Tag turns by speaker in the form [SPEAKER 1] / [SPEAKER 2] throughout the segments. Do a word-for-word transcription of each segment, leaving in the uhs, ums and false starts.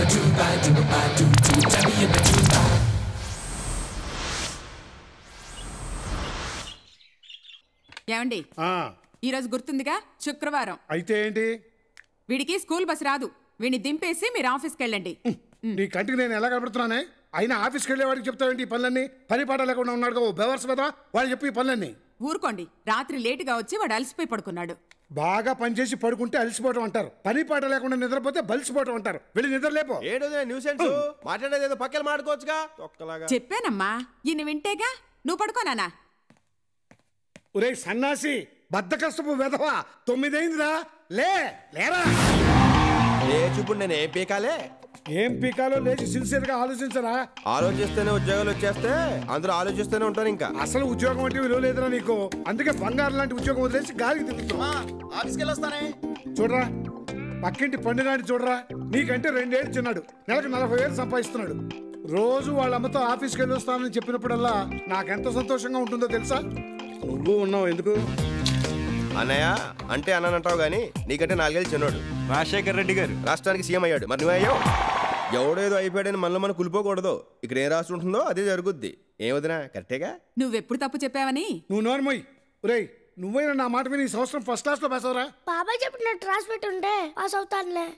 [SPEAKER 1] ఏమండి ఈ రోజు గుర్తుందిగా శుక్రవారం
[SPEAKER 2] అయితే ఏంటి
[SPEAKER 1] వీడికి స్కూల్ బస్ రాదు వీడిని దింపేసి మీరు ఆఫీస్కి వెళ్ళండి
[SPEAKER 2] నీ కంటికి నేను ఎలా కనబడుతున్నానే అయినా ఆఫీస్కి వెళ్ళే వాడికి చెప్తావేంటి ఈ పనులన్నీ పని పాట లేకుండా ఉన్నాడు బెవర్స్ కదా వాడు చెప్పి ఈ పనులన్నీ
[SPEAKER 1] ఊరుకోండి రాత్రి లేటుగా వచ్చి వాడు అలసిపోయి పడుకున్నాడు
[SPEAKER 2] బాగా పనిచేసి పడుకుంటే అలసిపోవడం అంటారు పని పాట లేకుండా నిద్రపోతే బలిసిపోవడం అంటారు వెళ్ళి నిద్ర లేపో
[SPEAKER 3] మాట్లాడేది పక్కన మాడుకోవచ్చుగా
[SPEAKER 1] చెప్పానమ్మా ఈయన వింటేగా నువ్వు పడుకోనానా
[SPEAKER 2] ఒరే సన్నాసి బద్దకస్తపు వెధవా తొమ్మిదైందిరా లే లేరా
[SPEAKER 3] లేచిప్పుడు నేను ఏం పీకాలే
[SPEAKER 2] ఏం పీకాలో లేచి సిన్సియర్ గా ఆలోచించరా
[SPEAKER 3] ఆలోచిస్తేనే ఉద్యోగాలు వచ్చేస్తే అందరూ ఆలోచిస్తూనే ఉంటారు ఇంకా
[SPEAKER 2] అసలు ఉద్యోగం అంటే విలువ లేదురా నీకు అందుకే బంగారం లాంటి ఉద్యోగం వదిలేసి గాలికి తిరుగుతున్నా
[SPEAKER 3] ఆఫీస్కి వెళ్ళొస్తానే
[SPEAKER 2] చూడరా పక్కింటి పండుగాని చూడరా నీకంటే రెండేళ్ళు చిన్నాడు నెలకు నలభై వేలు సంపాదిస్తున్నాడు రోజు వాళ్ళ అమ్మతో ఆఫీస్కి వెళ్ళి వస్తానని చెప్పినప్పుడల్లా నాకెంత సంతోషంగా ఉంటుందో తెలుసా నువ్వు ఉన్నావు ఎందుకు
[SPEAKER 3] అన్నయ్య అంటే అన్నానంటావు గానీ నీకంటే నాలుగేళ్ళు చిన్నోడు రాజశేఖర్ రెడ్డి గారు రాష్ట్రానికి సీఎం అయ్యాడు మరి నువ్వయ్యావు ఎవడేదో అయిపోయాడని మనలో మనం కులిపోకూడదు ఇక్కడ ఏ రాష్ట్రం ఉంటుందో అదే జరుగుద్ది ఏమవుతున్నా కరెక్టేగా
[SPEAKER 1] నువ్వెప్పుడు తప్పు చెప్పావని
[SPEAKER 2] నువ్వు నోర్మోయ్ ఒరేయ్ నువ్వైనా నా మాట విని ఈ సంవత్సరం ఫస్ట్ క్లాస్ లో పాస్ అవరా
[SPEAKER 4] బాబాయ్ చెప్పినట్టు రాసి పెట్టి ఉంటే పాస్ అవుతానులే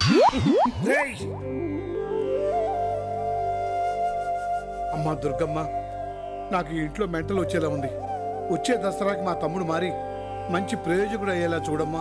[SPEAKER 2] అమ్మా దుర్గమ్మ నాకు ఈ ఇంట్లో మెంటల్ వచ్చేలా ఉంది వచ్చే దసరాకి మా తమ్ముడు మారి మంచి ప్రయోజకుడు అయ్యేలా చూడమ్మా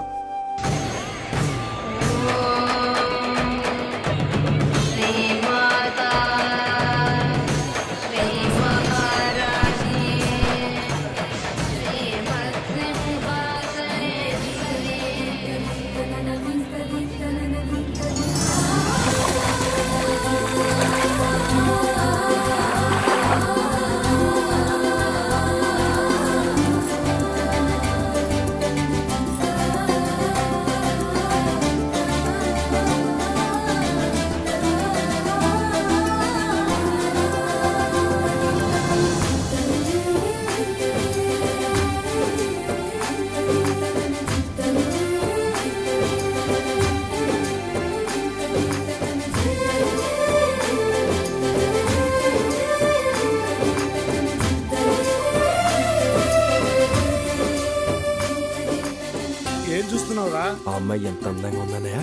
[SPEAKER 3] ఆ అమ్మాయి ఎంత అందంగా ఉందన్నయ్య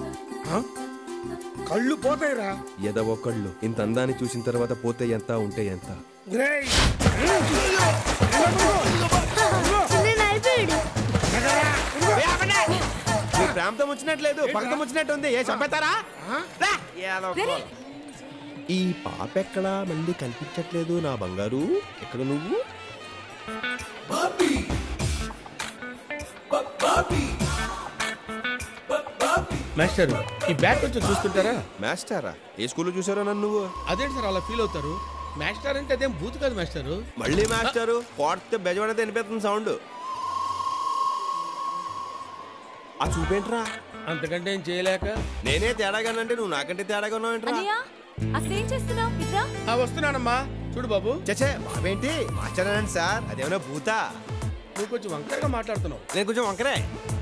[SPEAKER 2] కళ్ళు పోతాయిరా
[SPEAKER 3] ఎదవో కళ్ళు ఇంత అందాన్ని చూసిన తర్వాత పోతే ఎంత ఉంటే ఎంత ప్రేమతో వచ్చినట్లేదు పక్కన వచ్చినట్టు ఉంది ఏ చంపేస్తారా ఈ పాప ఎక్కడా మళ్ళీ కనిపించట్లేదు నా బంగారు ఎక్కడ నువ్వు
[SPEAKER 5] మాస్టర్ ఈ బ్యాట్ కొంచెం చూస్తుంటారా
[SPEAKER 3] మాస్టరా ఏ స్కూల్లో చూసారో నన్ను నువ్వు
[SPEAKER 5] అదేంటి సార్ అలా ఫీల్ అవుతారు మాస్టర్ అంటే అదేం బూత్ కాదు మాస్టర్
[SPEAKER 3] మళ్ళీ మాస్టరు కొడితే బెజవాడైతే వినిపిస్తుంది సౌండ్ ఆ చూపేంట్రా
[SPEAKER 5] అంతకంటే ఏం చేయలేక
[SPEAKER 3] నేనే తేడాగానంటే నువ్వు నాకంటే తేడాగా ఉన్నావేంట్రా
[SPEAKER 5] వస్తున్నానమ్మా చూడు బాబు
[SPEAKER 3] చచ్చే బాబేంటి మాట్లాడానండి సార్ అదేమన్నా భూతా
[SPEAKER 5] నువ్వు కొంచెం వంకరగా మాట్లాడుతున్నావు
[SPEAKER 3] నేను కొంచెం వంకరే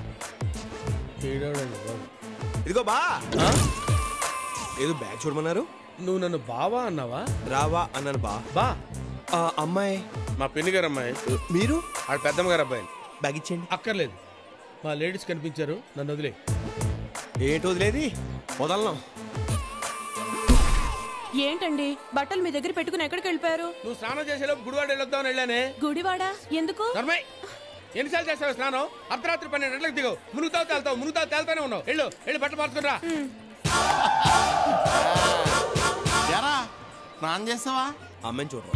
[SPEAKER 3] ఇదిగో బా ఏదో బ్యాగ్ చూడమన్నారు
[SPEAKER 5] నువ్వు నన్ను బావా అన్నావా
[SPEAKER 3] రావా అన్నాను బా
[SPEAKER 5] బా
[SPEAKER 3] అమ్మాయి
[SPEAKER 5] మా పెళ్లి గారు అమ్మాయి
[SPEAKER 3] మీరు
[SPEAKER 5] ఆడ పెద్దమ్మ గారు అబ్బాయి
[SPEAKER 3] బ్యాగ్ ఇచ్చేయండి
[SPEAKER 5] అక్కర్లేదు మా లేడీస్ కనిపించారు నన్ను వదిలే
[SPEAKER 3] ఏంటి వదిలేది వదలను
[SPEAKER 6] ఏంటండి బట్టలు మీ దగ్గర పెట్టుకుని ఎక్కడికి వెళ్ళిపోయారు
[SPEAKER 5] నువ్వు స్నానం చేసేలోపు గుడివాడ వెళ్ళొద్దామని వెళ్ళానే
[SPEAKER 6] గుడివాడ ఎందుకు
[SPEAKER 5] ఎన్నిసార్లు చేస్తావు స్నానం అర్ధరాత్రి పన్నెండు గంటలకు దిగవు మునుగుతావు తేలుతావు మునుగుతావు తేలుతానే ఉన్నావు వెళ్ళు వెళ్ళి బట్టలు మార్చుకురా
[SPEAKER 7] స్నానం చేస్తావా
[SPEAKER 3] అమ్మని చూడ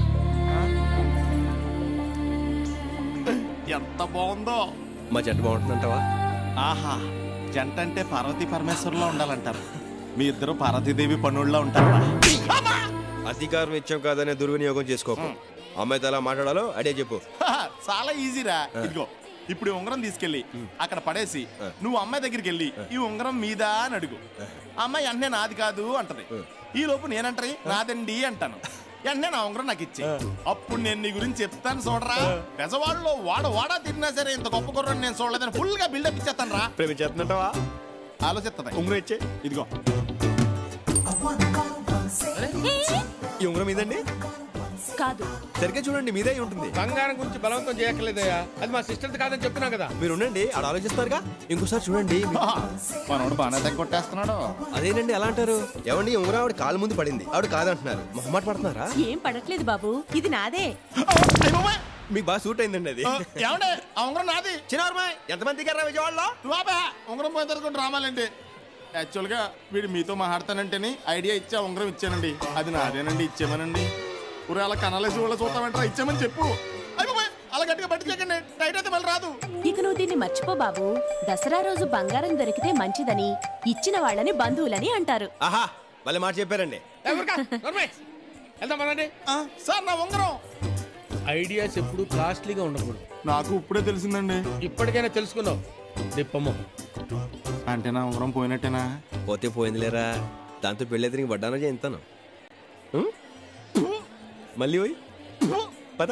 [SPEAKER 7] ఎంత బాగుందో
[SPEAKER 3] మా జంట బాగుంటుందంటావా
[SPEAKER 7] ఆహా జంట అంటే పార్వతీ పరమేశ్వరులో ఉండాలంటారు మీ ఇద్దరు పార్వతీదేవి పనుల్లో ఉంటారా
[SPEAKER 3] అధికారం ఇచ్చాం కాదనే దుర్వినియోగం చేసుకోకు అమ్మాయితో ఎలా మాట్లాడాలో అడే చెప్పు
[SPEAKER 7] చాలా ఈజీరా ఇదిగో ఇప్పుడు ఉంగరం తీసుకెళ్ళి అక్కడ పడేసి నువ్వు అమ్మాయి దగ్గరికి వెళ్ళి ఈ ఉంగరం మీద అని అడుగు అమ్మాయి వెంటనే నాది కాదు అంటది ఈ లోపు నేనంటది నాదండి అంటాను వెంటనే నా ఉంగరం నాకు ఇచ్చి అప్పుడు నేను నీ గురించి చెప్తాను చూడరా పెజవాడలో వాడ వాడా తిరిగినా సరే ఇంత గొప్ప కుర్రని నేను చూడలేదని ఫుల్ గా బిల్డప్ ఇచ్చేస్తాను రా
[SPEAKER 3] ప్రేమించేస్తున్నట్టవా
[SPEAKER 7] ఆలోచిస్తుంది
[SPEAKER 3] ఉంగరం ఇచ్చే
[SPEAKER 7] ఇదిగో
[SPEAKER 3] ఈ ఉంగరం మీదండి
[SPEAKER 6] కాదు.
[SPEAKER 3] సరిగ్గా చూడండి, మీదే అయి ఉంటుంది.
[SPEAKER 5] బంగారం గురించి బలవంతం చేయక్కర్లేదయ్యా, అది మా సిస్టర్ కాదని చెప్తున్నా కదా.
[SPEAKER 3] మీరు ఉండండి, ఆడ ఆలోచిస్తారుగా. ఇంకోసారి చూడండి.
[SPEAKER 7] మనోడు బాగా తగ్గ కొట్టేస్తున్నాడు.
[SPEAKER 3] అదేనండి అలా అంటారు. ఏమండి ఉంగరం ఆవిడ కాలు ముందు పడింది, ఆవిడ కాదంటున్నారు. మొహమాట పడుతున్నారా?
[SPEAKER 6] ఏం పడట్లేదు బాబు, ఇది నాదే.
[SPEAKER 3] మీకు బాగా సూట్ అయిందండి అది.
[SPEAKER 7] ఏమండే ఆ ఉంగరం నాది.
[SPEAKER 3] చిన్నమ్మాయి ఎంతమంది దిగారా విజయవాడలో?
[SPEAKER 7] ఉంగరం పోయిన తర్వాత రామాలండి. యాక్చువల్ గా వీడు మీతో మాట్లాడతానంటేని ఐడియా ఇచ్చా ఉంగరం ఇచ్చానండి. అది నాదేనండి, ఇచ్చేమనండి. ఊరే అలా కనాలేసి వాళ్ళ చూస్తామంటారా, ఇచ్చామని చెప్పు. అయిపోయి అలా గట్టిగా పట్టుకోకండి, టైట్ అయితే మళ్ళీ రాదు.
[SPEAKER 6] ఇక నువ్వు దీన్ని మర్చిపో బాబు. దసరా రోజు బంగారం దొరికితే మంచిదని, ఇచ్చిన వాళ్ళని బంధువులని అంటారు.
[SPEAKER 3] ఆహా, మళ్ళీ మాట చెప్పారండి.
[SPEAKER 5] వెళ్దామనండి.
[SPEAKER 7] సార్ నా ఉంగరం.
[SPEAKER 5] ఐడియాస్ ఎప్పుడు కాస్ట్లీగా ఉండకూడదు.
[SPEAKER 7] నాకు ఇప్పుడే తెలిసిందండి.
[SPEAKER 5] ఇప్పటికైనా తెలుసుకున్నావు దిప్పమ్మ.
[SPEAKER 7] అంటే నా ఉంగరం పోయినట్టేనా?
[SPEAKER 3] పోతే పోయింది లేరా, దాంతో పెళ్ళెదిరికి పడ్డానో చేస్తాను. మళ్ళీ పోయి పద.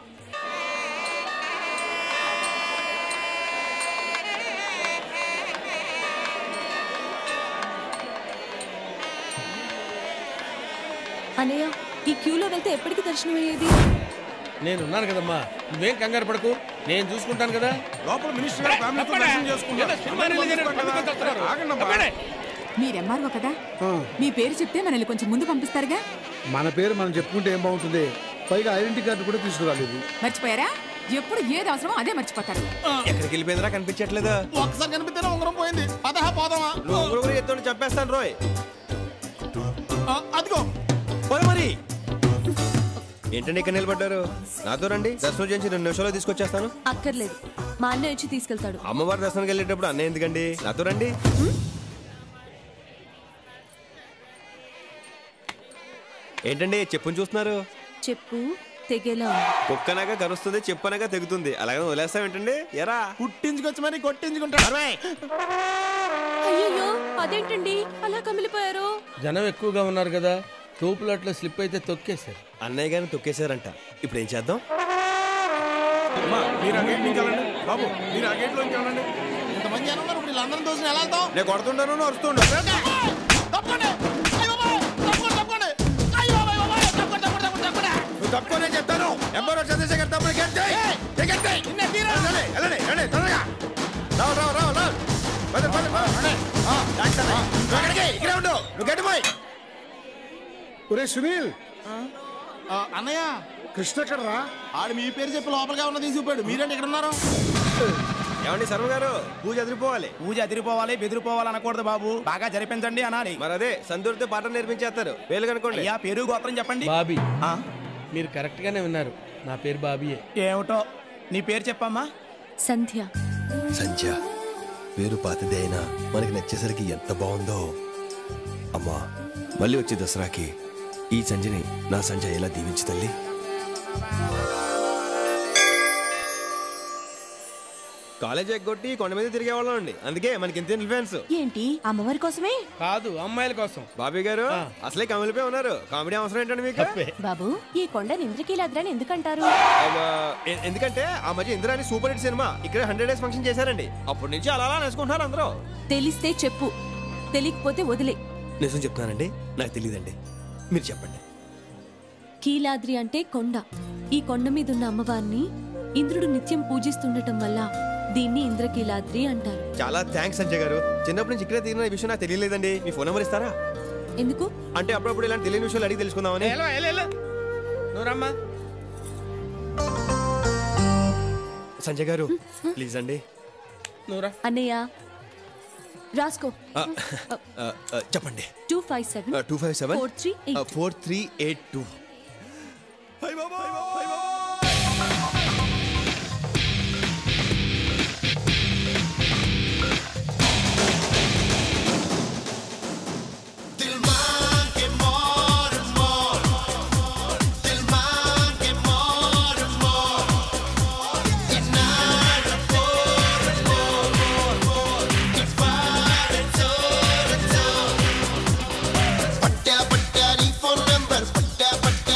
[SPEAKER 6] అన్నయ్య, ఈ క్యూలో వెళ్తే ఎప్పటికి దర్శనం అయ్యేది?
[SPEAKER 5] నేనున్నాను కదమ్మా, నువ్వేం కంగారు పడకు, నేను చూసుకుంటాను కదా.
[SPEAKER 2] లోపల మినిస్టర్ గారు ఫ్యామిలీతో దర్శనం చేసుకుంటారు.
[SPEAKER 1] మీరు ఎంఆర్ఓ కదా, మీ పేరు చెప్తే మనల్ని కొంచెం ముందు పంపిస్తారుగా.
[SPEAKER 2] మన పేరు మనం చెప్పుకుంటే ఏం బాగుంటుంది? పైగా ఐడెంటిటీ కార్డు కూడా తీసుకురాలేదు.
[SPEAKER 1] మర్చిపోయారా? ఎప్పుడు ఏది అవసరమో అదే మర్చిపోతారు.
[SPEAKER 3] ఎక్కడికి వెళ్ళిపోయిందిరా, కనిపించట్లేదా?
[SPEAKER 7] ఒకసారి కనిపిస్తేనే ఉంగరం పోయింది. పదహా పోదామా?
[SPEAKER 3] నువ్వు ఉంగరం ఎత్తుని చంపేస్తాను రోయ్.
[SPEAKER 7] అదిగో
[SPEAKER 3] పోయి మరి. ఏంటండి ఇక్కడ నిలబడ్డారు? నాతో రండి, దర్శనం చేసి రెండు నిమిషాల్లో తీసుకొచ్చేస్తాను.
[SPEAKER 6] అక్కర్లేదు, మా అన్నయ్య వచ్చి తీసుకెళ్తాడు.
[SPEAKER 3] అమ్మవారి దర్శనానికి వెళ్ళేటప్పుడు అన్నయ్య ఎందుకండి? నాతో రండి. ఏంటండి చెప్పుని చూస్తున్నారు?
[SPEAKER 6] చెప్పు తెగేలా
[SPEAKER 3] కుక్కనగా కరుస్తుంది, చెప్పనగా తెగుతుంది. అలాగే వదిలేస్తాం ఏంటండి? ఎరా
[SPEAKER 7] పుట్టించుకొచ్చి మరి కొట్టించుకుంటాడు.
[SPEAKER 6] అయ్యో, అదేంటండి అలా కమిలిపోయారు?
[SPEAKER 5] జనం ఎక్కువగా ఉన్నారు కదా, తోపులట్లో స్లిప్ అయితే తొక్కేశారు.
[SPEAKER 3] అన్నయ్య గారిని తొక్కేశారంట. ఇప్పుడు ఏం చేద్దాం?
[SPEAKER 2] బాబు మీరు ఆ గేట్ లో ఇంకెళ్ళండి.
[SPEAKER 7] ఇంతమంది జనం ఉన్నారు, ఇప్పుడు వీళ్ళందరం దోషం ఎలా వెళ్తాం?
[SPEAKER 3] నేను కొడుతుంటాను, వస్తుండు. నువ్వు తప్పుకోనే చెప్తాను. ఎంబరో చంద్రశేఖర్ తప్పుడు ఇక్కడ ఉండు, నువ్వు గట్టిపోయి.
[SPEAKER 2] ఒరే సునీల్,
[SPEAKER 7] అన్నయ్య
[SPEAKER 2] కృష్ణ ఎక్కడ రా?
[SPEAKER 7] ఆడు మీ పేరు చెప్పి లోపలిగా ఉన్న తీసుకుపోయాడు. మీరేంటి ఇక్కడ ఉన్నారు?
[SPEAKER 3] ఏమండి శర్మ గారు, పూజ అదిరిపోవాలి.
[SPEAKER 8] పూజ అదిరిపోవాలి, బెదిరిపోవాలి అనకూడదు బాబు, బాగా జరిపించండి అనాలి.
[SPEAKER 3] మరి అదే సందూరితో పాఠం నేర్పించేస్తారు. పేర్లు కనుకోండి.
[SPEAKER 8] అయ్యా పేరు గోత్రం చెప్పండి.
[SPEAKER 5] బాబీ.
[SPEAKER 8] ఆ,
[SPEAKER 5] మీరు కరెక్ట్ గానే విన్నారు, నా పేరు బాబీయే.
[SPEAKER 8] ఏమిటో నీ పేరు చెప్పమ్మా.
[SPEAKER 6] సంధ్య.
[SPEAKER 3] సంధ్య పేరు పాతదే అయినా మనకి నచ్చేసరికి ఎంత బాగుందో. అమ్మా, మళ్ళీ వచ్చే దసరాకి ఈ సంధ్యని నా సంధ్య ఎలా దీవించు తల్లి. కాలేజ్ ఎగ్గొట్టి కొండ మీద తిరిగేవాళ్ళం అండి, అందుకే మనకి ఇంత ఇన్ఫ్లుయెన్స్.
[SPEAKER 6] ఏంటి, అమ్మవారి కోసమే?
[SPEAKER 5] కాదు, అమ్మాయిల కోసం.
[SPEAKER 3] బాబీ గారు అసలే కమిలిపోయి ఉన్నారు, కామెడీ అవసరం ఏంటండి మీకు?
[SPEAKER 6] బాబు, ఈ కొండని ఇంద్రకీలాద్రని ఎందుకంటారు?
[SPEAKER 3] ఎ- ఎందుకంటే ఆ మధ్య ఇందిరాని సూపర్ హిట్ సినిమా ఇక్కడ హండ్రెడ్ డేస్ ఫంక్షన్ చేశారండి. అప్పటి నుంచి అలా అలా నేర్చుకుంటున్నారు అందరూ.
[SPEAKER 6] తెలిస్తే చెప్పు, తెలియకపోతే వదిలే.
[SPEAKER 3] నిజం చెప్తానండి, నాకు తెలియదండి, మీరు చెప్పండి.
[SPEAKER 6] కీలాద్రి అంటే కొండ. ఈ కొండ మీద ఉన్న అమ్మవారిని ఇంద్రుడు నిత్యం పూజిస్తుండటం వల్ల దీన్ని ఇంద్రకీలాద్రి అంటారు.
[SPEAKER 3] చాలా థ్యాంక్స్ సంజయ్ గారు. చిన్నప్పటి నుంచి ఇక్కడే తిరిగిన విషయం నాకు తెలియలేదండి. మీ ఫోన్ నెంబర్ ఇస్తారా?
[SPEAKER 6] ఎందుకు?
[SPEAKER 3] అంటే అప్పుడప్పుడు ఇలాంటి తెలియని విషయాలు అడిగి తెలుసుకుందామని.
[SPEAKER 5] ఎలా, ఎలా, ఎలా? నువ్వు రమ్మా.
[SPEAKER 3] సంజయ్ గారు ప్లీజ్ అండి.
[SPEAKER 5] నువ్వురా.
[SPEAKER 6] అన్నయ్య రాసుకో.
[SPEAKER 3] ఆ, ఆ, ఆ, చెప్పండి.
[SPEAKER 6] Two five seven
[SPEAKER 3] two five seven
[SPEAKER 6] four three eight
[SPEAKER 3] four three eight two.
[SPEAKER 9] పట్టా పట్టా నీ ఫోన్ నంబర్ పట్టా పట్టా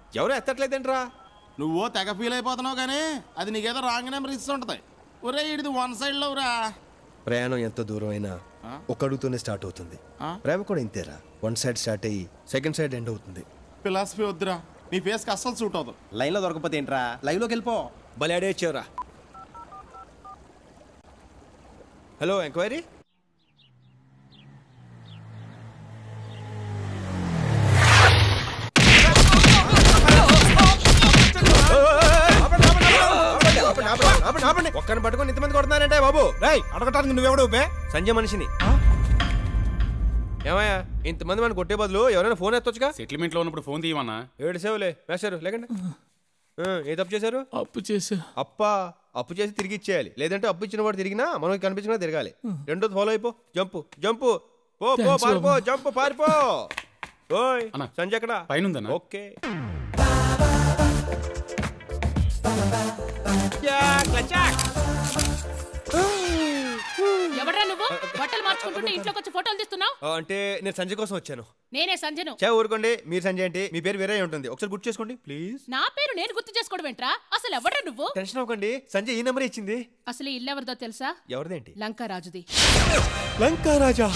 [SPEAKER 3] ఎవరు ఎత్తట్లేదేంట్రా?
[SPEAKER 7] నువ్వు తెగ ఫీల్ అయిపోతున్నావు కానీ అది నీకేదో రాంగ్ నెంబర్ ఇస్తుంటది. ఒరే ఇది వన్ సైడ్ లో రా.
[SPEAKER 3] ప్రయాణం ఎంత దూరం అయినా ఒక అడుగుతోనే స్టార్ట్ అవుతుంది. ప్రేమ కూడా ఇంతేరా, వన్ సైడ్ స్టార్ట్ అయ్యి సెకండ్ సైడ్ ఎండ్ అవుతుంది.
[SPEAKER 7] ఫిలాసఫీ వద్దురా, నీ ఫేస్ కి అస్సలు సూట్ అవుతుంది.
[SPEAKER 8] లైన్ లో దొరకపోతే ఏంట్రా, లైవ్ లోకి వెళ్ళిపో.
[SPEAKER 3] బలాడే వచ్చావురా. Hello, enquiry? ఒక్కరిని పట్టుకొని ఇంతమంది కొడుతున్నారంటే బాబు.
[SPEAKER 8] రేయ్, అడగటానికి నువ్వెవడు?
[SPEAKER 3] సంజయ్ మనిషిని. ఏమయ్యా, ఇంతమంది మనం కొట్టే బదులు ఎవరైనా ఫోన్ ఎత్తొచ్చుగా?
[SPEAKER 9] సెటిల్మెంట్ లో ఉన్నప్పుడు ఫోన్ తీయమన్నా.
[SPEAKER 3] ఏడు సేవలే వేశారు. లేకండి ఏ తప్పు చేశారు?
[SPEAKER 9] అప్పు చేసా.
[SPEAKER 3] అప్పా అప్పు చేసి తిరిగి ఇచ్చేయాలి, లేదంటే అప్పు ఇచ్చిన వాడు తిరిగినా మనకి కనిపించినా తిరగాలి. రెండోది ఫాలో అయిపో. జంపు జంపు పో పో పారిపో, జంపు పారిపో. ఓయ్ సంజయ్ అక్కడ
[SPEAKER 9] పైన.
[SPEAKER 3] ఓకే.
[SPEAKER 10] ఎవడ్రా నువ్వు? బట్టలు మార్చుకుంటుంటే ఇంట్లోకి వచ్చి ఫోటోలు తీస్తున్నావు?
[SPEAKER 3] అంటే నేను సంజయ్ కోసం వచ్చాను.
[SPEAKER 10] నేనే సంజయ్ను.
[SPEAKER 3] చే ఊరుకోండి, మీరు సంజయ్ అంటే మీ పేరు వేరే ఉంటుంది. ఒకసారి గుర్తు చేసుకోండి ప్లీజ్.
[SPEAKER 10] నా పేరు నేను గుర్తు చేసుకోవడం ఏంట్రా? అసలు ఎవడ్రా నువ్వు?
[SPEAKER 3] టెన్షన్ అవ్వకండి, సంజయ్ ఈ నెంబర్ ఇచ్చింది.
[SPEAKER 10] అసలు ఇల్లు ఎవరిదో తెలుసా?
[SPEAKER 3] ఎవరిదేంటి?
[SPEAKER 10] లంకారాజుది.
[SPEAKER 3] లంకారాజా?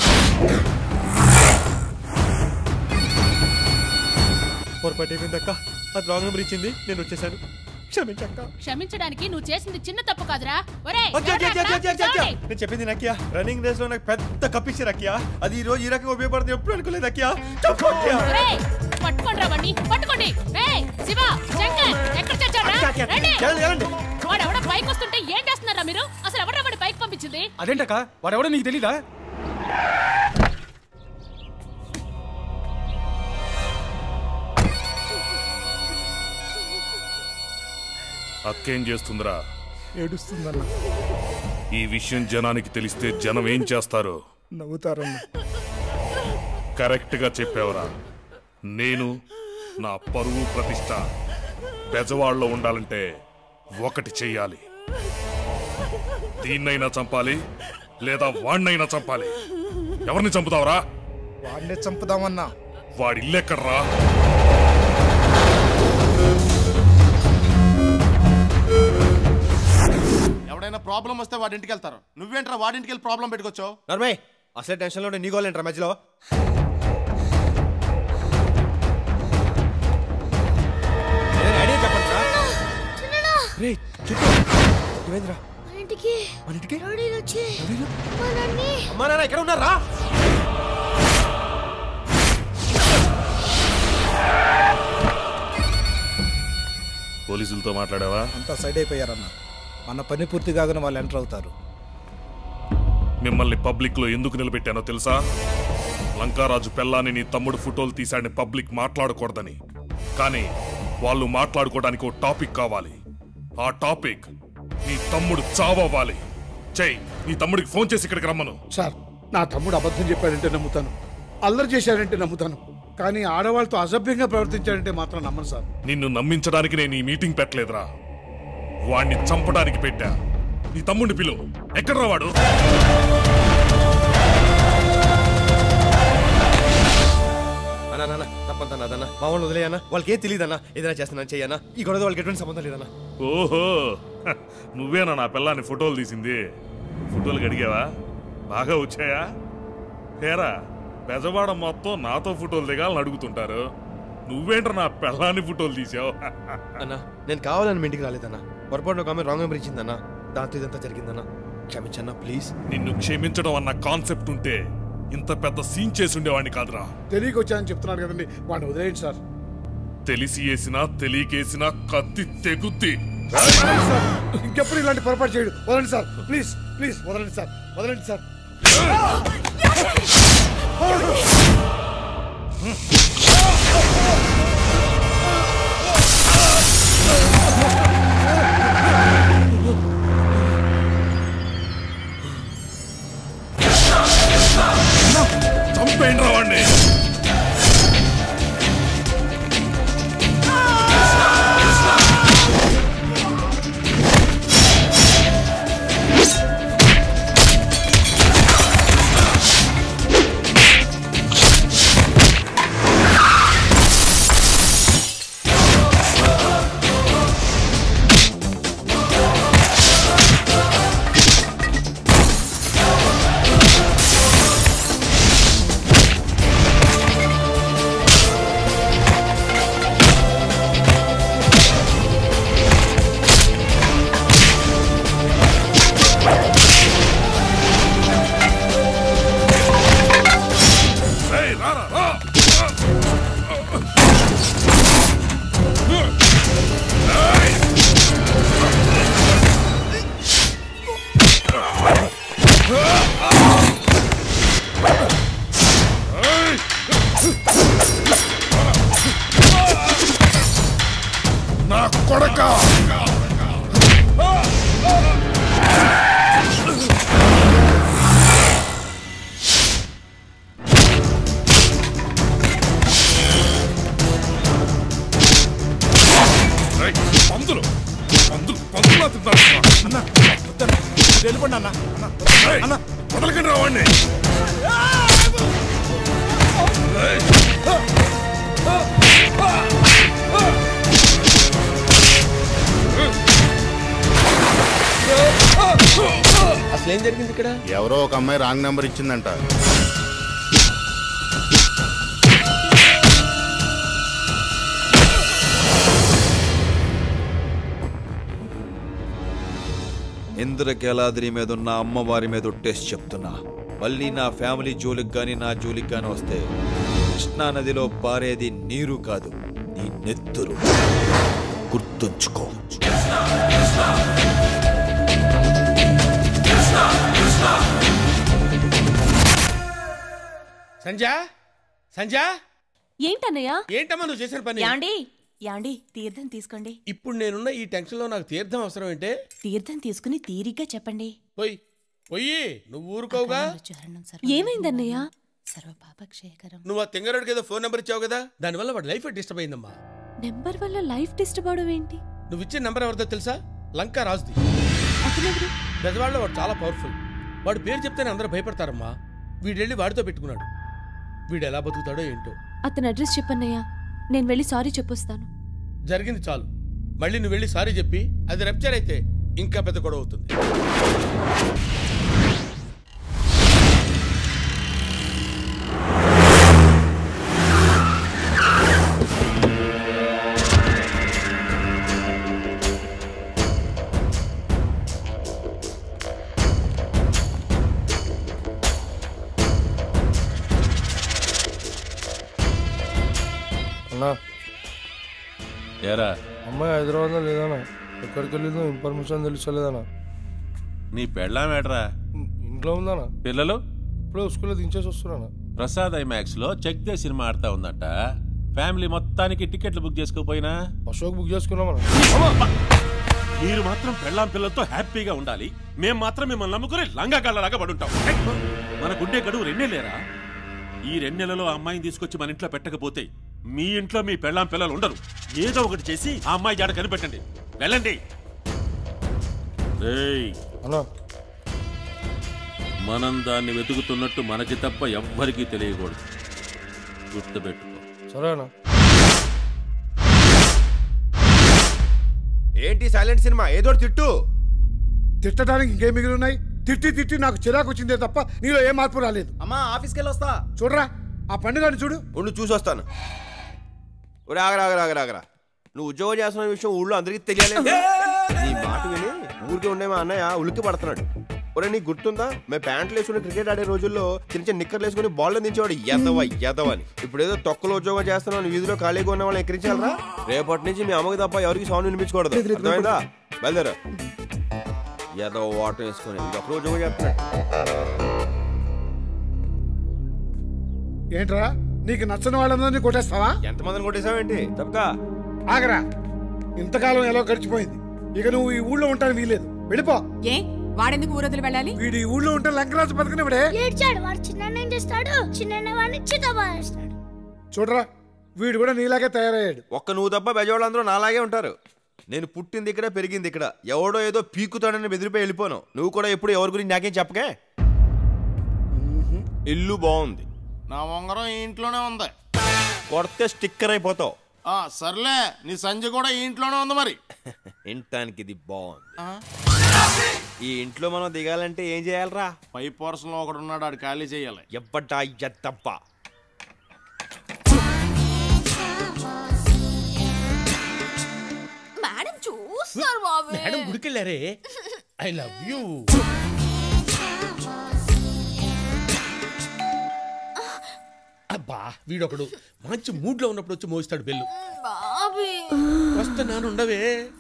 [SPEAKER 3] పొరపాటు అయిపోయిందక్క, అది రాంగ్ నెంబర్ ఇచ్చింది, నేను వచ్చేసాను. క్షమించక్క.
[SPEAKER 10] క్షమించడానికి నువ్వు చేసింది చిన్న తప్పు కాదురా. ఒరేయ్,
[SPEAKER 3] నేను చెప్పింది నక్కియా. రన్నింగ్ రేస్ లో నాకు పెద్ద కప్పిచ్చి రక్కియా, అది ఈ రోజు ఈ రకంగా ఉపయోగపడుతుంది ఎప్పుడు అనుకోలేదు అక్కియా.
[SPEAKER 10] పట్టుకోండి రావండి, పట్టుకోండి. శివ, శంకర్ ఎక్కడ చచ్చారా? వాడు ఎవడో పైకి వస్తుంటే ఏం చేస్తున్నారా మీరు? అసలు ఎవడో వాడి పైకి పంపించింది?
[SPEAKER 9] అదేంటక్క, వాడెవడో నీకు తెలీదా?
[SPEAKER 11] అక్కేం చేస్తుందిరా?
[SPEAKER 2] ఏడుస్తుందన్న.
[SPEAKER 11] ఈ విషయం జనానికి తెలిస్తే జనం ఏం చేస్తారు?
[SPEAKER 2] నవ్వుతారన్న.
[SPEAKER 11] కరెక్ట్ గా చెప్పావురా. నేను నా పరువు ప్రతిష్ట బెజవాడలో ఉండాలంటే ఒకటి చెయ్యాలి. దీన్నైనా చంపాలి, లేదా వాణ్ణైనా చంపాలి. ఎవరిని చంపుతావురా?
[SPEAKER 2] వాడినే చంపుదామన్నా.
[SPEAKER 11] వాడి ఇల్లెక్కడ్రా?
[SPEAKER 7] ఎవడైనా ప్రాబ్లం వస్తే వాడింటికి వెళ్తారు. నువ్వేంట్రా వాడింటికి వెళ్ళి ప్రాబ్లం పెట్టుకోవచ్చావు?
[SPEAKER 3] నర్మయ్, అసలు టెన్షన్ లో నీ గోలేంట్రా మధ్యలో? ఐడియా చెప్పండి సార్. అమ్మా నాన్న ఎక్కడ ఉన్నారా?
[SPEAKER 11] పోలీసులతో మాట్లాడావా?
[SPEAKER 8] అంతా సైడ్ అయిపోయారన్న. మన పని పూర్తి కాగానే వాళ్ళు ఎంటర్ అవుతారు.
[SPEAKER 11] మిమ్మల్ని పబ్లిక్ లో ఎందుకు నిలబెట్టానో తెలుసా? లంకారాజు పెళ్ళాన్ని నీ తమ్ముడు ఫోటోలు తీశాడని పబ్లిక్ మాట్లాడకూడదని. కానీ వాళ్ళు మాట్లాడుకోవడానికి ఓ టాపిక్ కావాలి. ఆ టాపిక్ నీ తమ్ముడు చావాలి. చెయ్, నీ తమ్ముడికి ఫోన్ చేసి ఇక్కడికి రమ్మను.
[SPEAKER 2] సార్, నా తమ్ముడు అబద్ధం చెప్పాడంటే నమ్ముతాను, అల్లరి చేశాడంటే నమ్ముతాను, కానీ ఆడవాళ్ళతో అసభ్యంగా ప్రవర్తించాడంటే మాత్రం నమ్మను సార్.
[SPEAKER 11] నిన్ను నమ్మించడానికి నేను ఈ మీటింగ్ పెట్టలేదురా, వాణ్ణి చంపడానికి పెట్టా. నీ తమ్ముడిని పిలు. ఎక్కడ్రా వాడు?
[SPEAKER 3] అన్నా నాన్న తప్పంతన్నా అదన్నా, మా వాళ్ళు వదిలేయన్నా, వాళ్ళకి ఏం తెలియదన్నా. ఏదైనా చేస్తున్నాను చెయ్యన్నా, ఈ గొడవ వాళ్ళకి ఎటువంటి సంబంధం లేదన్నా.
[SPEAKER 11] ఓహో, నువ్వేనా నా పిల్లాన్ని ఫోటోలు తీసింది? ఫోటోలు అడిగావా? బాగా వచ్చాయా? హేరా, బెజవాడ మొత్తం నాతో ఫోటోలు దిగాలని అడుగుతుంటారు. నువ్వేంట్రా నా పిల్లాన్ని ఫోటోలు తీసావు?
[SPEAKER 3] అన్నా, నేను కావాలని మీ ఇంటికి రాలేదన్నా. పొరపాటు ఒక ఆమె రాంగ్ నెంబర్ ఇచ్చిందన్నా, దాంతో ఇదంతా జరిగిందన్నా. క్షమించన్నా ప్లీజ్.
[SPEAKER 11] నిన్ను క్షమించడం అన్న కాన్సెప్ట్ ఉంటే ఇంత పెద్ద సీన్ చేసి ఉండేవాడిని కాదురా.
[SPEAKER 2] తెలియక వచ్చానని చెప్తున్నాడు కదండి, వాడిని వదిలేయండి సార్.
[SPEAKER 11] తెలిసి వేసినా తెలియకేసినా కత్తి తెగుద్ది.
[SPEAKER 2] ఇంకెప్పుడు ఇలాంటి పొరపాటు చేయడు. వదలండి సార్, ప్లీజ్ ప్లీజ్ వదలండి సార్, వదలండి సార్.
[SPEAKER 11] చంపేయండి రా వాడిని. కొడక పందులు పందులు పందులా తిన్నారు
[SPEAKER 8] వెళ్ళిపోండి అన్న
[SPEAKER 11] అన్న వదలకండి రావండి
[SPEAKER 5] అసలు ఏం జరిగింది ఇక్కడ?
[SPEAKER 12] ఎవరో ఒక అమ్మాయి రాంగ్ నెంబర్ ఇచ్చిందంట.
[SPEAKER 13] ఇంద్రకీలాద్రి మీద ఉన్న అమ్మవారి మీద టెస్ట్ చెప్తున్నా. మళ్ళీ నా ఫ్యామిలీ జోలికి కానీ నా జోలికి కానీ వస్తే కృష్ణా నదిలో పారేది నీరు కాదు, నీ నెత్తురు. గుర్తుంచుకో.
[SPEAKER 5] సంజా సంజా
[SPEAKER 6] ఏంటన్నయ్యా?
[SPEAKER 5] ఏంటమ్మా నువ్వు చేసిన పని?
[SPEAKER 14] యాండి యాండి తీర్థం తీసుకోండి.
[SPEAKER 5] ఇప్పుడు నేనున్న ఈ టెన్షన్ లో నాకు తీర్థం అవసరం ఏంటే?
[SPEAKER 14] తీర్థం తీసుకుని తీరిగ్గా చెప్పండి.
[SPEAKER 5] పోయి పోయి నువ్వు ఊరుకోవుగా.
[SPEAKER 6] ఏమైందన్నయ్యా?
[SPEAKER 14] సర్వపాపక్షేకరం.
[SPEAKER 5] నువ్వు ఆ తింగరుడికి ఏదో ఫోన్ నెంబర్ ఇచ్చావు కదా, దానివల్ల వాడు లైఫ్ డిస్టర్బ్ అయిందమ్మా.
[SPEAKER 6] నెంబర్ వల్ల లైఫ్ డిస్టర్బ్ అవడం ఏంటి?
[SPEAKER 5] నువ్వు ఇచ్చిన నెంబర్ ఎవరిదో తెలుసా? లంకా రాజుది. పెద్దవాళ్ళలో వాడు చాలా పవర్ఫుల్. వాడు పేరు చెప్తేనే అందరూ భయపడతారమ్మా. వీడెళ్ళి వాడితో పెట్టుకున్నాడు. వీడు ఎలా బతుకుతాడో ఏంటో.
[SPEAKER 6] అతని అడ్రస్ చెప్పన్నయ్యా, నేను వెళ్ళి సారీ చెప్పొస్తాను.
[SPEAKER 5] జరిగింది చాలు. మళ్ళీ నువ్వు వెళ్ళి సారీ చెప్పి అది రెప్చర్ అయితే ఇంకా పెద్ద గొడవ అవుతుంది.
[SPEAKER 15] ఏరా
[SPEAKER 16] అమ్మాయి హైదరాబాద్లో లేదన్నా, ఎక్కడికి వెళ్ళిందో ఇన్ఫర్మేషన్ తెలుసలేదన్నా.
[SPEAKER 15] నీ పెళ్ళాం ఏడ్రా?
[SPEAKER 16] ఇంట్లో ఉందన్నా.
[SPEAKER 15] పిల్లలు
[SPEAKER 16] ఇప్పుడే స్కూల్లో దించేసి వస్తున్నా.
[SPEAKER 15] ప్రసాద్ ఐమాక్స్ లో చెక్ దే సినిమా ఆడుతా ఉందట. ఫ్యామిలీ మొత్తానికి టికెట్లు బుక్ చేసుకోపోయినా
[SPEAKER 16] అశోక్ బుక్ చేసుకున్నామన్నా.
[SPEAKER 15] మీరు మాత్రం పెళ్ళాం పిల్లలతో హ్యాపీగా ఉండాలి, మేం మాత్రం మిమ్మల్ని నమ్ముకుని లంగా గళ్ళలాగా పడుంటాం. మనకుండే గడువు రెండేళ్ళేరా. ఈ రెండేళ్లలో అమ్మాయిని తీసుకొచ్చి మన ఇంట్లో పెట్టకపోతే మీ ఇంట్లో మీ పెళ్ళాం పిల్లలు ఉండరు. ఏదో ఒకటి చేసి ఆ అమ్మాయి జాడ కనిపెట్టండి. వెళ్ళండి. మనం దాన్ని వెతుకుతున్నట్టు మనకి తప్ప ఎవ్వరికీ తెలియకూడదు. గుర్తుపెట్టుకో.
[SPEAKER 16] సరేనా?
[SPEAKER 3] ఏంటి సైలెంట్ సినిమా? ఏదో తిట్టు.
[SPEAKER 2] తిట్టడానికి ఇంకేం మిగిలి ఉన్నాయి? తిట్టి తిట్టి నాకు చిరాకు వచ్చిందే తప్ప నీలో ఏ మార్పు రాలేదు.
[SPEAKER 8] అమ్మా ఆఫీస్కి వెళ్ళి వస్తా.
[SPEAKER 2] చూడరా ఆ పండుగని చూడు.
[SPEAKER 3] ఉండు చూసి వస్తాను. ఆగరా ఆగరా ఆగరా ఆగరా నువ్వు ఉద్యోగం చేస్తున్న విషయం ఊళ్ళో అందరికీ తెలియాలి. నీ మాట విని ఊరికే ఉండే మా అన్నయ్య ఉలిక్కి పడుతున్నాడు. ఒరే నీకు గుర్తుందా, మేము ప్యాంట్లు వేసుకుని క్రికెట్ ఆడే రోజుల్లో చిన్న చిన్న నిక్కర్లు వేసుకుని బాల్ దించేవాడు. ఎదవ ఎదవ అని. ఇప్పుడు ఏదో తొక్కలో ఉద్యోగం చేస్తున్నావు, వీధిలో ఖాళీగా ఉన్న వాళ్ళని ఎక్కిరించాలరా? రేపటి నుంచి మీ అమ్మకి తప్ప ఎవరికి సౌండ్ వినిపించకూడదు. అర్థమైందా? బయలుదేరా. ఎదవ వాటర్ వేసుకుని ఒక్కరు ఉద్యోగం చేస్తున్నాడు.
[SPEAKER 2] ఏంట్రా నీకు నచ్చని వాళ్ళందరినీ కొట్టేస్తావా?
[SPEAKER 3] ఎంతమందిని కొట్టేసావేంటి? తప్పకా
[SPEAKER 2] ఆగరా. ఇంతకాలం ఎలా గడిచిపోయింది. ఇక నువ్వు ఈ ఊళ్ళో ఉంటాను వీలేదు. వెళ్ళిపో.
[SPEAKER 1] ఏ వాడెందుకు ఊరొదిలి వెళ్ళాలి?
[SPEAKER 2] వీడు ఈ ఊళ్ళో ఉంటే లంకరాజు బతకనివిడే.
[SPEAKER 4] ఏడ్చాడు. వాడు చిన్న ఏం చేస్తాడు? చిన్న వాడిని చితబాస్తాడు.
[SPEAKER 2] చూడరా వీడు కూడా నీలాగే తయారయ్యాడు.
[SPEAKER 3] ఒక్క నువ్వు తప్ప బెజవాళ్ళందరూ నాలాగే ఉంటారు. నేను పుట్టింది ఇక్కడ, పెరిగింది ఇక్కడ. ఎవడో ఏదో పీకుతాడని బెదిరిపోయి వెళ్ళిపోను. నువ్వు కూడా ఎప్పుడు ఎవరి గురించి నాకేం చెప్పకే. ఇల్లు బాగుంది.
[SPEAKER 7] నా ఉంగరం ఈ ఇంట్లోనే ఉంది.
[SPEAKER 3] కొడితే స్టిక్కర్ అయిపోతావు.
[SPEAKER 7] సర్లే నీ సంజయ్ కూడా ఈ ఇంట్లోనే ఉంది. మరి
[SPEAKER 3] ఇంటానికి ఇది బాగుంది. ఈ ఇంట్లో మనం దిగాలంటే ఏం చేయాలరా?
[SPEAKER 7] పై పోర్షన్ లో ఒకడు ఉన్నాడు, ఆడు ఖాళీ చేయాలి.
[SPEAKER 3] ఎప్పటా ఎత్తప్ప.
[SPEAKER 14] మేడం చూస్తారు బాబు.
[SPEAKER 5] మేడం గుడికెళ్ళారే. I love you. అబ్బా వీడొకడు మంచి మూడ్ లో ఉన్నప్పుడు వచ్చి మోస్తాడు బెల్లు. వస్తున్నాను ఉండవే.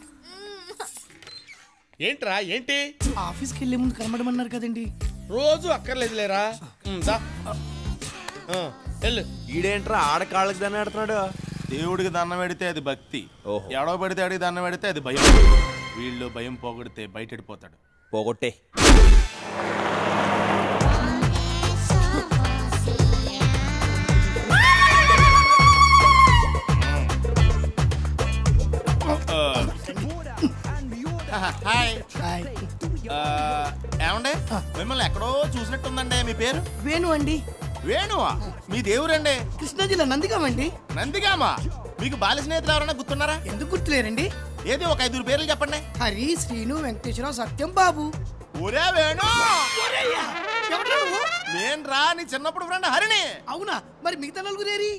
[SPEAKER 5] ఏంట్రా ఏంటి?
[SPEAKER 8] ఆఫీస్కి వెళ్ళే ముందు కనబడమన్నారు కదండి.
[SPEAKER 5] రోజు అక్కర్లేదులేరా. వెళ్ళు.
[SPEAKER 3] ఈడేంట్రా ఆడకాళ్ళకి దాన్ని ఆడుతున్నాడు.
[SPEAKER 7] దేవుడికి దండం పెడితే అది భక్తి, ఎడవ పెడితే అడిగి దండం పెడితే అది భయం. వీళ్ళు భయం పోగొడితే బయటెడిపోతాడు.
[SPEAKER 3] పోగొట్టే
[SPEAKER 7] హాయ్ ఏమండే మిమ్మల్ని ఎక్కడో చూసినట్టుందండి. మీ పేరు?
[SPEAKER 17] వేణు అండి.
[SPEAKER 7] వేణువా? మీ దేవురండి?
[SPEAKER 17] కృష్ణా జిల్లా నందిగామండి.
[SPEAKER 7] నందిగామా? మీకు బాల స్నేహితులు ఎవరైనా గుర్తున్నారా?
[SPEAKER 17] ఎందుకు గుర్తులేరండి?
[SPEAKER 7] ఏది ఒక ఐదుగురు పేర్లు చెప్పండి.
[SPEAKER 17] హరి, శ్రీను, వెంకటేశ్వరరావు, సత్యం, బాబు.
[SPEAKER 7] ఒరే వేణు, నేను రా నీ చిన్నప్పుడు ఫ్రెండ్ హరిని.
[SPEAKER 17] అవునా? మరి మిగతా నలుగురేరి?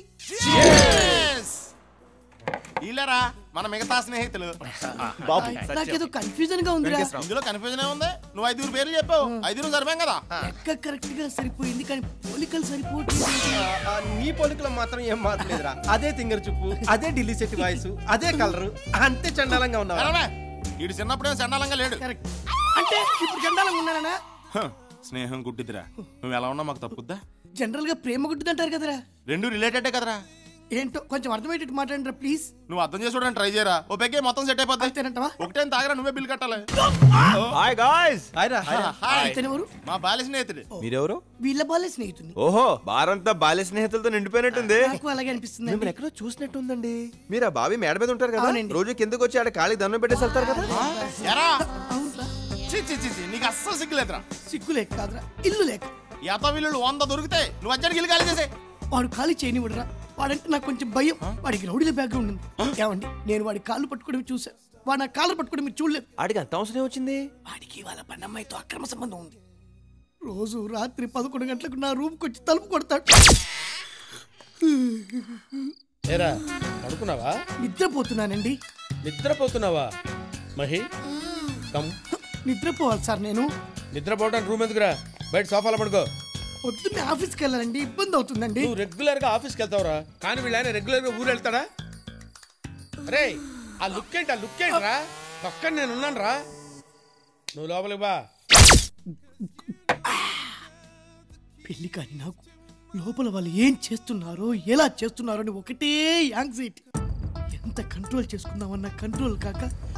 [SPEAKER 7] ఇల్లరా మన మిగతా స్నేహితులు.
[SPEAKER 17] నాకేదో కన్ఫ్యూజన్ గా ఉందిరా.
[SPEAKER 7] ఇందులో కన్ఫ్యూజన్ ఉంది. నువ్వు ఐదుగురు పేర్లు చెప్పావు, ఐదుగురు సరిపోయాం కదా.
[SPEAKER 17] లెక్క కరెక్ట్ గా సరిపోయింది కానీ పోలికలు సరిపోవట్లేదు.
[SPEAKER 18] నీ పోలికలు మాత్రం ఏం మాత్రలేదురా. అదే తింగర్ చూపు, అదే ఢిల్లీ సెట్ వాయిస్, అదే కలర్, అంతే చండాలంగా ఉన్నావు.
[SPEAKER 7] వీడు చిన్నప్పుడే చండాలంగా లేడు.
[SPEAKER 17] అంటే ఇప్పుడు చండాలంగా ఉన్నానా?
[SPEAKER 7] స్నేహం గుడ్డిదిరా. నువ్వు ఎలా ఉన్నా మాకు తప్పుద్దా?
[SPEAKER 17] జనరల్ గా ప్రేమ గుడ్డిదంటారు కదరా.
[SPEAKER 7] రెండు రిలేటెడే కదరా.
[SPEAKER 17] ఏంటో కొంచెం అర్థమయ్యేటట్టు మాట్లాడరా ప్లీజ్.
[SPEAKER 7] నువ్వు అర్థం చేసుకోవడానికి ట్రై చేయరా. ఓ పెగ్గే మొత్తం సెట్ అయిపోద్ది. ఒకటే తాగరా, నువ్వే బిల్ కట్టాలి.
[SPEAKER 3] Hi guys.
[SPEAKER 7] మా బాల్య స్నేహితుడు.
[SPEAKER 3] మీరెవరు?
[SPEAKER 17] వీళ్ళ బాల్య స్నేహితుడు.
[SPEAKER 3] ఓహో, బారంతా బాల్య స్నేహితులతో నిండిపోయినట్టుంది.
[SPEAKER 17] నాకు అలాగే అనిపిస్తుంది.
[SPEAKER 3] మిమ్మల్ని ఎక్కడో చూసినట్టుందండి. మీరు ఆ బావి మేడ మీద ఉంటారు కదా,
[SPEAKER 17] అవునండి.
[SPEAKER 3] రోజు కిందకు వచ్చి ఆడ ఖాళీ దండం పెట్టేసి వెళ్తారు కదా.
[SPEAKER 7] ఎరా చి చి చి చి, నీకు అస్సలు సిగ్గులేదురా.
[SPEAKER 17] సిగ్గు లేక కాదురా, ఇల్లు లేక.
[SPEAKER 7] యాత వీళ్ళు వంద దొరికితే నువ్వు అజ్జడికి ఇల్లు ఖాళీ చేసే.
[SPEAKER 17] వాడు ఖాళీ చేయనివ్వడురా. వాడంటే నాకు కొంచెం భయం. వాడికి రౌడీల బ్యాక్గ్రౌండ్ ఉంది. ఏమండి, నేను వాడి కాళ్ళు పట్టుకోవడం చూసాను. వాడు నా కాళ్ళు పట్టుకోవడం మీరు చూడలేదు.
[SPEAKER 3] వాడికి అంత అవసరం వచ్చింది.
[SPEAKER 17] వాడికి వాళ్ళ పన్నమ్మాయితో అక్రమ సంబంధం ఉంది. రోజు రాత్రి పదకొండు గంటలకు నా రూమ్కి వచ్చి తలుపు కొడతాడు.
[SPEAKER 5] ఏరా పడుకున్నావా?
[SPEAKER 17] నిద్రపోతున్నానండి.
[SPEAKER 5] నిద్రపోతున్నావా మహి? కమ్.
[SPEAKER 17] నిద్రపోవాలి సార్ నేను.
[SPEAKER 5] నిద్రపోవడానికి రూమ్ ఎందుకురా? బయట సోఫాలో పడుకో.
[SPEAKER 17] పొద్దున్నే ఆఫీస్కి వెళ్ళాలండి, ఇబ్బంది అవుతుందండి.
[SPEAKER 5] నువ్వు రెగ్యులర్ గా ఆఫీస్కి వెళ్తావురా, కానీ వీళ్ళైనా రెగ్యులర్ గా ఊరు వెళ్తాడా? రే ఆ లుక్ ఏంటి? ఆ లుక్ ఏంట్రా? పక్కన నేను ఉన్నాను రా. నువ్వు లోపలికి బా.
[SPEAKER 17] పెళ్లి కానీ నాకు లోపల వాళ్ళు ఏం చేస్తున్నారో, ఎలా చేస్తున్నారో అని ఒకటే యాంగ్జైటీ. ఎంత కంట్రోల్ చేసుకుందామన్నా కంట్రోల్ కాక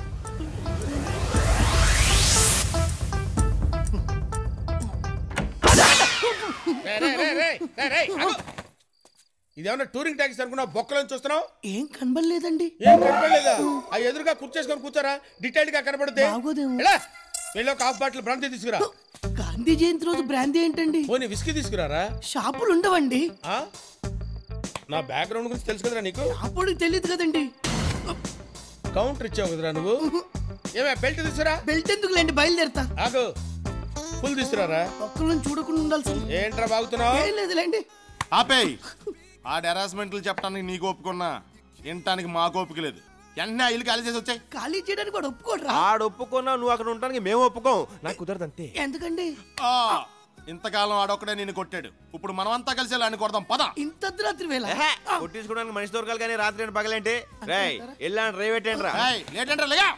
[SPEAKER 5] ఇదేమన్నా టూరింగ్ ట్యాక్సీ అనుకున్నా? బొక్కలను చూస్తున్నావు?
[SPEAKER 17] ఏం కనబడలేదండి.
[SPEAKER 5] ఏం కనబడలేదా? ఆ ఎదురుగా కూర్చేసుకొని కూర్చోరా, డీటెయిల్ గా కనబడితే. వెళ్ళి ఒక హాఫ్ బాటిల్ బ్రాందీ తీసుకురా.
[SPEAKER 17] గాంధీ జయంతి రోజు బ్రాందీ ఏంటండి?
[SPEAKER 5] పోనీ విస్కీ తీసుకురారా.
[SPEAKER 17] షాపులు ఉండవండి.
[SPEAKER 5] నా బ్యాక్గ్రౌండ్ గురించి తెలుసు కదరా నీకు?
[SPEAKER 17] అప్పుడు తెలియదు కదండి.
[SPEAKER 5] కౌంటర్ ఇచ్చావు కదరా నువ్వు. ఏమే బెల్ట్ తీసుకురా.
[SPEAKER 17] బెల్ట్ ఎందుకు లేండి, బయలుదేరతా.
[SPEAKER 5] ఆగు, ఫుల్ తీసుకురారా.
[SPEAKER 17] ఒక్కళ్ళని చూడకుండా ఉండాల్సింది.
[SPEAKER 5] ఏంట్రా బాగుతున్నావు?
[SPEAKER 17] ఏం లేదులేండి.
[SPEAKER 7] ఆపేయ్. ఆ హెరాస్మెంట్లు చెప్పడానికి నీకు ఒప్పుకున్నా, వినటానికి మాకు ఓపిక లేదు. వెంటనే ఇల్లు ఖాళీ చేసి వచ్చాయి.
[SPEAKER 17] ఖాళీ చేయడానికి కూడా ఒప్పుకోడ్రా.
[SPEAKER 3] ఆడు ఒప్పుకున్నా, నువ్వు అక్కడ ఉండడానికి మేము ఒప్పుకోం. నాకు కుదరదు అంతే.
[SPEAKER 17] ఎందుకండి?
[SPEAKER 7] ఇంతకాలం ఆడొక్కడే నిన్ను కొట్టాడు, ఇప్పుడు మనమంతా కలిసి అని కొడదాం పద.
[SPEAKER 17] ఇంత రాత్రి వేళ
[SPEAKER 3] కొట్టించుకోవడానికి మనిషి దొరకాలి కానీ రాత్రి పగలేంటి? రేయ్ వెళ్ళండి, రే పెట్టండి రా.
[SPEAKER 7] లేటంటే లేగా.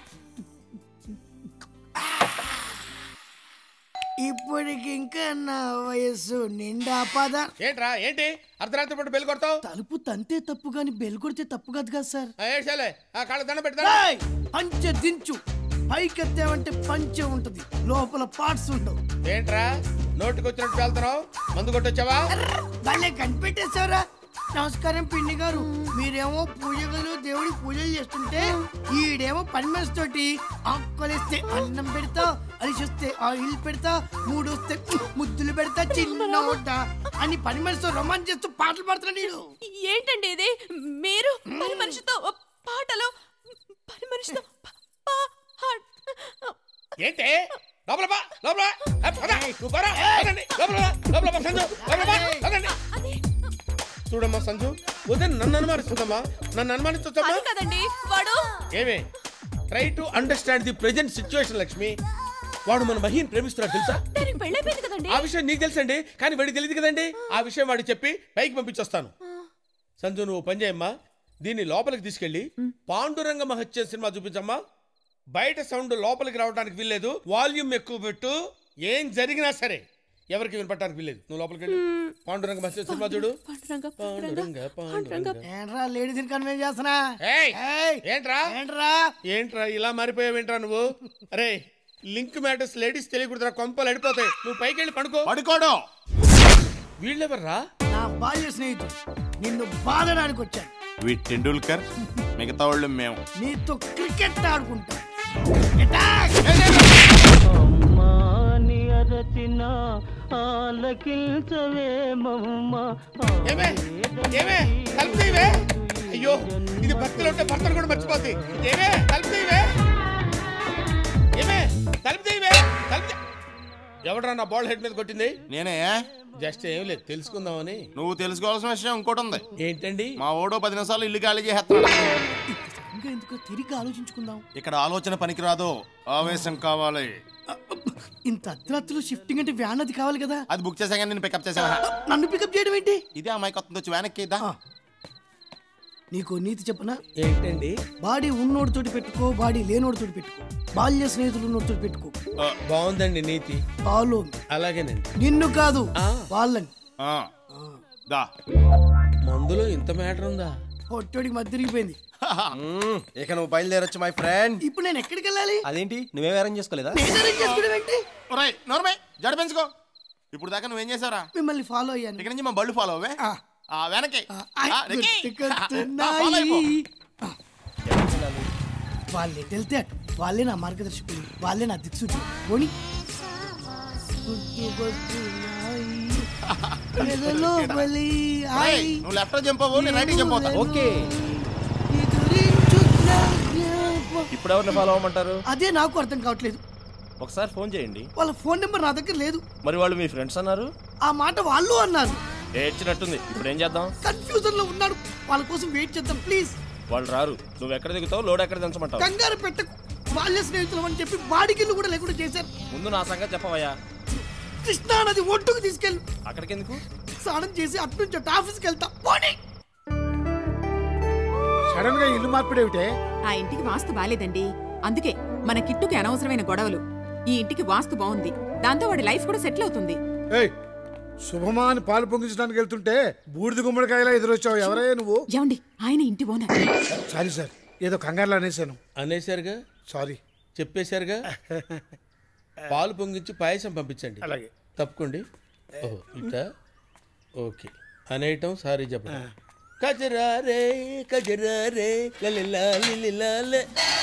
[SPEAKER 17] ఇప్పటికి ఇంకా నా వయస్సు నిండా పద.
[SPEAKER 5] ఏంట్రా ఏంటి అర్ధరాత్రి పూట బెల్ కొడతావు?
[SPEAKER 17] తలుపు తంతే తప్పు గాని బెల్ కొడితే తప్పు కాదు కదా సార్.
[SPEAKER 5] కాళ్ళ దండ పెడతా.
[SPEAKER 17] పంచె దించు. పైకెత్తావంటే పంచె ఉంటది, లోపల పార్ట్స్ ఉండవు.
[SPEAKER 5] ఏంట్రా నోటికి వచ్చినట్టు వెళ్తున్నావు? మందు కొట్టొచ్చావా?
[SPEAKER 17] భలే కనిపెట్టేశారా. నమస్కారం పిండి గారు. మీరేమో పూజలు దేవుడి పూజలు చేస్తుంటే ఈడేమో పని మనిషి తోటి ఆకులేస్తే అన్నం పెడతా, అలిసిస్తే ఆయిల్ పెడతా, మూడు వస్తే ముద్దులు పెడతా, చిన్న అని పని మనిషితో రొమాన్స్ చేస్తూ పాటలు పాడుతున్నాడు.
[SPEAKER 6] ఏంటండి ఇది? మీరు పని మనిషితో పాటలు, పని మనిషితో
[SPEAKER 5] ఏంటి? లోపల బా, లోపల చూడమ్మా సంజు, ఉదయం నన్ను అనుమానిస్తుందమ్మా. నన్ను అనుమానిస్తుందమ్మా
[SPEAKER 6] కదండి. వాడు
[SPEAKER 5] ఏమే try to understand the present situation Lakshmi. వాడు మన మహిని ప్రేమిస్తున్నాడు తెలుసా?
[SPEAKER 6] పెళ్ళైపోయింది కదండి.
[SPEAKER 5] ఆ విషయం నీకు తెలుసండి, కానీ వాడికి తెలియదు కదండి. ఆ విషయం వాడికి చెప్పి పైకి పంపించొస్తాను. సంజు నువ్వు పని చేయమ్మా, దీన్ని లోపలికి తీసుకెళ్లి పాండురంగ మహత్య సినిమా చూపించమ్మా. బయట సౌండ్ లోపలికి రావడానికి వీల్లేదు, వాల్యూమ్ ఎక్కువ పెట్టు. ఏం జరిగినా సరే ఎవరికి వినపట్టానికి వీల్లేదు నువ్వు లోపలికి వెళ్ళి పాండురంగ మధ్య సినిమా చూడు పాండురంగ పాండురంగ
[SPEAKER 17] ఏంట్రా లేడీస్ కన్వెన్స్ చేస్తున్నా
[SPEAKER 5] ఏయ్,
[SPEAKER 17] ఏయ్,
[SPEAKER 5] ఏంట్రా
[SPEAKER 17] ఏంట్రా
[SPEAKER 5] ఏంట్రా ఇలా మారిపోయావేంట్రా నువ్వు అరే లింక్ మ్యాటర్స్ లేడీస్ తెలియకూడదురా కొంపలు అడిపోతాయి నువ్వు పైకి వెళ్ళి పడుకో
[SPEAKER 7] పడుకోడు
[SPEAKER 5] వీళ్ళెవర్రా
[SPEAKER 17] నా బాల్య స్నేహితుడు నిన్ను బాధడానికి వచ్చాను
[SPEAKER 7] వీ టెండూల్కర్ మిగతా వాళ్ళు మేము
[SPEAKER 17] నీతో క్రికెట్ ఆడుకుంటా
[SPEAKER 5] ఏమే ఏమే కలిపివే అయ్యో ఇది భక్తులు ఉంటే భర్తలు కూడా మర్చిపోతాయి ఏమే కలిపివే ఏమే కలిపివే కలిపి ఎవడరా నా బాల్ హెడ్ మీద కొట్టింది
[SPEAKER 7] నేనే
[SPEAKER 5] జస్ట్ ఏం లేదు తెలుసుకుందామని
[SPEAKER 7] నువ్వు తెలుసుకోవాల్సిన విషయం ఇంకోటి ఉంది
[SPEAKER 5] ఏంటండి
[SPEAKER 7] మా ఓడో పది నిమిషాలు ఇల్లు ఖాళీ చేస్తాడు
[SPEAKER 17] ఇంకా ఎందుకు తిరిగి ఆలోచించుకుందాం
[SPEAKER 7] ఇక్కడ ఆలోచన పనికిరాదు ఆవేశం కావాలి
[SPEAKER 17] ఇంత అర్ధరాత్రులు షిఫ్టింగ్ అంటే వ్యాన్ అది కావాలి కదా
[SPEAKER 7] అది బుక్ చేసా నేను పికప్ చేసా
[SPEAKER 17] నన్ను పికప్ చేయడం ఏంటి
[SPEAKER 7] ఇదే అమ్మాయి కొత్త వచ్చి వ్యాన్ ఎక్కిద్దా
[SPEAKER 17] నీకు నీతి చెప్పనా
[SPEAKER 5] ఏంటండి
[SPEAKER 17] బాడీ ఉన్నోడితోటి పెట్టుకో బాడీ లేనోడితోటి పెట్టుకో బాల్య స్నేహితులు ఉన్నోడితోటి పెట్టుకో
[SPEAKER 5] బాగుందండి నీతి
[SPEAKER 17] బాలో
[SPEAKER 5] అలాగేనండి
[SPEAKER 17] నిన్ను కాదు వాళ్ళని
[SPEAKER 7] దా
[SPEAKER 3] మందులో ఇంత మ్యాటర్ ఉందా?
[SPEAKER 17] పొట్టోడికి మధ్య తిరిగిపోయింది.
[SPEAKER 18] ఇక నువ్వు బయలుదేరొచ్చు మై ఫ్రెండ్.
[SPEAKER 17] ఇప్పుడు నేను ఎక్కడికి వెళ్ళాలి?
[SPEAKER 18] అదేంటి నువ్వేం అరేంజ్ చేసుకోలేదా?
[SPEAKER 17] నేను అరేంజ్ చేసుకోవడం ఏంటి?
[SPEAKER 7] ఒరేయ్ నోర్మే జడ పెంచుకో. ఇప్పుడు దాకా నువ్వేం చేసావురా?
[SPEAKER 17] మిమ్మల్ని ఫాలో అయ్యాను.
[SPEAKER 7] ఇక్కడ నుంచి మా బళ్ళు ఫాలో అవే. ఆ వెనకే
[SPEAKER 17] వాళ్ళు ఎటు వెళ్తే అటు వాళ్ళే నా మార్గదర్శకులు, వాళ్ళే నా దిక్సూచి. పోనీ
[SPEAKER 7] నువ్వు లెఫ్ట్ జంప్ అవ్వు, నేను రైట్ జంప్ అవుతా.
[SPEAKER 18] ఓకే ఇప్పుడు ఎవరిని ఫాలో అవ్వమంటారు?
[SPEAKER 17] అదే నాకు అర్థం కావట్లేదు.
[SPEAKER 18] ఒకసారి ఫోన్ చేయండి.
[SPEAKER 17] వాళ్ళ ఫోన్ నెంబర్ నా దగ్గర లేదు.
[SPEAKER 18] మరి వాళ్ళు మీ ఫ్రెండ్స్ అన్నారు?
[SPEAKER 17] ఆ మాట వాళ్ళు అన్నారు.
[SPEAKER 18] ఏడ్చినట్టుంది. ఇప్పుడు ఏం చేద్దాం?
[SPEAKER 17] కన్ఫ్యూజన్ లో ఉన్నాడు. వాళ్ళ కోసం వెయిట్ చేద్దాం ప్లీజ్.
[SPEAKER 18] వాళ్ళు రారు. నువ్వు ఎక్కడ దిగుతావు, లోడ్ ఎక్కడ దించమంటావు?
[SPEAKER 17] కంగారు పెట్టకు. బాల్య స్నేహితులు అని చెప్పి బాడిగిల్లు కూడా లేకుండా చేశారు.
[SPEAKER 18] ముందు నా సంగతి చెప్పవయ్యా.
[SPEAKER 17] కృష్ణా నది ఒడ్డుకు తీసుకెళ్ళు.
[SPEAKER 18] అక్కడికి ఎందుకు?
[SPEAKER 17] స్నానం చేసి అటు నుంచి అటు ఆఫీస్కి వెళ్తా.
[SPEAKER 2] సడన్ గా ఇల్లు మార్పిడేమిటే?
[SPEAKER 1] ఆ ఇంటికి వాస్తు బాలేదండి, అందుకే మన కిట్టుకి అనవసరమైన గొడవలు. ఈ ఇంటికి వాస్తు బాగుంది, దాంతో వాడి లైఫ్ కూడా సెటిల్ అవుతుంది.
[SPEAKER 2] ఏయ్ శుభమాని పాలు పొంగించడానికి వెళ్తుంటే బూడిద గుమ్మడికాయలా ఎదురొచ్చావు. ఎవరయ్యా నువ్వు?
[SPEAKER 1] ఏమండి, ఆయన ఇంటి ఓనర్.
[SPEAKER 2] సారీ సార్, ఏదో కంగారులో అనేసాను.
[SPEAKER 5] అనేసారుగా,
[SPEAKER 2] సారీ.
[SPEAKER 5] చెప్పేశారుగా. పాలు పొంగించి పాయసం పంపించండి.
[SPEAKER 2] అలాగే.
[SPEAKER 5] తప్పుకోండి. ఓహో ఇటా, ఓకే అనేయటం, సారీ చెప్పండి. కజరా రే కజరా రే లే.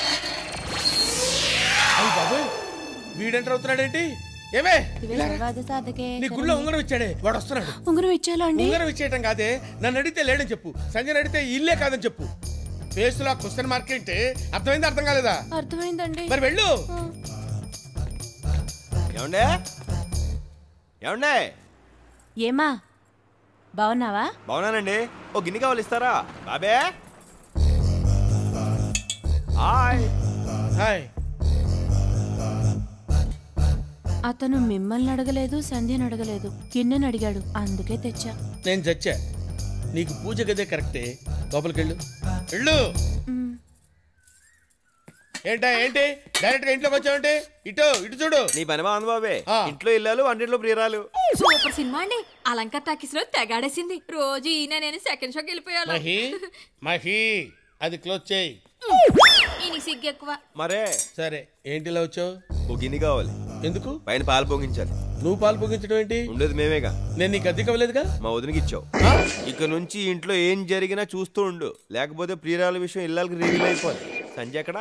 [SPEAKER 5] బాబోయ్, వీడెంటర్ అవుతున్నాడేంటి? ఏమే నీ గుళ్ళో ఉంగరం ఇచ్చాడే, వాడు వస్తున్నాడు.
[SPEAKER 6] ఉంగరం ఇచ్చేలా అండి?
[SPEAKER 5] ఉంగరం ఇచ్చేయటం కాదే, నన్ను అడిగితే లేడని చెప్పు. సంజయ్ అడిగితే ఇల్లే కాదని చెప్పు. ఫేస్లో క్వశ్చన్ మార్క్ ఏంటి? అర్థమైంది అర్థం కాలేదా?
[SPEAKER 6] అర్థమైందండి.
[SPEAKER 5] మరి వెళ్ళు.
[SPEAKER 3] ఏమండే ఏమండే
[SPEAKER 14] ఏమా బాగున్నావా?
[SPEAKER 3] బాగున్నానండి. ఓ గిన్నె కావాలి, ఇస్తారా? బాబే హాయ్.
[SPEAKER 5] హాయ్.
[SPEAKER 6] అతను మిమ్మల్ని అడగలేదు, సంధ్యని అడగలేదు, కిన్నెని అడిగాడు, అందుకే తెచ్చా.
[SPEAKER 5] నేను చచ్చా. నీకు పూజ గదే కరెక్టే. లోపలికి వెళ్ళు. వెళ్ళు. ఏంటా ఏంటి డైరెక్ట్ గా ఇంట్లోకి వచ్చావంటే? ఇటు ఇటు చూడు.
[SPEAKER 3] నీ పని బాగుంది బాబే. ఇంట్లో ఇల్లాలు, వంటింట్లో ప్రియురాలు.
[SPEAKER 19] సూపర్ సినిమా అండి. అలంకార్ టాకీస్ లో తెగాడేసింది. రోజు ఈయన నేను సెకండ్ షోకి వెళ్ళిపోయాను.
[SPEAKER 5] మహి మహి అది క్లోజ్ చేయి.
[SPEAKER 19] ఈయనకి సిగ్గు ఎక్కువ.
[SPEAKER 3] మరే
[SPEAKER 5] సరే, ఏంటిలా వచ్చావు?
[SPEAKER 3] ఓ గిన్నె కావాలి.
[SPEAKER 5] ఎందుకు?
[SPEAKER 3] పైన పాలు పొంగించాలి.
[SPEAKER 5] నువ్వు పాలు పొంగించడం ఏంటి?
[SPEAKER 3] ఉండేది మేమేగా.
[SPEAKER 5] నేను నీకు అద్దె ఇవ్వలేదుగా.
[SPEAKER 3] మా వదినకి ఇచ్చావు. ఇక నుంచి ఇంట్లో ఏం జరిగినా చూస్తూ ఉండు, లేకపోతే ప్రియురాల విషయం ఇళ్ళకి రివీల్ అయిపోదు. సంజయ్ ఎక్కడా?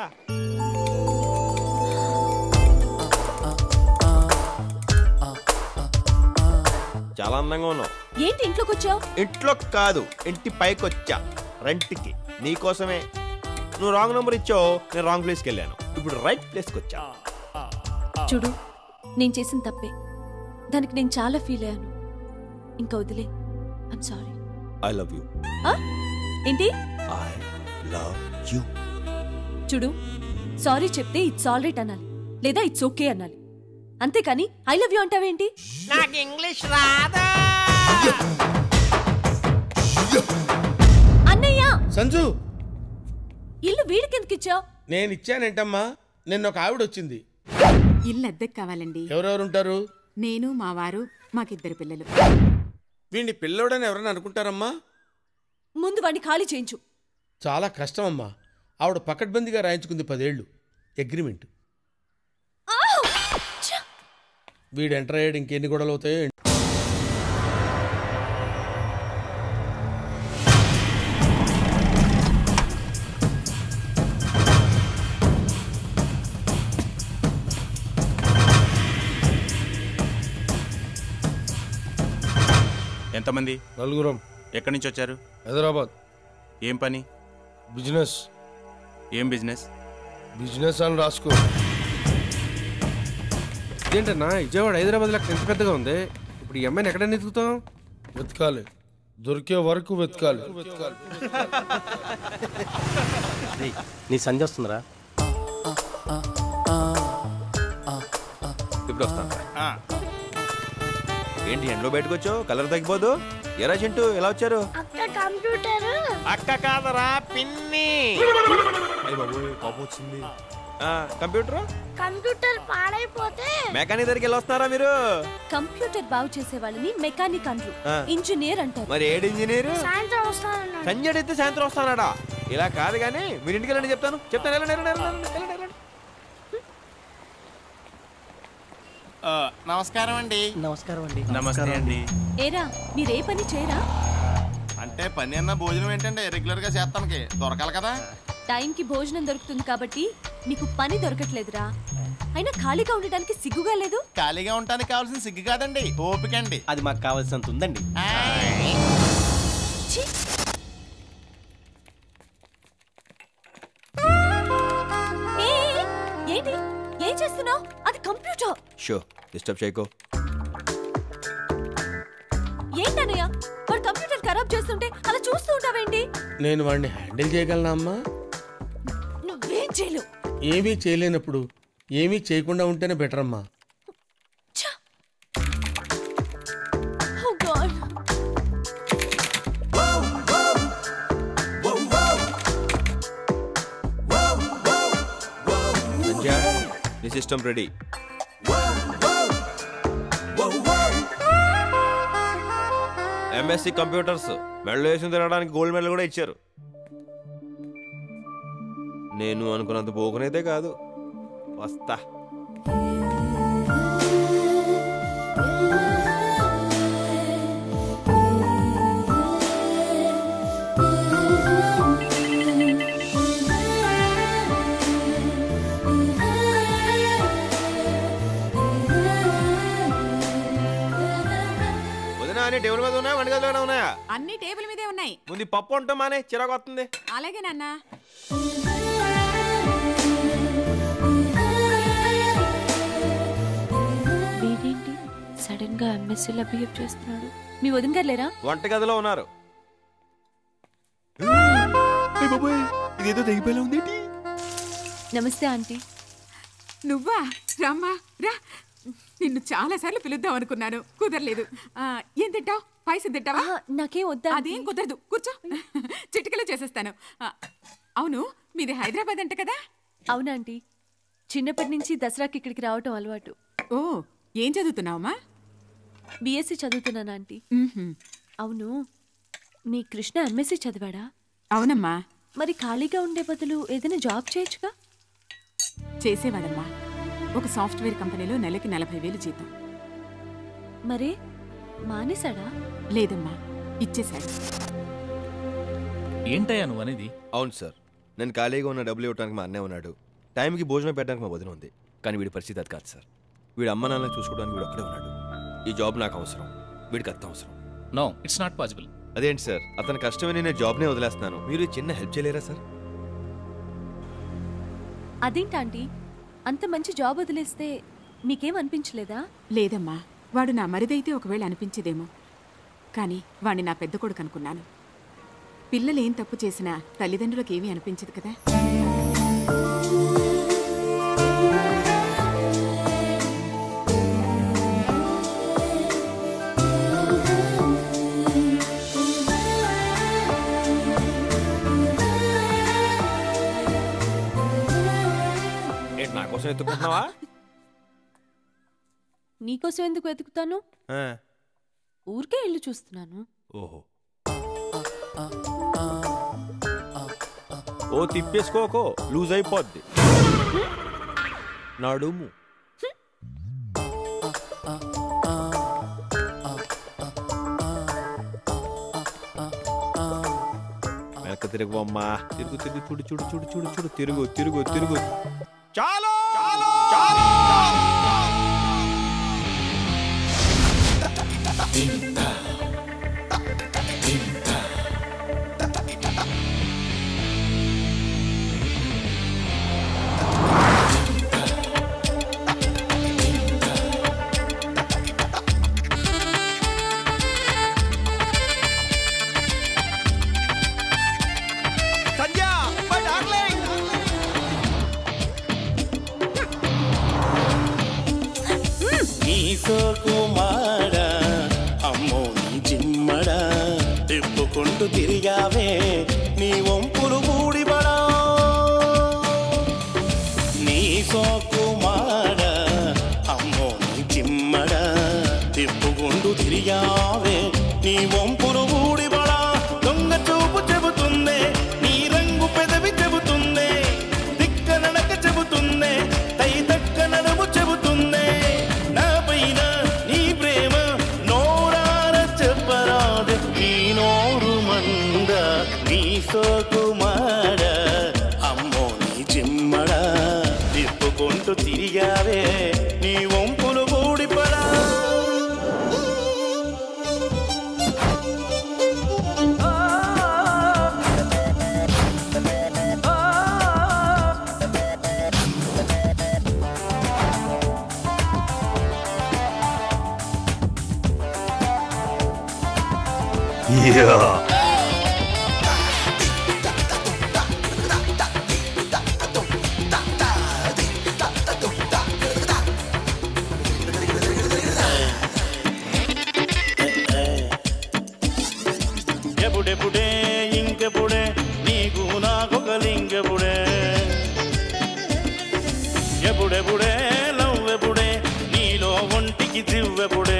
[SPEAKER 3] చాలా అందంగా ఉన్నావు.
[SPEAKER 6] ఏంటి ఇంట్లోకి వచ్చావు?
[SPEAKER 3] ఇంట్లో కాదు, ఇంటి పైకి వచ్చా రెంట్కి. నీకోసమే. నువ్వు రాంగ్ నెంబర్ ఇచ్చావు, నేను రాంగ్ ప్లేస్కి వెళ్ళాను. ఇప్పుడు రైట్ ప్లేస్కి వచ్చా.
[SPEAKER 6] చూడు, నేను చేసిన తప్పే, దానికి నేను చాలా ఫీల్ అయ్యాను. ఇంకా వదిలే. I'm sorry.
[SPEAKER 3] I love you.
[SPEAKER 6] ఏంటి?
[SPEAKER 3] I love you.
[SPEAKER 6] చూడు, సారీ చెప్తే ఇట్స్ ఆల్ రైట్ అనాలి, లేదా ఇట్స్ ఓకే అనాలి, అంతేకాని ఐ లవ్ యూ అంటావేంటి?
[SPEAKER 20] నాకు ఇంగ్లీష్ రాదా?
[SPEAKER 6] అన్నయ్య!
[SPEAKER 5] సంజు,
[SPEAKER 6] ఇల్లు వీడికి ఎందుకు ఇచ్చావు?
[SPEAKER 5] నేను ఇచ్చానేంటమ్మా? నిన్న ఒక ఆవిడ వచ్చింది.
[SPEAKER 1] ఇల్లు అద్దెకు కావాలండి.
[SPEAKER 5] ఎవరెవరు ఉంటారు?
[SPEAKER 1] నేను, మా వారు, మాకిద్దరు పిల్లలు.
[SPEAKER 5] వీడిని పిల్లోడని ఎవరైనా అనుకుంటారమ్మా?
[SPEAKER 6] ముందు వాడిని ఖాళీ చేయించు.
[SPEAKER 5] చాలా కష్టం అమ్మా. ఆవిడ పకడ్బందీగా రాయించుకుంది పదేళ్ళు అగ్రిమెంట్. వీడు ఎంటర్ అయ్యాడు, ఇంకెన్ని గొడవలు అవుతాయో.
[SPEAKER 9] ఎంతమంది?
[SPEAKER 16] నలుగురం.
[SPEAKER 9] ఎక్కడి నుంచి వచ్చారు?
[SPEAKER 16] హైదరాబాద్.
[SPEAKER 9] ఏం పని?
[SPEAKER 16] బిజినెస్.
[SPEAKER 9] ఏం బిజినెస్?
[SPEAKER 16] బిజినెస్ అని రాసుకో. ఏంటన్నా విజయవాడ హైదరాబాద్ లెక్క ఎంత పెద్దగా ఉంది? ఇప్పుడు ఈ అమ్మాయిని ఎక్కడ వెతుకుతాం? వెతకాలి, దొరికే వరకు వెతకాలి.
[SPEAKER 18] నీ సంధ్య వస్తుందిరా.
[SPEAKER 3] ఇప్పుడు వస్తాను. ఏంటి ఎండలో బయటకు వచ్చావు? కలర్ తగ్గిపోదు. ఎరా చింటూ ఎలా వచ్చారు?
[SPEAKER 4] అక్క కంప్యూటర్.
[SPEAKER 20] అక్క కాదరా పిన్ని.
[SPEAKER 3] కోపం వచ్చింది. కంప్యూటర్
[SPEAKER 4] కంప్యూటర్ పాడైపోతే
[SPEAKER 3] మెకానిక్ దగ్గరికి వెళ్ళి వస్తున్నారా మీరు?
[SPEAKER 6] కంప్యూటర్ బాగు చేసే వాళ్ళని మెకానిక్ అంటారు, ఇంజనీర్ అంటారు.
[SPEAKER 3] మరి ఏడు ఇంజనీర్?
[SPEAKER 4] సాయంత్రం వస్తానన్నాడు.
[SPEAKER 3] సంజయ్ అయితే సాయంత్రం వస్తానాడా? ఇలా కాదు కానీ మీరు ఇంటికి వెళ్ళండి, చెప్తాను చెప్తాను వెళ్ళండి వెళ్ళండి వెళ్ళండి వెళ్ళండి.
[SPEAKER 7] నమస్కారం అండి.
[SPEAKER 18] నమస్కారం అండి.
[SPEAKER 9] నమస్తే అండి.
[SPEAKER 6] ఏరా మీరే పని చేయరా?
[SPEAKER 7] అంటే పని అన్న భోజనం ఏంటంటే రెగ్యులర్ గా చేస్తానికి దొరకాలి కదా.
[SPEAKER 6] టైంకి భోజనం దొరుకుతుంది కాబట్టి మీకు పని దొరకట్లేదురా. అయినా ఖాళీగా ఉండడానికి సిగ్గుగా లేదు?
[SPEAKER 7] ఖాళీగా ఉండడానికి కావాల్సిన సిగ్గు కాదండి, ఓపిక అండి.
[SPEAKER 18] అది మాకు కావాల్సినంత ఉందండి.
[SPEAKER 6] ఏంటి ఏం చేస్తున్నావు? అది కంప్యూటర్.
[SPEAKER 3] Show disturb చేయకో.
[SPEAKER 6] ఏంటన్నయ్య వాడు కంప్యూటర్ ఖరాబ్ చేస్తుంటే అలా చూస్తూ ఉంటావేంటి?
[SPEAKER 5] నేను వాడిని హ్యాండిల్ చేయగలనా అమ్మా?
[SPEAKER 6] నువ్వేం చేయలేవు.
[SPEAKER 5] ఏమీ చేయలేనప్పుడు ఏమీ చేయకుండా ఉంటేనే బెటర్ అమ్మా.
[SPEAKER 3] నీ సిస్టమ్ రెడీ. ఎంఎస్సి కంప్యూటర్స్ మెడలో వేసి తిరగడానికి గోల్డ్ మెడల్ కూడా ఇచ్చారు. నేను అనుకున్నంత పోకునైతే కాదు. వస్తా. అన్ని టేబుల్ మీద ఉన్నాయా, వంట గదిలో ఉన్నాయా?
[SPEAKER 1] అన్ని టేబుల్ మీదే ఉన్నాయి.
[SPEAKER 3] ముందు పప్పు ఉంటాం మానే, చిరాకు వస్తుంది.
[SPEAKER 1] అలాగే నాన్న.
[SPEAKER 6] వీడేంటి సడన్ గా ఎంఎస్సీలా బిహేవ్ చేస్తున్నాడు? మీ వదిన గారు లేరా?
[SPEAKER 3] వంట గదిలో ఉన్నారు.
[SPEAKER 6] ఇదేదో తెగిపోయేలా ఉంది. నమస్తే ఆంటీ.
[SPEAKER 1] నువ్వా? రామ్మా రా. నిన్ను చాలా సార్లు పిలుద్దాం అనుకున్నాను, కుదరలేదు. ఏం తింటావు? పాయసం తింటావా?
[SPEAKER 6] నాకేం వద్దా.
[SPEAKER 1] అదేం కుదరదు, కూర్చో. చిటికలో చేసేస్తాను. అవును, మీది హైదరాబాద్ అంట కదా?
[SPEAKER 6] అవునాంటీ, చిన్నప్పటి నుంచి దసరాకి ఇక్కడికి రావటం అలవాటు.
[SPEAKER 1] ఓ, ఏం చదువుతున్నావమ్మా?
[SPEAKER 6] బిఎస్సి చదువుతున్నాను ఆంటీ. అవును, మీ కృష్ణ ఎంఎస్సి చదివాడా?
[SPEAKER 1] అవునమ్మా.
[SPEAKER 6] మరి ఖాళీగా ఉండే బదులు ఏదైనా జాబ్ చేయొచ్చుగా?
[SPEAKER 1] చేసేవాడమ్మా. ఒక సాఫ్ట్వేర్ కంపెనీలో నెలకి నలభై వేలు జీతం.
[SPEAKER 6] మరే మానేశాడా?
[SPEAKER 1] లేదమ్మా, ఇచ్చేశాడు.
[SPEAKER 3] ఏంటయ్యా నువ్వు అనేది? అవును సార్, నేను ఖాళీగా ఉన్న డబ్బులు ఇవ్వడానికి మా అన్నయ్య ఉన్నాడు, టైంకి భోజనం పెట్టడానికి మా వదిన ఉంది. కానీ వీడి పరిస్థితి అది కాదు సార్. వీడి అమ్మ నాన్నని చూసుకోవడానికి వీడు ఒక్కడే ఉన్నాడు. ఈ జాబ్ నాకు అవసరం, వీడికి అత్త అవసరం.
[SPEAKER 21] No, it's not possible.
[SPEAKER 3] అదేంటి సార్, అతని కష్టమని నేను జాబ్నే వదిలేస్తున్నాను. మీరు చిన్న హెల్ప్ చేయలేరా సార్?
[SPEAKER 6] అదేంటాంటీ, అంత మంచి జాబ్ వదిలేస్తే మీకేం అనిపించలేదా?
[SPEAKER 1] లేదమ్మా, వాడు నా మరిదైతే ఒకవేళ అనిపించేదేమో, కానీ వాడిని నా పెద్ద కొడుకు అనుకున్నాను. పిల్లలు ఏం తప్పు చేసినా తల్లిదండ్రులకు ఏమీ అనిపించదు కదా.
[SPEAKER 3] నా కోసం ఎత్తుకుంటున్నావా?
[SPEAKER 6] నీకోసం ఎందుకు వెతుకుతాను? ఊరికే ఇల్లు చూస్తున్నాను.
[SPEAKER 13] ఓహో, ఓ తిప్పేసుకోకో, లూజ్ అయిపోద్ది నడుము. వెనక తిరుగు అమ్మా, తిరుగు తిరుగు, చూడు చూడు చూడు చూడు చూడు, తిరుగు తిరుగు తిరుగు. చాలు చాలు చాలు.
[SPEAKER 21] కుమారా అమ్మో నీ జిమ్మడా తిప్పుకుంటూ తిరిగావే నీ వంపులు గూడిబడా. నీ సోకుమారా అమ్మో నీ జిమ్మడా తిప్పుకుంటూ తిరిగావే నీ వంపులు గూడిబడా. దొంగ చూపు చెబుతుందే, నీ రంగు పెదవి చెబుతుందే, దిక్క నడక చెబుతుందే, తై దక్క నడుము చెబుతుందే. కుమార అమ్మో నీ జిమ్మడా తిప్పుకుంటూ తిరిగావే నీ వంపులు గూడిపడా. ఎప్పుడెప్పుడే ఇంకెప్పుడే నీకు నాకొక లింకెప్పుడే, ఎప్పుడెప్పుడే లవ్వెప్పుడే నీలో ఒంటికి జివ్వెప్పుడే.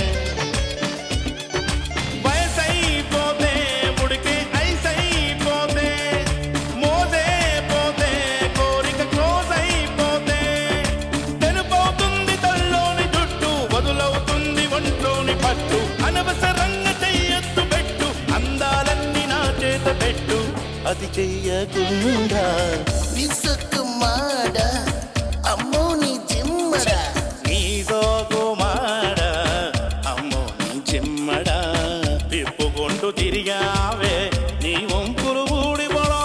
[SPEAKER 21] వయసైపోతే ఉడికి ఐసైపోతే మోదే పోతే కోరిక క్లోజ్ అయిపోతే తెలుపవుతుంది తల్లోని జుట్టు, వదులవుతుంది ఒంట్లోని పట్టు. అనవసరంగా చెయ్యొద్దు పెట్టు, అందాలన్నీ నా చేత పెట్టు, అది చెయ్యకుండా. విసుకుమాడ అమ్మో నీ జిమ్మడా నీదో కుమార అమ్మో నీ జిమ్మడా తిప్పుకుంటూ తిరిగావే నీ వంపులు గూడిబడా.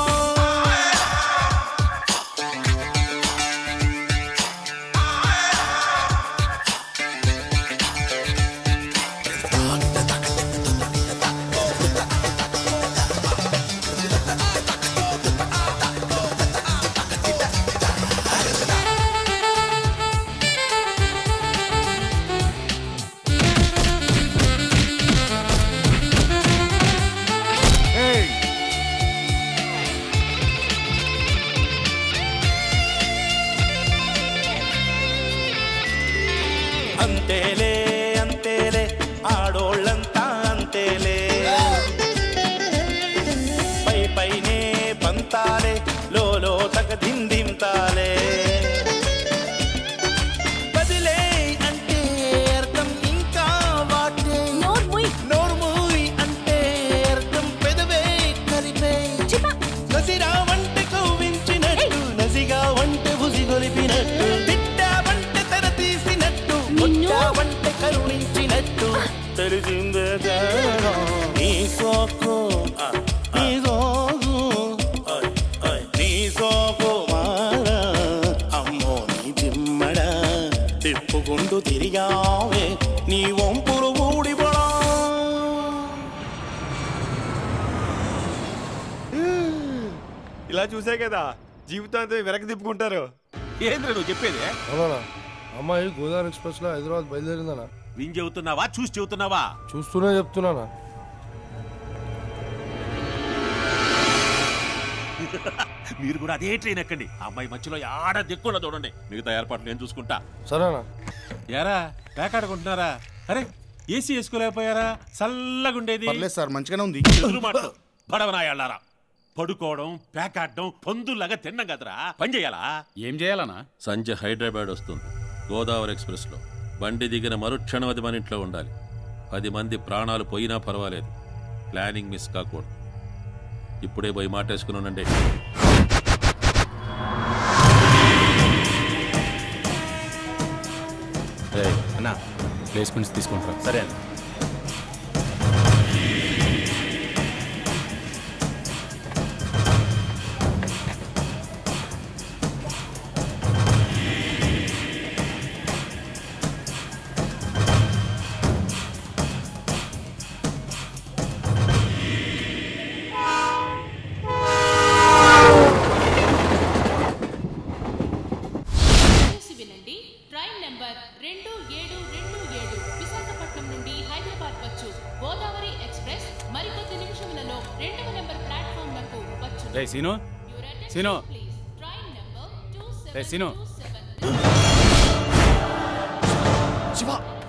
[SPEAKER 21] అంతేలే అంతేలే ఆడోళ్ళంతా అంతేలే, పై పైనే పంతాలే లోలో తగ దిందింతాలే. బదిలే అంటే అర్థం ఇంకా వాటే, నోర్మూయి అంటే అర్థం పెదవే కలిపే. నసిరా వంట కవ్వించినట్టు, నసిగా వంట భుసి గొలిపినట్టు, తిట్టావంటే తెర తీసినట్టు, వంట కరుణించినట్టు తెలిసిందే నీ సోకు నీ సోకు నీ సోకు మార అమ్మో నీ జిమ్మడా తిప్పుకుంటూ తిరిగావే నీ వంపులు గూడిబడా.
[SPEAKER 13] ఇలా చూసే కదా జీవితాంతో వెనక్కి తిప్పుకుంటారు.
[SPEAKER 15] ఏంద్ర నువ్వు చెప్పేది?
[SPEAKER 16] అవునా, అమ్మాయి గోదావరి ఎక్స్ప్రెస్ లో హైదరాబాద్ బయలుదేరిందనా?
[SPEAKER 15] విని చెబుతున్నావా చూసి చెబుతున్నావా?
[SPEAKER 16] చూస్తూనే చెప్తున్నానా.
[SPEAKER 15] మీరు కూడా అదే ట్రైన్ ఎక్కండి, అమ్మాయి మధ్యలో ఆడ దిక్కున చూడండి, మిగతా ఏర్పాట్లు నేను చూసుకుంటా.
[SPEAKER 16] సరేనా?
[SPEAKER 15] యారా పేకాడుకుంటున్నారా? అరే ఏసీ వేసుకోలేకపోయారా? చల్లగుండేది.
[SPEAKER 12] పర్లేదు సార్, మంచిగానే ఉంది.
[SPEAKER 15] పడవనాయాళ్ళారా, పడుకోవడం పేకాడడం పందులాగా తిన్నాం కదరా, పని చేయాలా?
[SPEAKER 10] ఏం చేయాలనా? సంజయ్ హైదరాబాద్ వస్తుంది. గోదావరి ఎక్స్ప్రెస్ లో బండి దిగిన మరుక్షణం అది మన ఇంట్లో ఉండాలి. పది మంది ప్రాణాలు పోయినా పర్వాలేదు, ప్లానింగ్ మిస్ కాకూడదు. ఇప్పుడే పోయి మాటేసుకున్నానండి.
[SPEAKER 9] అన్నా ప్లేస్మెంట్స్ తీసుకుంటారా? సరే అన్న. సీను సీను సీను
[SPEAKER 7] శివ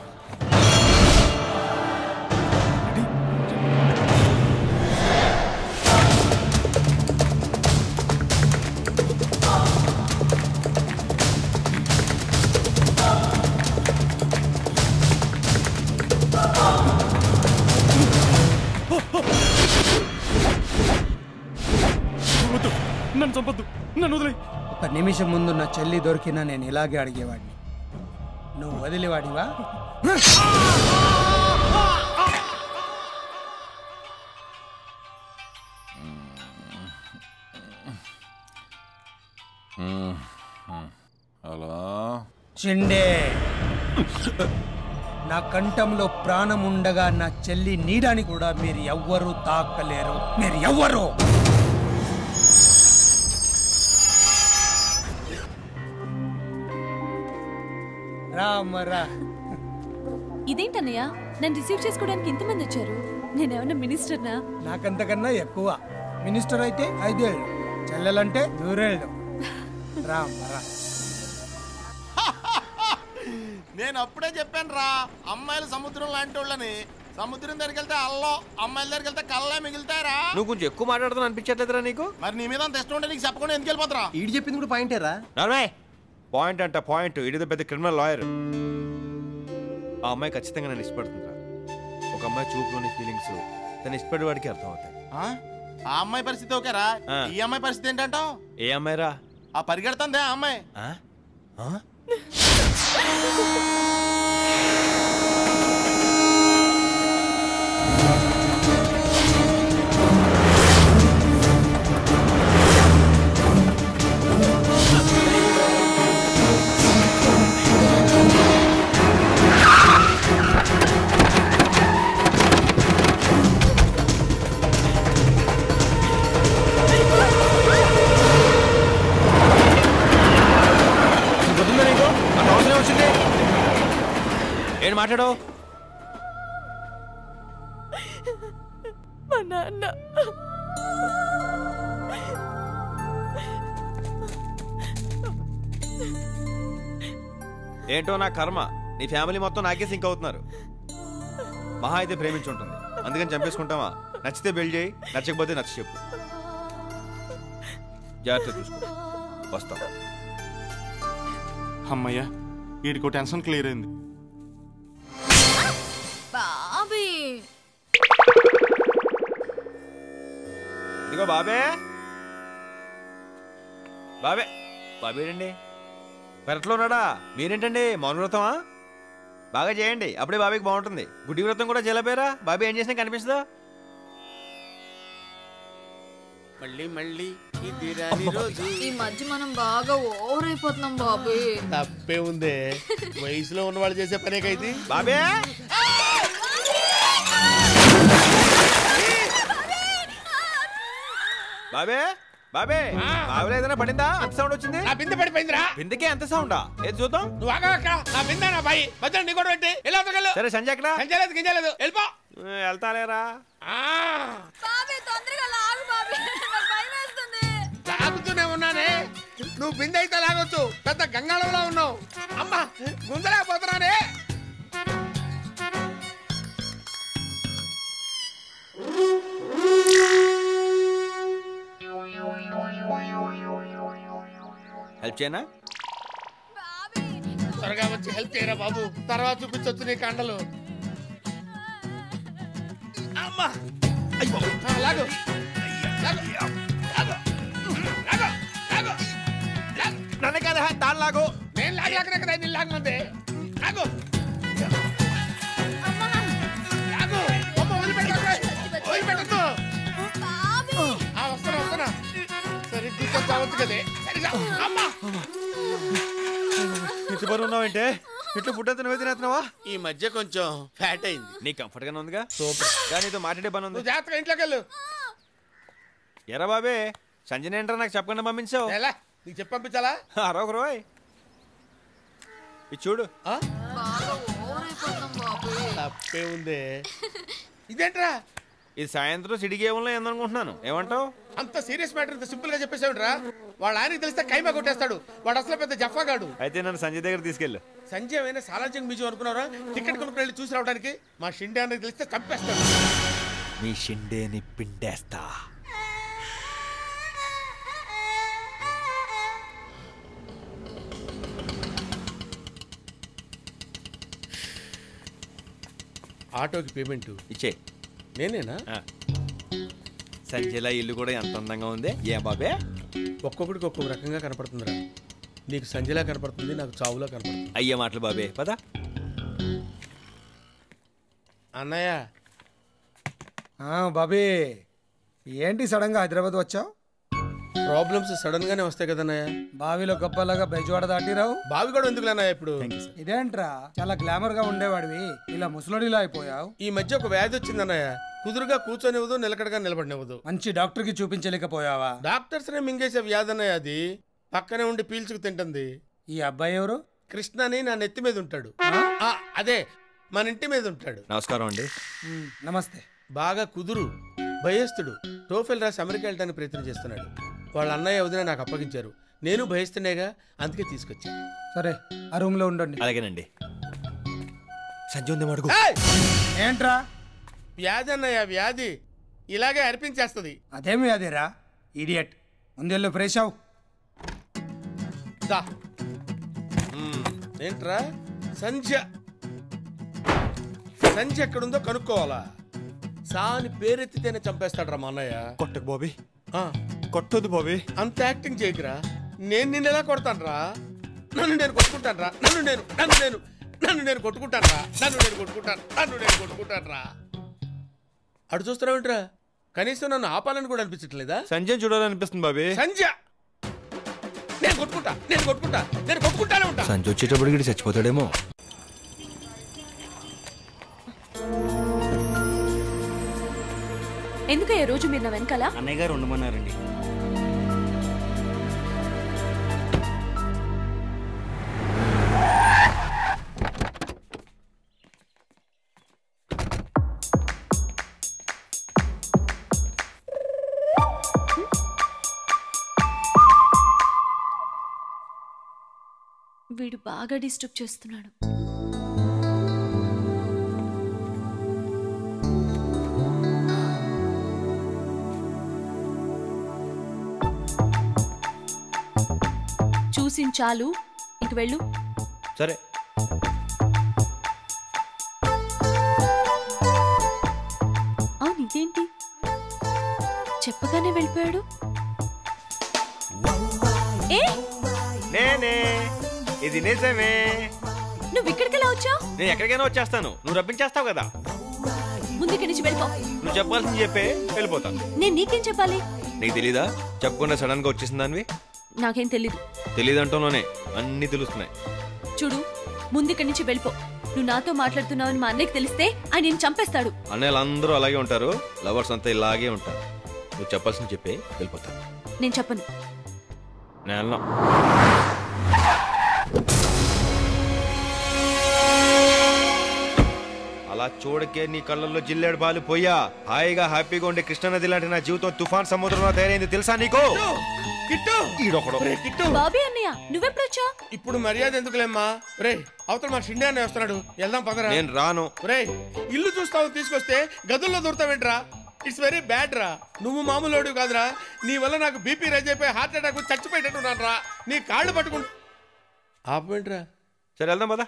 [SPEAKER 16] నన్ను చంపొద్దు, నన్ను వదిలే.
[SPEAKER 22] ఒక నిమిషం ముందు నా చెల్లి దొరికినా నేను ఇలాగే అడిగేవాడిని. నువ్వు వదిలేవాడివా?
[SPEAKER 10] హలో
[SPEAKER 22] చిండే, నా కంఠంలో ప్రాణం ఉండగా నా చెల్లి నీడని కూడా మీరు ఎవ్వరూ తాకలేరు. మీరు ఎవ్వరు రామరా.
[SPEAKER 6] ఇదేంటన్నయ్య, నన్ను రిసీవ్ చేసుకోవడానికి ఇంతమంది వచ్చారు? నేనేమన్నా మినిస్టర్నా?
[SPEAKER 22] నాకంతకన్నా ఎక్కువ. మినిస్టర్ అయితే ఐదేళ్ళు, చెల్లెలంటే నూరేళ్ళు. రామరా.
[SPEAKER 7] నేను అప్పుడే చెప్పాను రా, అమ్మాయిలు సముద్రం లాంటి వాళ్ళని. సముద్రం దగ్గరికి వెళ్తే అల్లో, అమ్మాయిల దగ్గరికి వెళ్తే కళ్ళే మిగులుతారా?
[SPEAKER 3] నువ్వు కొంచెం ఎక్కువ మాట్లాడుతున్నా అనిపించట్లేదురా నీకు?
[SPEAKER 7] మరి నీ మీద అంత ఇష్టం ఉంటే నీకు చెప్పకుండా ఎందుకు వెళ్ళిపోతారా?
[SPEAKER 18] ఈడు చెప్పింది కూడా పాయింటేరా?
[SPEAKER 3] పాయింట్ అంట పాయింట్. ఇది పెద్ద క్రిమినల్ లాయర్. ఆ అమ్మాయి ఖచ్చితంగా నన్ను ఇష్టపడుతుందిరా. ఒక అమ్మాయి చూపులోని ఫీలింగ్స్ తను ఇష్టపడే వాడికి అర్థం అవుతాయి.
[SPEAKER 7] ఆ అమ్మాయి పరిస్థితి ఓకేరా, ఈ అమ్మాయి పరిస్థితి ఏంటంటావు?
[SPEAKER 3] ఏ అమ్మాయిరా?
[SPEAKER 7] ఆ పరిగెడుతుందే ఆ అమ్మాయి.
[SPEAKER 3] ఏంటి మాట్లాడో?
[SPEAKER 6] మా నాన్న
[SPEAKER 3] ఏంటో నా కర్మ, నీ ఫ్యామిలీ మొత్తం నాకే సింక్ అవుతున్నారు. మహా అయితే ప్రేమించుంటుంది, అందుకని చంపేసుకుంటావా? నచ్చితే పెళ్లి చేయి, నచ్చకపోతే నచ్చ చెప్పు. జాగ్రత్త చూసుకో, వస్తా.
[SPEAKER 7] అమ్మయ్యా, వీడికో టెన్షన్ క్లియర్ అయింది.
[SPEAKER 19] బాబీ
[SPEAKER 3] ఇదిగో బాబే, బాబే బాబేడండి పెరట్లో ఉన్నాడా? మీరేంటండి మౌన వ్రతమా? బాగా చేయండి, అప్పుడే బాబీకి బాగుంటుంది. గుడ్డి వ్రతం కూడా చేయలేపారా? బాబీ ఏం చేసినా కనిపిస్తుందా?
[SPEAKER 18] మళ్ళీ మళ్ళీ
[SPEAKER 19] ఈ మధ్య మనం బాగా ఓవర్ అయిపోతున్నాం బాబీ.
[SPEAKER 18] తప్పే ఉందే, వయసులో ఉన్న వాళ్ళు చేసే పనేకైతే.
[SPEAKER 3] బాబే బాబే బాబే బాబులో ఏదైనా పడిందా? అంత సౌండ్ వచ్చింది.
[SPEAKER 5] నా బిందె పడిపోయిందిరా.
[SPEAKER 3] బిందెకే అంత సౌండా? ఏది చూద్దాం.
[SPEAKER 5] నువ్వు ఆగా నా బిందె నా బాయి మధ్యలో నీ కూడా పెట్టి ఎలా తగలు.
[SPEAKER 3] సరే సంజయ్ ఎక్కడ?
[SPEAKER 5] సంజయలేదు గింజలేదు, వెళ్ళిపో.
[SPEAKER 3] వెళ్తాలేరా?
[SPEAKER 19] బాబీ తొందరగా లాగు బాబీ, నాకు భయం వేస్తుంది.
[SPEAKER 5] లాగుతూనే ఉన్నానే, నువ్వు బిందె అయితే లాగొచ్చు, పెద్ద గంగాళంలో ఉన్నావు. అమ్మా గుంజలేకపోతున్నానే.
[SPEAKER 3] హెల్ప్ చేయనా?
[SPEAKER 5] త్వరగా వచ్చి హెల్ప్ చేయరా బాబు, తర్వాత చూపించొచ్చు నీ కండలు. అమ్మా అయ్యో లాగు
[SPEAKER 3] నన్ను కదా తాను లాగు.
[SPEAKER 5] నేను లాగలేక కదా నేను లాగమంది. లాగు లాగు అమ్మ వదిలిపెట్టదు వదిలిపెట్టద్దు. వస్తున్నా వస్తున్నా సరిగ్గా చావచ్చు కదే. సరిగా అమ్మా
[SPEAKER 3] ఇంటి బరువు ఉన్నావంటే ఇట్లా ఫుడ్ అంతా నువ్వే తినేస్తున్నావా?
[SPEAKER 5] ఈ మధ్య కొంచెం ఫ్యాట్ అయింది.
[SPEAKER 3] నీ కంఫర్ట్ గానే ఉందిగా? సూపర్. కానీ నీతో మాట్లాడే పని ఉంది.
[SPEAKER 5] జాగ్రత్తగా ఇంట్లోకి వెళ్ళు.
[SPEAKER 3] ఎరా బాబే సంజయ్ ఏంట్రా నాకు చెప్పకుండా పంపించావు?
[SPEAKER 5] ఎలా నీకు చెప్పి పంపించాలా?
[SPEAKER 3] అరొక రోయ్ ఇది చూడు.
[SPEAKER 5] తప్పే ఉంది. ఇదేంట్రా?
[SPEAKER 3] ఇది సాయంత్రం సిటీ గేమ్లో ఏందనుకుంటున్నాను. ఏమంటావు?
[SPEAKER 5] అంత సీరియస్ మ్యాటర్ ఇంత సింపుల్ గా చెప్పేసావుంట్రా. వాళ్ళ ఆయనకి తెలిస్తే కైమా కొట్టేస్తాడు. వాడు అసలు పెద్ద జఫాగాడు.
[SPEAKER 3] అయితే నన్ను సంజయ్ దగ్గర తీసుకెళ్ళు.
[SPEAKER 5] సంజయ్ అయినా సాలార్జంగ్ మ్యూజియం అనుకున్నారా? టికెట్ కొనుక్కుని వెళ్ళి చూసి రావడానికి. మా షిండే అన్నది తెలిస్తే చంపేస్తాడు.
[SPEAKER 3] మీ షిండేని పిండేస్తా.
[SPEAKER 5] ఆటోకి పేమెంట్
[SPEAKER 3] ఇచ్చే.
[SPEAKER 5] నేనేనా?
[SPEAKER 3] సంజయ్లా ఇల్లు కూడా ఎంత అందంగా ఉంది. ఏ బాబే
[SPEAKER 5] ఒక్కొక్కడికి ఒక్కొక్క రకంగా కనపడుతుందిరా. నీకు సంజయ్లా కనపడుతుంది, నాకు చావులా కనపడుతుంది.
[SPEAKER 3] అయ్యే మాటలు బాబే పద.
[SPEAKER 5] అన్నయ్య
[SPEAKER 22] బాబీ ఏంటి సడన్ గా హైదరాబాద్ వచ్చావు?
[SPEAKER 5] ప్రాబ్లమ్స్ సడన్ గానే వస్తాయి కదన్నయ్య.
[SPEAKER 22] బావిలో గప్పలాగా బెజవాడ దాటిరావు.
[SPEAKER 5] బావి కూడా ఎందుకు అన్నయ్య ఇప్పుడు?
[SPEAKER 22] ఇదేంట్రా చాలా గ్లామర్ గా ఉండేవాడివి, ఇలా ముసలోడిలా అయిపోయావు.
[SPEAKER 5] ఈ మధ్య ఒక వ్యాధి వచ్చింది అన్నయ్య. కుదురుగా కూర్చొనివ్వదు, నిలకడగా నిలబడినివ్వదు.
[SPEAKER 22] మంచి డాక్టర్ కి చూపించలేకపోయావా?
[SPEAKER 5] డాక్టర్స్ నే మింగేసే వ్యాధి అన్నయ్య అది. పక్కనే ఉండి పీల్చుకు తింటుంది.
[SPEAKER 22] ఈ అబ్బాయి ఎవరు?
[SPEAKER 5] కృష్ణని నా నెత్తి మీద ఉంటాడు. ఆ, అదే మన ఇంటి మీద ఉంటాడు.
[SPEAKER 3] నమస్కారం అండి.
[SPEAKER 22] నమస్తే.
[SPEAKER 5] బాగా కుదురు, భయస్తుడు. టోఫెల్ రాసి అమెరికా వెళ్ళడానికి ప్రయత్నం చేస్తున్నాడు. వాళ్ళ అన్నయ్య వదిన నాకు అప్పగించారు. నేను భయస్తునేగా, అందుకే తీసుకొచ్చా.
[SPEAKER 22] సరే ఆ రూమ్ లో ఉండండి.
[SPEAKER 3] అలాగేనండి. సంజయ్ అడుగు.
[SPEAKER 22] ఏంట్రా?
[SPEAKER 5] వ్యాధి అన్నయ్య, వ్యాధి ఇలాగే అర్పించేస్తుంది.
[SPEAKER 22] అదేం వ్యాధిరా ఇడియట్. ముందెళ్ళు ఫ్రెష్ అవు.
[SPEAKER 5] ఏంట్రా? సంధ్య సంధ్య ఎక్కడుందో కనుక్కోవాలా? సాని పేరెత్తితేనే చంపేస్తాడ్రా మా అన్నయ్య.
[SPEAKER 3] కొట్టకు బాబీ, కొట్టదు బాబీ.
[SPEAKER 5] అంత యాక్టింగ్ చేయకురా. నేను నిన్ను ఎలా కొడతానురా? నన్ను నేను కొట్టుకుంటానురా. నన్ను నేను నన్ను నేను నన్ను నేను కొట్టుకుంటానురా. నన్ను నేను కొట్టుకుంటాను నన్ను నేను కొట్టుకుంటానురా. అటు చూస్తున్నావుంట్రా? కనీసం నన్ను ఆపాలని కూడా అనిపించట్లేదా?
[SPEAKER 3] సంజయ్ చూడాలనిపిస్తుంది బాబీ.
[SPEAKER 5] సంజయ్ నేను కొట్టుకుంటా నేను కొట్టుకుంటా నేను కొట్టుకుంటానే ఉంటా.
[SPEAKER 3] సంజయ్ వచ్చేటప్పటికి చచ్చిపోతాడేమో.
[SPEAKER 6] ఎందుకయ్యా రోజు మీరు నా వెనకాల?
[SPEAKER 8] అన్నయ్య గారు ఉండమన్నారండి.
[SPEAKER 6] వీడు బాగా డిస్టర్బ్ చేస్తున్నాడు. చూసించాలు, ఇంక వెళ్ళు.
[SPEAKER 3] సరే.
[SPEAKER 6] అవును ఇదేంటి చెప్పగానే వెళ్ళిపోయాడు? ఏ
[SPEAKER 3] నేనే, ఇది నిజమే.
[SPEAKER 6] నువ్వు ఇక్కడికెలా వచ్చావు?
[SPEAKER 3] నేను ఎక్కడికైనా వచ్చేస్తాను, నువ్వు రప్పించేస్తావు కదా.
[SPEAKER 6] ముందుకి నుంచి వెళ్ళిపో.
[SPEAKER 3] నువ్వు చెప్పాల్సింది చెప్పే వెళ్ళిపోతాను.
[SPEAKER 6] నేను నీకేం చెప్పాలి?
[SPEAKER 3] నీకు తెలీదా? చెప్పకుండా సడన్ గా వచ్చేసిన దానివి.
[SPEAKER 6] నాకేం తెలీదు.
[SPEAKER 3] తెలీదంటూనే అన్ని తెలుస్తున్నాయి.
[SPEAKER 6] చూడు, ముందుకి నుంచి వెళ్ళిపో. నువ్వు నాతో మాట్లాడుతున్నావని మా అన్నయ్యకి తెలిస్తే ఆయన నేను చంపేస్తాడు.
[SPEAKER 3] అన్నయ్యలు అందరూ అలాగే ఉంటారు, లవర్స్ అంతా ఇలాగే ఉంటారు. నువ్వు చెప్పాల్సింది చెప్పే వెళ్ళిపోతాను.
[SPEAKER 6] నేను చెప్పను.
[SPEAKER 3] నేను అలా చూడకే నీ కళ్ళల్లో జిల్లేడు బాలు పోయా. హాయిగా హ్యాపీగా ఉండే కృష్ణానది లాంటి నా జీవితం తుఫాన్ సముద్రంలో తయారైంది తెలుసా నీకు?
[SPEAKER 5] కిట్టు
[SPEAKER 13] ఈడొకడు.
[SPEAKER 5] ఒరేయ్, కిట్టు
[SPEAKER 6] బాబీ అన్నయ్య నువ్వెప్పుడొచ్చా?
[SPEAKER 5] ఇప్పుడు మర్యాద ఎందుకులేమ్మా. రే అవతల మా షిండే అన్నయ్య వస్తున్నాడు, వెళ్దాం పదరా.
[SPEAKER 13] నేను రాను.
[SPEAKER 5] రే ఇల్లు చూస్తావు తీసుకొస్తే గదుల్లో దూరతావేంట్రా? ఇట్స్ వెరీ బ్యాడ్ రా. నువ్వు మామూలు కాదురా. నీ వల్ల నాకు బీపీ రైజ్ అయిపోయి హార్ట్ అటాక్ చచ్చిపోయేటట్టున్నాను రా. నీ కాళ్ళు పట్టుకుంటా ఆపేంట్రా.
[SPEAKER 13] సరే వెళ్దాం పదా.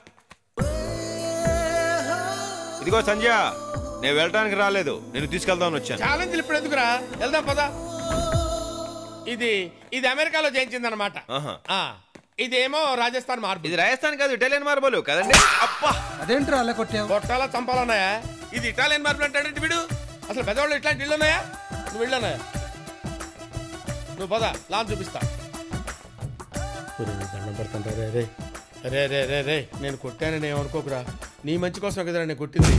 [SPEAKER 13] ఇదిగో సంజయ్, నేను వెళ్ళడానికి రాలేదు, నేను తీసుకెళ్దామని వచ్చాను.
[SPEAKER 5] ఛాలెంజ్ ఇప్పుడు ఎందుకురా, వెళ్దాం పదా. ఇది ఇది అమెరికాలో చేయించింది అనమాట. ఇదేమో రాజస్థాన్ మార్బుల్.
[SPEAKER 13] ఇది రాజస్థాన్ కాదు, ఇటాలియన్ మార్బుల్ కదండి.
[SPEAKER 5] అబ్బా
[SPEAKER 22] అదేంట్రా అలా కొట్టావు?
[SPEAKER 5] కొట్టాలా చంపాలన్నాయా? ఇది ఇటాలియన్ మార్బుల్ అంటాడంటే వీడు. అసలు పెద్దవాళ్ళు ఇట్లాంటి ఇల్లు ఉన్నాయా? నువ్వు వెళ్ళన్నాయా? నువ్వు పద, లాన్ చూపిస్తా. దండం పెడతాను రే రే రే రే రే రే నేను కొట్టానని ఏమనుకోకురా. నీ మంచి కోసం కదరా నేను కొట్టింది.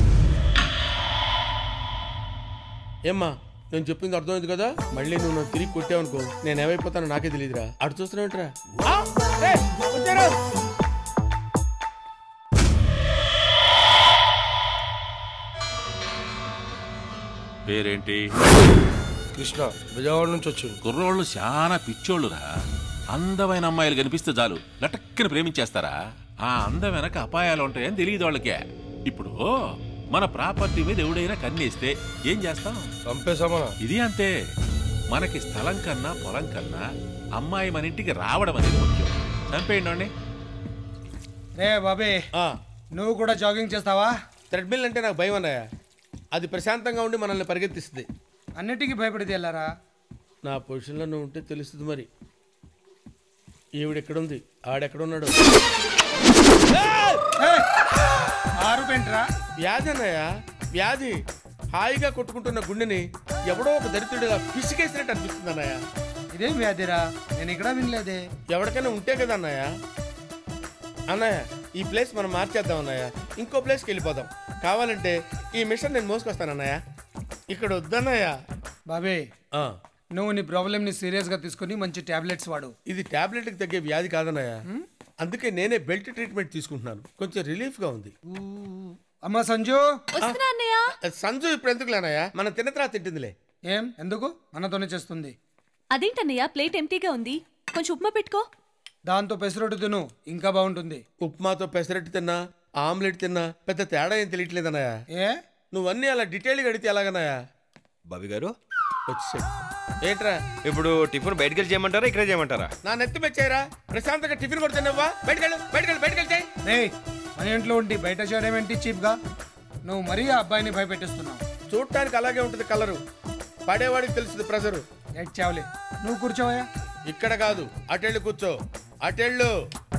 [SPEAKER 5] ఏమ్మా నేను చెప్పింది అర్థమైంది కదా. మళ్ళీ నువ్వు నన్ను తిరిగి కొట్టావనుకో నేను ఏమైపోతానో నాకే తెలియదురా. అటు చూస్తున్నావుట్రా.
[SPEAKER 15] పేరేంటి?
[SPEAKER 16] కృష్ణ, విజయవాడ నుంచి వచ్చింది.
[SPEAKER 15] కుర్రోళ్ళు చాలా పిచ్చోళ్ళురా. అందమైన అమ్మాయిలు కనిపిస్తే చాలు లటక్కని ప్రేమించేస్తారా? ఆ అందం వెనక అపాయాలు ఉంటాయని తెలియదు వాళ్ళకే. ఇప్పుడు మన ప్రాపర్టీ మీద ఎవడైనా కన్నేస్తే ఏం చేస్తాం?
[SPEAKER 16] చంపేసామా?
[SPEAKER 15] ఇది అంతే. మనకి స్థలం కన్నా పొలం కన్నా అమ్మాయి మన ఇంటికి రావడం అనేది ముఖ్యం. చంపేయండి.
[SPEAKER 22] రే బాబే, నువ్వు కూడా జాగింగ్ చేస్తావా?
[SPEAKER 5] థ్రెడ్మిల్ అంటే నాకు భయం అన్నయ్య. అది ప్రశాంతంగా ఉండి మనల్ని పరిగెత్తిస్తుంది.
[SPEAKER 22] అన్నిటికీ భయపడితే వెళ్ళారా?
[SPEAKER 5] నా పొజిషన్లో నువ్వు ఉంటే తెలుస్తుంది మరి. ఈవిడెక్కడుంది, ఆడెక్కడున్నాడు? వ్యాధి అన్నయ్య, వ్యాధి. హాయిగా కొట్టుకుంటున్న గుండెని ఎవడో ఒక దరిద్రుడిగా పిసికేసినట్టు అనిపిస్తుంది అన్నయ్య.
[SPEAKER 22] ఇదేం వ్యాధిరా? నేను ఇక్కడ వినలేదే.
[SPEAKER 5] ఎవరికైనా ఉంటే కదా అన్నయ్య. అన్నయ్య ఈ ప్లేస్ మనం మార్చేద్దాం అన్నయ్య. ఇంకో ప్లేస్కి వెళ్ళిపోదాం. కావాలంటే ఈ మిషన్ నేను మోసుకొస్తాను అన్నయ్య. ఇక్కడ వద్దన్నయ్య.
[SPEAKER 22] బాబే, నువ్వు నీ ప్రాబ్లమ్ ని సీరియస్ గా తీసుకుని మంచి టాబ్లెట్స్ వాడు.
[SPEAKER 5] ఇది టాబ్లెట్ కి తగ్గే వ్యాధి కాదన్నయ్య. అందుకే నేనే బెల్ట్ ట్రీట్మెంట్ తీసుకుంటున్నాను. కొంచెం రిలీఫ్ గా ఉంది.
[SPEAKER 22] అమ్మా సంజు.
[SPEAKER 5] సంజు ఇప్పుడు ఎందుకు లేనయ్యా, మనం తిన్న తర్వాత తింటుందిలే.
[SPEAKER 22] ఏం ఎందుకు? మనతోనే చేస్తుంది.
[SPEAKER 6] అదేంటన్నయ్య ప్లేట్ ఎంటీగా ఉంది, కొంచెం ఉప్మా పెట్టుకో.
[SPEAKER 22] దాంతో పెసరట్టు తిను, ఇంకా బాగుంటుంది.
[SPEAKER 5] ఉప్మాతో పెసరట్టు తిన్నా, ఆమ్లెట్ తిన్నా పెద్ద తేడా ఏం తెలియట్లేదన్నయ్య.
[SPEAKER 22] ఏ
[SPEAKER 5] నువ్వన్నీ అలా డీటెయిల్గా అడిగితే ఎలాగన్నయ్యా?
[SPEAKER 13] బాబీ గారు
[SPEAKER 5] వచ్చేసాడు. ఏంట్రా
[SPEAKER 13] ఇప్పుడు టిఫిన్ బయటకు వెళ్ళి చేయమంటారా, ఇక్కడే చేయమంటారా?
[SPEAKER 5] నా నెత్తి మెచ్చాయిరా. ప్రశాంతంగా టిఫిన్ కూడా తిన్నావా? బయటకెళ్ళు బయటకెళ్ళు బయటకెళ్ళి చేయి.
[SPEAKER 22] రే మన ఇంట్లో ఉండి బయట చేయడం ఏంటి చీప్ గా? నువ్వు మరీ ఆ అబ్బాయిని భయపెట్టిస్తున్నావు.
[SPEAKER 5] చూడటానికి అలాగే ఉంటుంది కలరు, పడేవాడికి తెలుస్తుంది ప్రెజరు.
[SPEAKER 22] ఎట్ చావలే, నువ్వు కూర్చోవయ్యా.
[SPEAKER 5] ఇక్కడ కాదు, అటెళ్ళు కూర్చో. అటెళ్ళు.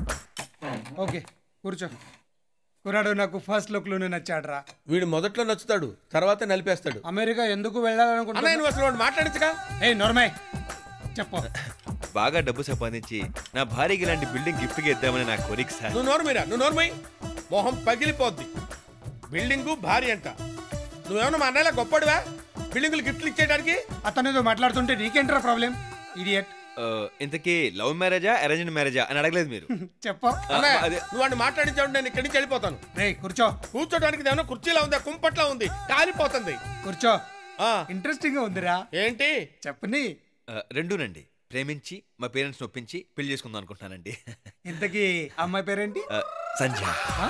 [SPEAKER 22] ఓకే కూర్చో. కురాడు నాకు ఫస్ట్ లుక్ లోనే నచ్చాడురా.
[SPEAKER 5] వీడు మొదట్లో నచ్చుతాడు, తర్వాత నలిపేస్తాడు.
[SPEAKER 22] అమెరికా ఎందుకు వెళ్ళాలనుకుంటున్నా?
[SPEAKER 5] నువ్వు అసలు మాట్లాడించగా.
[SPEAKER 22] ఏ నోర్మై చెప్పు.
[SPEAKER 13] బాగా డబ్బు సంపాదించి నా భార్యకి ఇలాంటి బిల్డింగ్ గిఫ్ట్ గా ఇద్దామని నా కోరిక సార్.
[SPEAKER 5] నువ్వు నోర్మైరా, నువ్వు నోర్మై. మొహం పగిలిపోద్ది. బిల్డింగు భార్య అంట. నువ్వేమన్నా మా అన్నయ్యలా గొప్పడువా బిల్డింగులు గిఫ్ట్లు ఇచ్చేయడానికి?
[SPEAKER 22] అతనితో మాట్లాడుతుంటే నీకేంట్రా ప్రాబ్లం? ఇడియట్.
[SPEAKER 13] ఇంతకీ లవ్ మ్యారేజా అరేంజ్డ్ మ్యారేజా అని అడగలేదు మీరు.
[SPEAKER 22] చెప్పు.
[SPEAKER 5] నువ్వు వాడిని మాట్లాడించావు, నేను ఇక్కడి నుంచి వెళ్ళిపోతాను.
[SPEAKER 22] కూర్చో.
[SPEAKER 5] కూర్చోడానికి ఏమన్నా కుర్చీలా ఉందా, కుంపట్లా ఉంది, కాలిపోతుంది.
[SPEAKER 22] కూర్చో. ఇంట్రెస్టింగ్ గా ఉందిరా.
[SPEAKER 5] ఏంటి
[SPEAKER 22] చెప్పని?
[SPEAKER 13] రెండునండి. ప్రేమించి మా పేరెంట్స్ ఒప్పించి పెళ్లి చేసుకుందాం అనుకుంటున్నానండి.
[SPEAKER 22] ఇంతకీ అమ్మాయి పేరేంటి?
[SPEAKER 13] సంధ్య.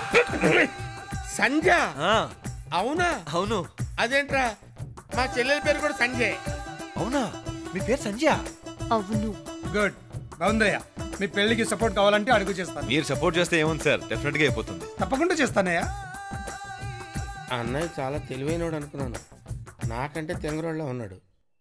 [SPEAKER 5] సంధ్య? అవునా?
[SPEAKER 13] అవును.
[SPEAKER 5] అదేంట్రా, మా చెల్లెల పేరు కూడా సంజయ్.
[SPEAKER 13] అవునా? మీ పేరు సంధ్య?
[SPEAKER 6] అవును.
[SPEAKER 22] గుడ్, బాగుందయ్యా. మీ పెళ్లికి సపోర్ట్ కావాలంటే అడుగు చేస్తాను.
[SPEAKER 13] మీరు సపోర్ట్ చేస్తే ఏముంది సార్, డెఫినెట్ గా అయిపోతుంది.
[SPEAKER 22] తప్పకుండా చేస్తానయ్యా.
[SPEAKER 5] అన్నయ్య చాలా తెలివైనోడు అనుకున్నాను, నాకంటే తెంగరోళ్ళ ఉన్నాడు.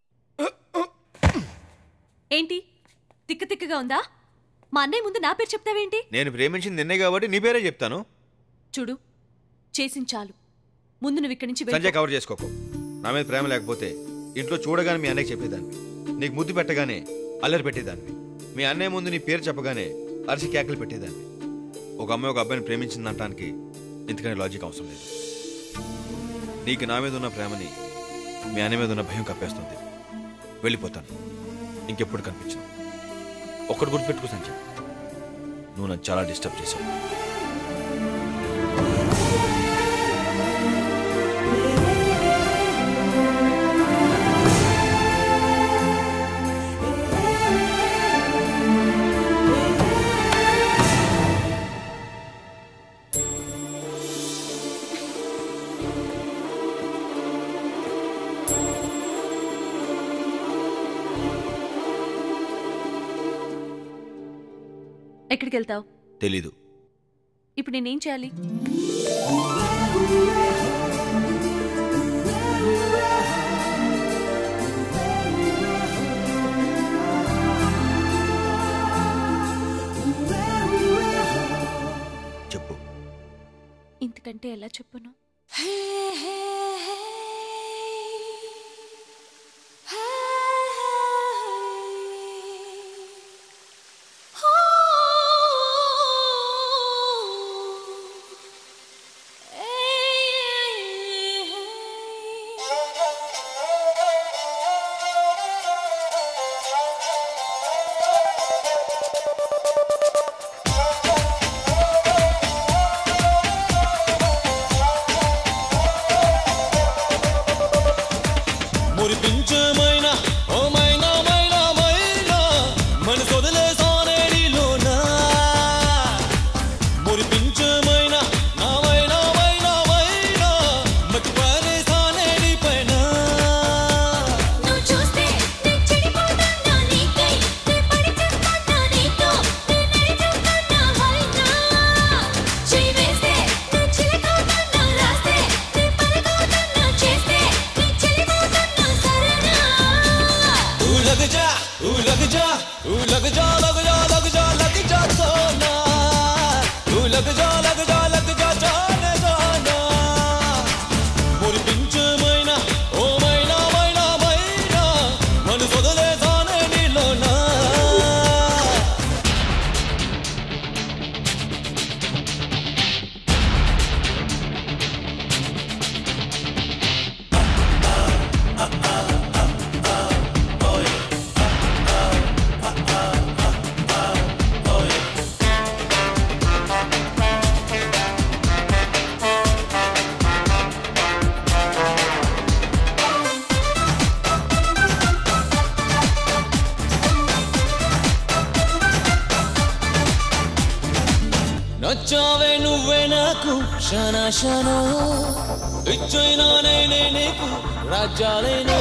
[SPEAKER 6] ఏంటి తిక్క తిక్కగా ఉందా? మా అన్నయ్య ముందు నా పేరు చెప్తావేంటి?
[SPEAKER 13] నేను ప్రేమించింది నిన్నే కాబట్టి నీ పేరే చెప్తాను.
[SPEAKER 6] చూడు, చేసించాలు. ముందు నువ్వు ఇక్కడి నుంచి
[SPEAKER 13] సంజయ్ కవర్ చేసుకోకు. నా మీద ప్రేమ లేకపోతే ఇంట్లో చూడగానే మీ అన్నయ్యకి చెప్పేదాన్ని, నీకు ముద్దు పెట్టగానే అల్లరి పెట్టేదాన్ని, మీ అన్నయ్య ముందు నీ పేరు చెప్పగానే అరిసి కేకలు పెట్టేదాన్ని. ఒక అమ్మాయి ఒక అబ్బాయిని ప్రేమించిందనటానికి ఇంతకనే లాజిక్ అవసరం లేదు. నీకు నా మీద ఉన్న ప్రేమని మీ అన్నయ్య మీద ఉన్న భయం కప్పేస్తుంది. వెళ్ళిపోతాను, ఇంకెప్పుడు కనిపించను. ఒక్కటి గుర్తుపెట్టుకో సంజయ్, నువ్వు నన్ను చాలా డిస్టర్బ్ చేశావు.
[SPEAKER 6] ఎక్కడికి వెళ్తావు?
[SPEAKER 13] తెలీదు.
[SPEAKER 6] ఇప్పుడు నేనేం చేయాలి?
[SPEAKER 13] చెప్పు.
[SPEAKER 6] ఇంతకంటే ఎలా చెప్పును?
[SPEAKER 21] నచ్చావే నువ్వే నాకు క్షణ క్షణ ఇచ్చైనా నేనే నీకు రాజ్యాలైనా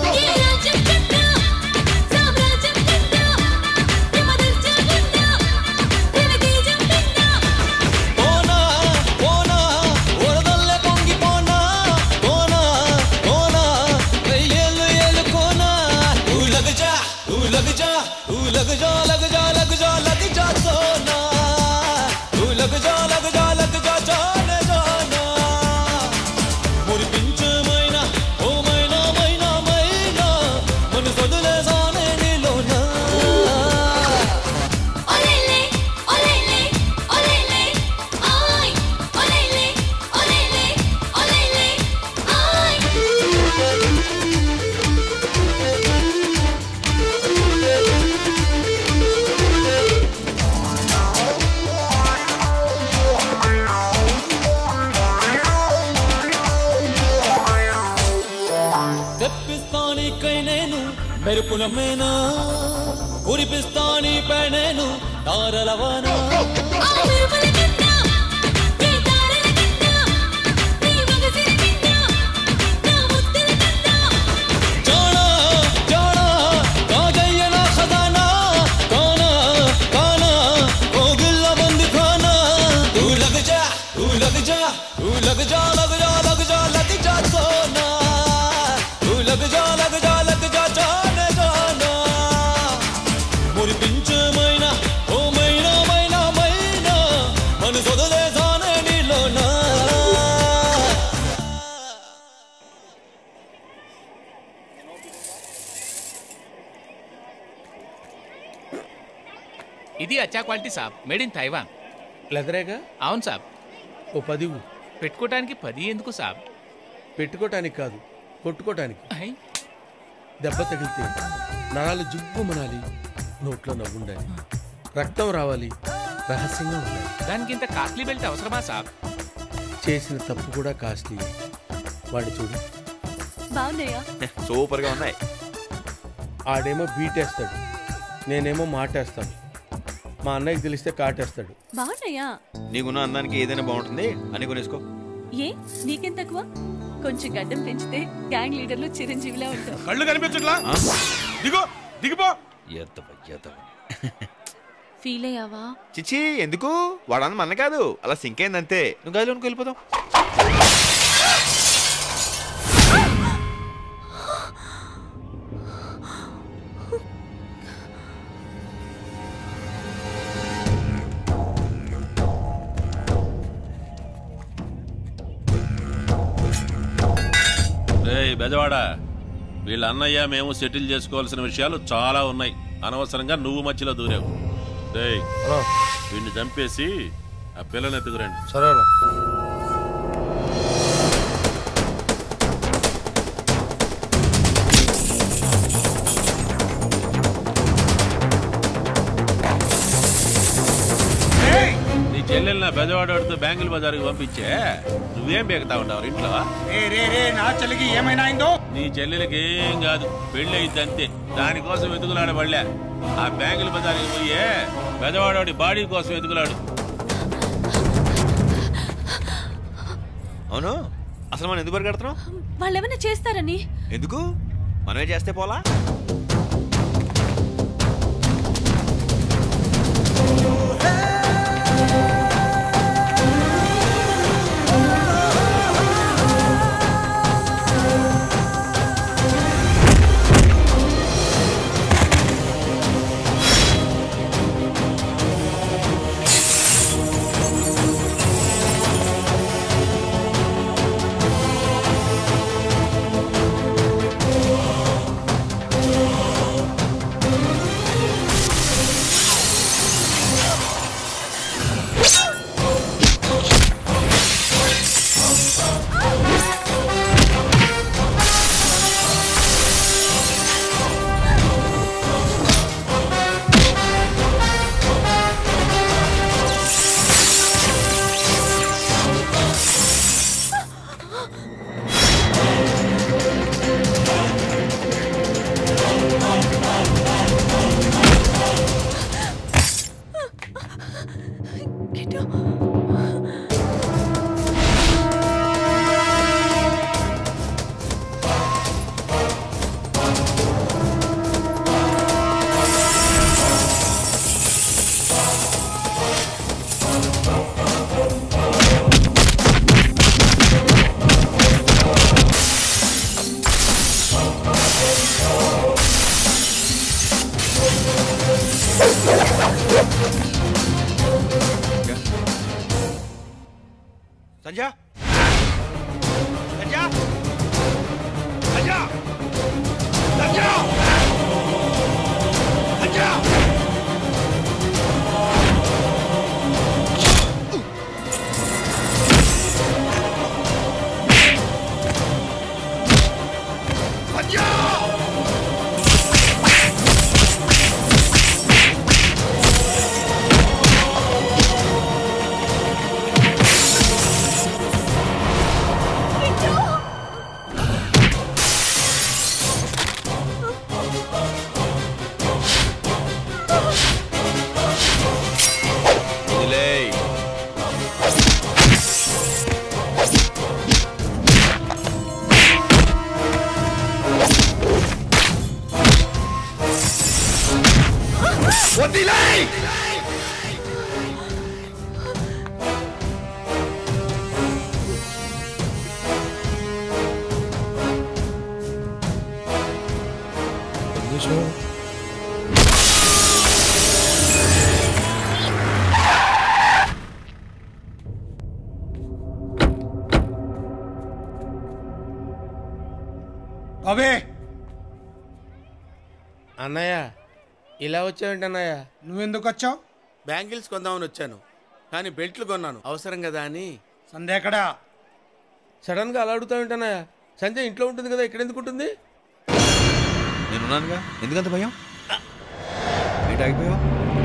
[SPEAKER 21] మెరుపునమేనా కురిపిస్తాని పెనేను తారలవనా
[SPEAKER 8] ఇది అచ్చా క్వాలిటీ సాబ్, మేడ్ ఇన్ తైవాన్.
[SPEAKER 18] లెదరేగా?
[SPEAKER 8] అవును సాబ్.
[SPEAKER 18] ఓ పది
[SPEAKER 8] పెట్టుకోవటానికి పది ఎందుకు సాబ్?
[SPEAKER 18] పెట్టుకోవటానికి కాదు, కొట్టుకోవటానికి. దెబ్బ తగిలితే నరాలు జుబ్బు మనాలి, నోట్లో నవ్వుండాలి, రక్తం రావాలి, రహస్యంగా ఉండాలి.
[SPEAKER 8] దానికి ఇంత కాస్ట్లీ బెల్ట్ అవసరమా సాబ్?
[SPEAKER 18] చేసిన తప్పు కూడా కాస్ట్లీ. వాడి చూడు.
[SPEAKER 6] బాగున్నాయా?
[SPEAKER 13] సూపర్ గా ఉన్నాయి.
[SPEAKER 18] ఆడేమో బీటేస్తాడు, నేనేమో మాటేస్తాను. మా అన్నయ్యకి తెలిస్తే కాటేస్తాడు.
[SPEAKER 6] బాగున్నాయా?
[SPEAKER 13] నీకున్న అందానికి ఏదైనా బాగుంటుంది అని కొనేసుకో.
[SPEAKER 6] ఏ నీకేం తక్కువ? కొంచెం గడ్డం పెంచితే గ్యాంగ్ లీడర్లు చిరంజీవిలా ఉంటావు.
[SPEAKER 15] కళ్ళు కనిపించట్లా? దిగో దిగిపో.
[SPEAKER 6] ఫీల్ అయ్యావా?
[SPEAKER 13] చిచి ఎందుకు, వాడని మన కాదు, అలా సింక్ అయిందంతే. నువ్వు గదిలోనికి వెళ్ళిపోతాం.
[SPEAKER 10] బెజవాడా, వీళ్ళ అన్నయ్య మేము సెటిల్ చేసుకోవాల్సిన విషయాలు చాలా ఉన్నాయి. అనవసరంగా నువ్వు మధ్యలో దూరావు. రేయ్, వీడిని చంపేసి ఆ పిల్లని ఎత్తుకురండి.
[SPEAKER 16] సరే.
[SPEAKER 10] నీ చెల్లెల్ని నా బెజవాడతో బ్యాంగిల్ బజార్కి పంపించే నువ్వేం బేగుతా ఉంటావు ఇంట్లో?
[SPEAKER 22] నా చెల్లికి ఏమైనా అయిందో?
[SPEAKER 10] నీ చెల్లెలకి ఏం కాదు, పెళ్లి అయింది అంతే. దానికోసం వెతుకులాడబడలే. ఆ బ్యాంగిల్ బజార్కి పోయే బెజవాడోడి బాడీ కోసం వెతుకులాడు.
[SPEAKER 13] అవును, అసలు మనం ఎందుకు పరిగెడుతున్నాం?
[SPEAKER 6] వాళ్ళు ఏమైనా చేస్తారని.
[SPEAKER 13] ఎందుకు, మనమే చేస్తే పోలా? సంజయ్, సంజయ్, సంజయ్, సంజయ్, సంజయ్.
[SPEAKER 22] అవే
[SPEAKER 5] అన్నయ్య, ఇలా వచ్చావేంటి అన్నయ్య?
[SPEAKER 22] నువ్వెందుకు వచ్చావు?
[SPEAKER 5] బ్యాంగిల్స్ కొందామని వచ్చాను, కానీ బెల్ట్లు కొన్నాను అవసరం కదా అని.
[SPEAKER 22] సంధ్య ఎక్కడా?
[SPEAKER 5] సడన్ గా అలా అడుగుతావేంటి అన్నయ్య? సంజయ్ ఇంట్లో ఉంటుంది కదా, ఇక్కడ ఎందుకు ఉంటుంది?
[SPEAKER 13] నేనున్నానుగా, ఎందుకంత భయం? ఏంటి ఆగిపోయావు?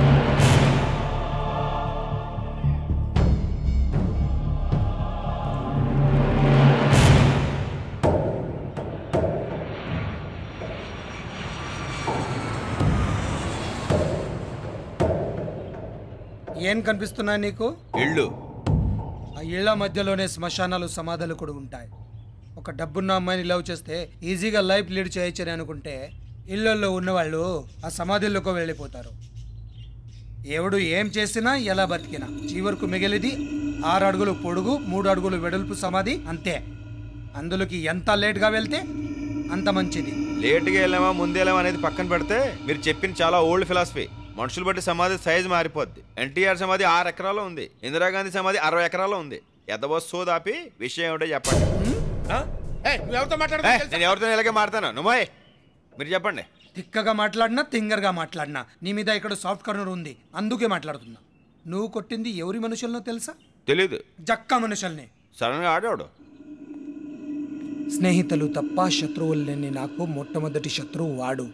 [SPEAKER 22] ఏం కనిపిస్తున్నాయి నీకు?
[SPEAKER 13] ఇళ్ళు.
[SPEAKER 22] ఆ ఇళ్ల మధ్యలోనే శ్మశానాలు, సమాధులు కూడా ఉంటాయి. ఒక డబ్బున్న అమ్మాయిని లవ్ చేస్తే ఈజీగా లైఫ్ లీడ్ చేయొచ్చని అనుకుంటే ఇళ్లలో ఉన్నవాళ్ళు ఆ సమాధుల్లోకి వెళ్ళిపోతారు. ఎవడు ఏం చేసినా ఎలా బతికినా చివరకు మిగిలిది ఆరు అడుగులు పొడుగు మూడు అడుగులు వెడల్పు సమాధి అంతే. అందులోకి ఎంత లేట్గా వెళ్తే అంత మంచిది.
[SPEAKER 13] లేట్గా వెళ్ళామా ముందే వెళ్ళామా అనేది పక్కన పెడితే మీరు చెప్పిన చాలా ఓల్డ్ ఫిలాసఫీ. మనుషులు బట్టి సమాధి సైజు మారిపోద్ది. ఎన్టీఆర్ సమాధి ఆరు ఎకరాల్లో ఉంది, ఇందిరాగాంధీ సమాధి అరవై ఎకరాల్లో ఉంది. ఎదవో సోదాపి విషయం ఏమిటో చెప్పండి. నేను ఎవరితో ఇలాగే మాట్లాడతాను నువ్వు మీరు చెప్పండి.
[SPEAKER 22] తిక్కగా మాట్లాడినా తింగర్గా మాట్లాడినా నీ మీద ఇక్కడ సాఫ్ట్ కార్నర్ ఉంది, అందుకే మాట్లాడుతున్నా. నువ్వు కొట్టింది ఎవరి మనుషులనో తెలుసా?
[SPEAKER 13] తెలీదు.
[SPEAKER 22] జక్కా మనుషుల్ని.
[SPEAKER 13] సడన్గా ఆడాడు.
[SPEAKER 22] స్నేహితులు తప్ప శత్రువులు లేని నాకు మొట్టమొదటి శత్రువు వాడు.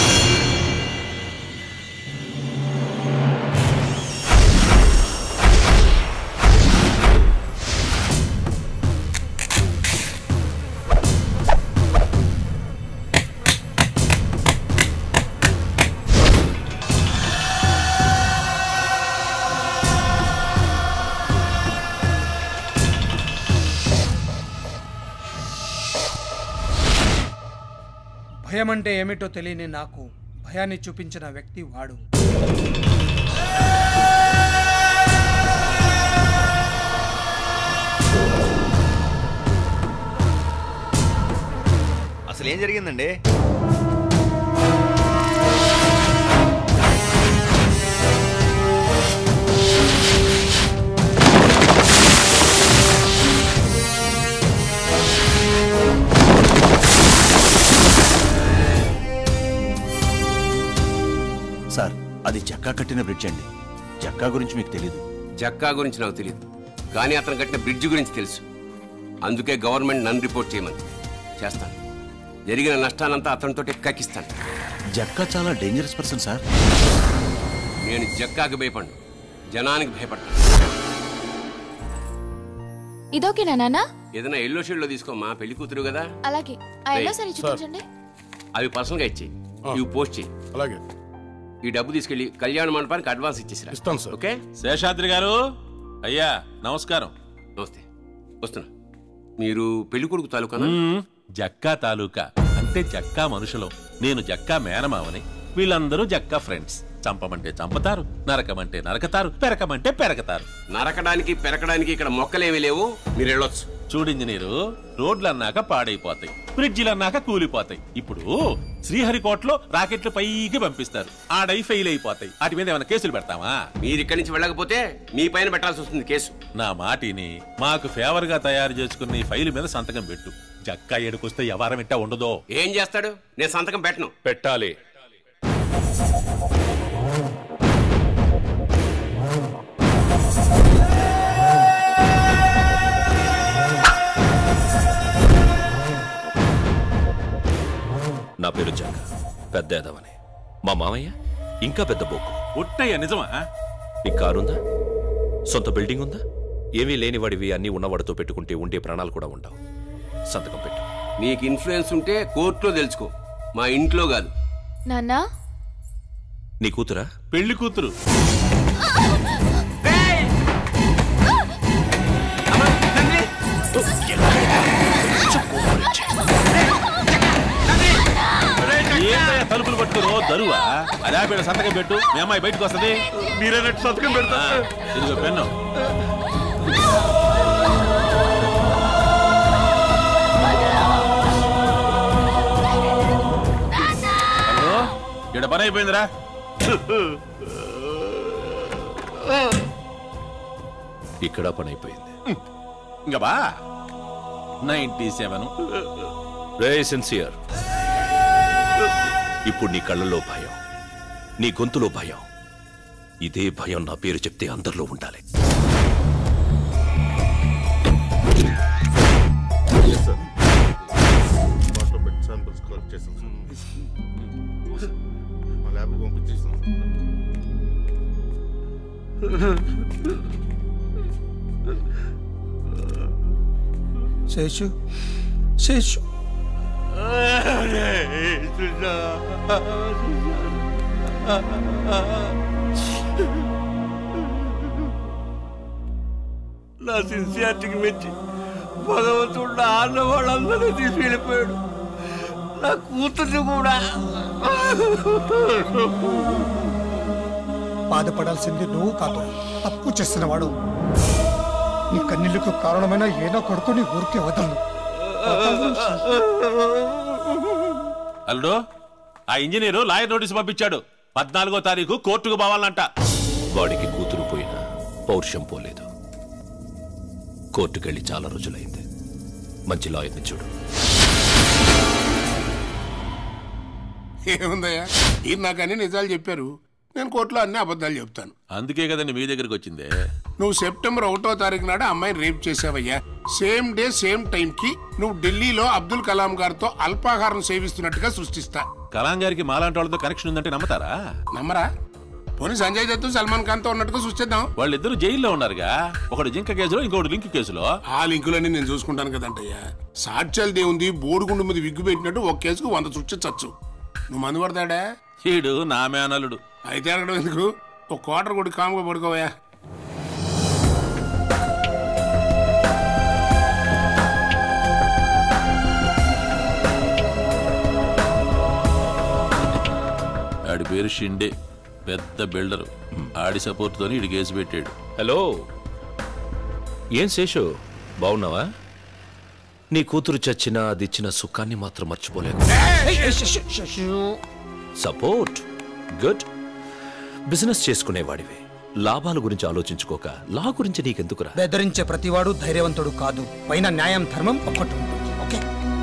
[SPEAKER 22] భయం అంటే ఏమిటో తెలియని నాకు భయాన్ని చూపించిన వ్యక్తి వాడు.
[SPEAKER 13] అసలు ఏం జరిగిందండి?
[SPEAKER 11] సార్ అది జక్కా కట్టిన బ్రిడ్జ్ అండి. జక్కా గురించి మీకు తెలీదు.
[SPEAKER 17] జక్కా గురించి నాకు తెలియదు, కానీ అతను కట్టిన బ్రిడ్జ్ గురించి తెలుసు. అందుకే గవర్నమెంట్ నన్ను రిపోర్ట్ చేయమని చేస్తాను. జరిగిన నష్టానంతా అతనితో కక్కిస్తాను.
[SPEAKER 11] జక్కా చాలా డేంజరస్ పర్సన్ సార్.
[SPEAKER 17] నేను జక్కాకి భయపడ్ను, జనానికి భయపడతాను.
[SPEAKER 23] ఇదోకేనా నాన్న?
[SPEAKER 17] ఏదైనా ఎల్లో షేడ్ లో తీసుకోమా, పెళ్లి కూతురు కదా.
[SPEAKER 23] అలాగే ఆ ఎల్లో సారీ చూపించండి.
[SPEAKER 17] అవి పర్సనల్ గా ఇచ్చేయి, ఇవి పోస్ట్ చేయి.
[SPEAKER 15] అలాగే.
[SPEAKER 17] ఈ డబ్బు తీసుకెళ్లి కళ్యాణ మండపానికి అడ్వాన్స్ ఇచ్చేసిరా.
[SPEAKER 15] ఇస్తాను సార్.
[SPEAKER 17] ఓకే.
[SPEAKER 10] శేషాద్రి గారు, అయ్యా నమస్కారం.
[SPEAKER 17] నమస్తే, వస్తున్నా. మీరు పెళ్లి కొడుకు తాలూకా?
[SPEAKER 10] జక్కా తాలూకా అంటే జక్కా మనుషులు, నేను జక్కా మేనమావని. వీళ్ళందరూ జక్కా ఫ్రెండ్స్. చంపమంటే చంపతారు, నరకమంటే నరకతారు, పెరకమంటే పెరకతారు.
[SPEAKER 17] నరకడానికి పెరకడానికి ఇక్కడ మొక్కలేమీ లేవు, మీరు వెళ్ళొచ్చు.
[SPEAKER 10] చూడు ఇంజనీరు, రోడ్లు అన్నాక పాడైపోతాయి, బ్రిడ్జిలు అన్నాక కూలిపోతాయి. ఇప్పుడు శ్రీహరికోటలో రాకెట్లు పైకి పంపిస్తారు, ఆడై ఫెయిల్ అయిపోతాయి. వాటి మీద ఏమైనా కేసులు పెడతామా?
[SPEAKER 17] మీరు ఇక్కడి నుంచి వెళ్ళకపోతే మీ పైన పెట్టాల్సి వస్తుంది కేసు.
[SPEAKER 10] నా మాటిని మాకు ఫేవర్ గా తయారు చేసుకున్న ఈ ఫైల్ మీద సంతకం పెట్టు. జక్కా ఏడుకొస్తే ఎవరం ఇట్టా ఉండదో.
[SPEAKER 17] ఏం చేస్తాడు? నేను సంతకం పెట్టను.
[SPEAKER 10] పెట్టాలి.
[SPEAKER 24] నా పేరు జక్క, పెద్ద ఎదవని. మా మామయ్య ఇంకా పెద్ద బోకు.
[SPEAKER 10] ఉట్టయ్య నిజమా?
[SPEAKER 24] నీ కారుందా? సొంత బిల్డింగ్ ఉందా? ఏమీ లేనివాడివి అన్నీ ఉన్నవాడితో పెట్టుకుంటే ఉండే ప్రాణాలు కూడా ఉండవు. సంతకం పెట్టు.
[SPEAKER 17] నీకు ఇన్ఫ్లుయెన్స్ ఉంటే కోర్టులో తెలుసుకో, మా ఇంట్లో కాదు.
[SPEAKER 23] నాన్నా,
[SPEAKER 24] నీ కూతురా?
[SPEAKER 10] పెళ్లి కూతురు. తలుపులు పట్టుకురో దరువా. అదే పేడ సంతకం పెట్టు, మీ అమ్మాయి బయటకు వస్తుంది.
[SPEAKER 11] మీరే సంతకం పెడతా.
[SPEAKER 10] ఇదిగో పెన్ను. హలో, ఇక్కడ పని అయిపోయిందిరా.
[SPEAKER 24] ఇక్కడ పని అయిపోయింది.
[SPEAKER 10] ఇంకా బా నైన్టీ సెవెన్
[SPEAKER 24] రే సిన్సియర్. ఇప్పుడు నీ కళ్ళలో భయం, నీ గొంతులో భయం. ఇదే భయం నా పేరు చెప్తే అందరిలో ఉండాలి.
[SPEAKER 22] శేషు, శేషు,
[SPEAKER 25] నా సిన్సియారిటీకి మెచ్చి భగవంతుడు నా ఆన్న వాళ్ళందరినీ తీసి వెళ్ళిపోయాడు. నా కూతురు కూడా.
[SPEAKER 22] బాధపడాల్సింది నువ్వు కాదు, తప్పు చేసిన వాడు. నీ కన్నీళ్లకు కారణమైన ఏదో కొడుకుని ఊరికే వదలను.
[SPEAKER 15] అల్లుడు, ఆ ఇంజనీరు లాయర్ నోటీస్ పంపించాడు. పద్నాలుగో తారీఖు కోర్టుకు పోవాలంట.
[SPEAKER 24] వాడికి కూతురు పోయినా పౌరుషం పోలేదు. కోర్టుకెళ్ళి చాలా రోజులైంది. మంచి లాయర్ని చూడు.
[SPEAKER 5] ఏముందయ్యా, మీరు నాకు అన్ని నిజాలు చెప్పారు, నేను కోర్టులో అన్ని అబద్ధాలు చెప్తాను.
[SPEAKER 15] అందుకే కదండి మీ దగ్గరికి వచ్చిందే.
[SPEAKER 5] నువ్వు సెప్టెంబర్ ఒకటో తారీఖు నాడు అమ్మాయిని రేప్ చేసావయ్యా. సేమ్ డే సేమ్ టైం కి నువ్వు ఢిల్లీలో అబ్దుల్ కలాం గారితో అల్పాహారం సేవిస్తున్నట్టుగా సృష్టిస్తా.
[SPEAKER 15] కలాం గారికి మాలాంటి వాళ్ళతో కనెక్షన్ ఉందంటే నమ్మతారా?
[SPEAKER 5] నమ్మరా? పోనీ సంజయ్ దత్ సల్మాన్ ఖాన్ తో ఉన్నట్టుగా సృష్టిద్దాం.
[SPEAKER 15] వాళ్ళిద్దరు జైల్లో ఉన్నారుగా, ఒకటి జింక కేసులో ఇంకోటి లింక్ కేసులో.
[SPEAKER 5] ఆ లింకులన్నీ నేను చూసుకుంటాను కదంటయ్యా. సాక్ష్యాలు దేవుంది, బోడుగుండు మీద విగ్గు పెట్టినట్టు ఒక కేసుకు వంద సృష్టించచ్చు. నువ్వు మందు పడతాడా?
[SPEAKER 15] ఈడు నా మేనలుడు.
[SPEAKER 5] అయితే అక్కడ ఎందుకు, ఒక క్వార్టర్ కొట్టి కాముగా పడుకోవయా.
[SPEAKER 15] ఆడి పేరు షిండే, పెద్ద బిల్డరు. ఆడి సపోర్ట్ తోని ఇడి కేసు పెట్టాడు.
[SPEAKER 24] హలో, ఏం శేషు, బాగున్నావా? నీ కూతురు చచ్చినా అది ఇచ్చిన సుఖాన్ని మాత్రం మర్చిపోలేదు. Support good. బిజినెస్ చేసుకునేవాడివే, లాభాల గురించి ఆలోచించుకోక లా గురించి నీకెందుకురా?
[SPEAKER 22] బెదిరించే ప్రతివాడు ధైర్యవంతుడు కాదు. పైన న్యాయం ధర్మం ఒక్కటి ఉంటుంది. ఓకే,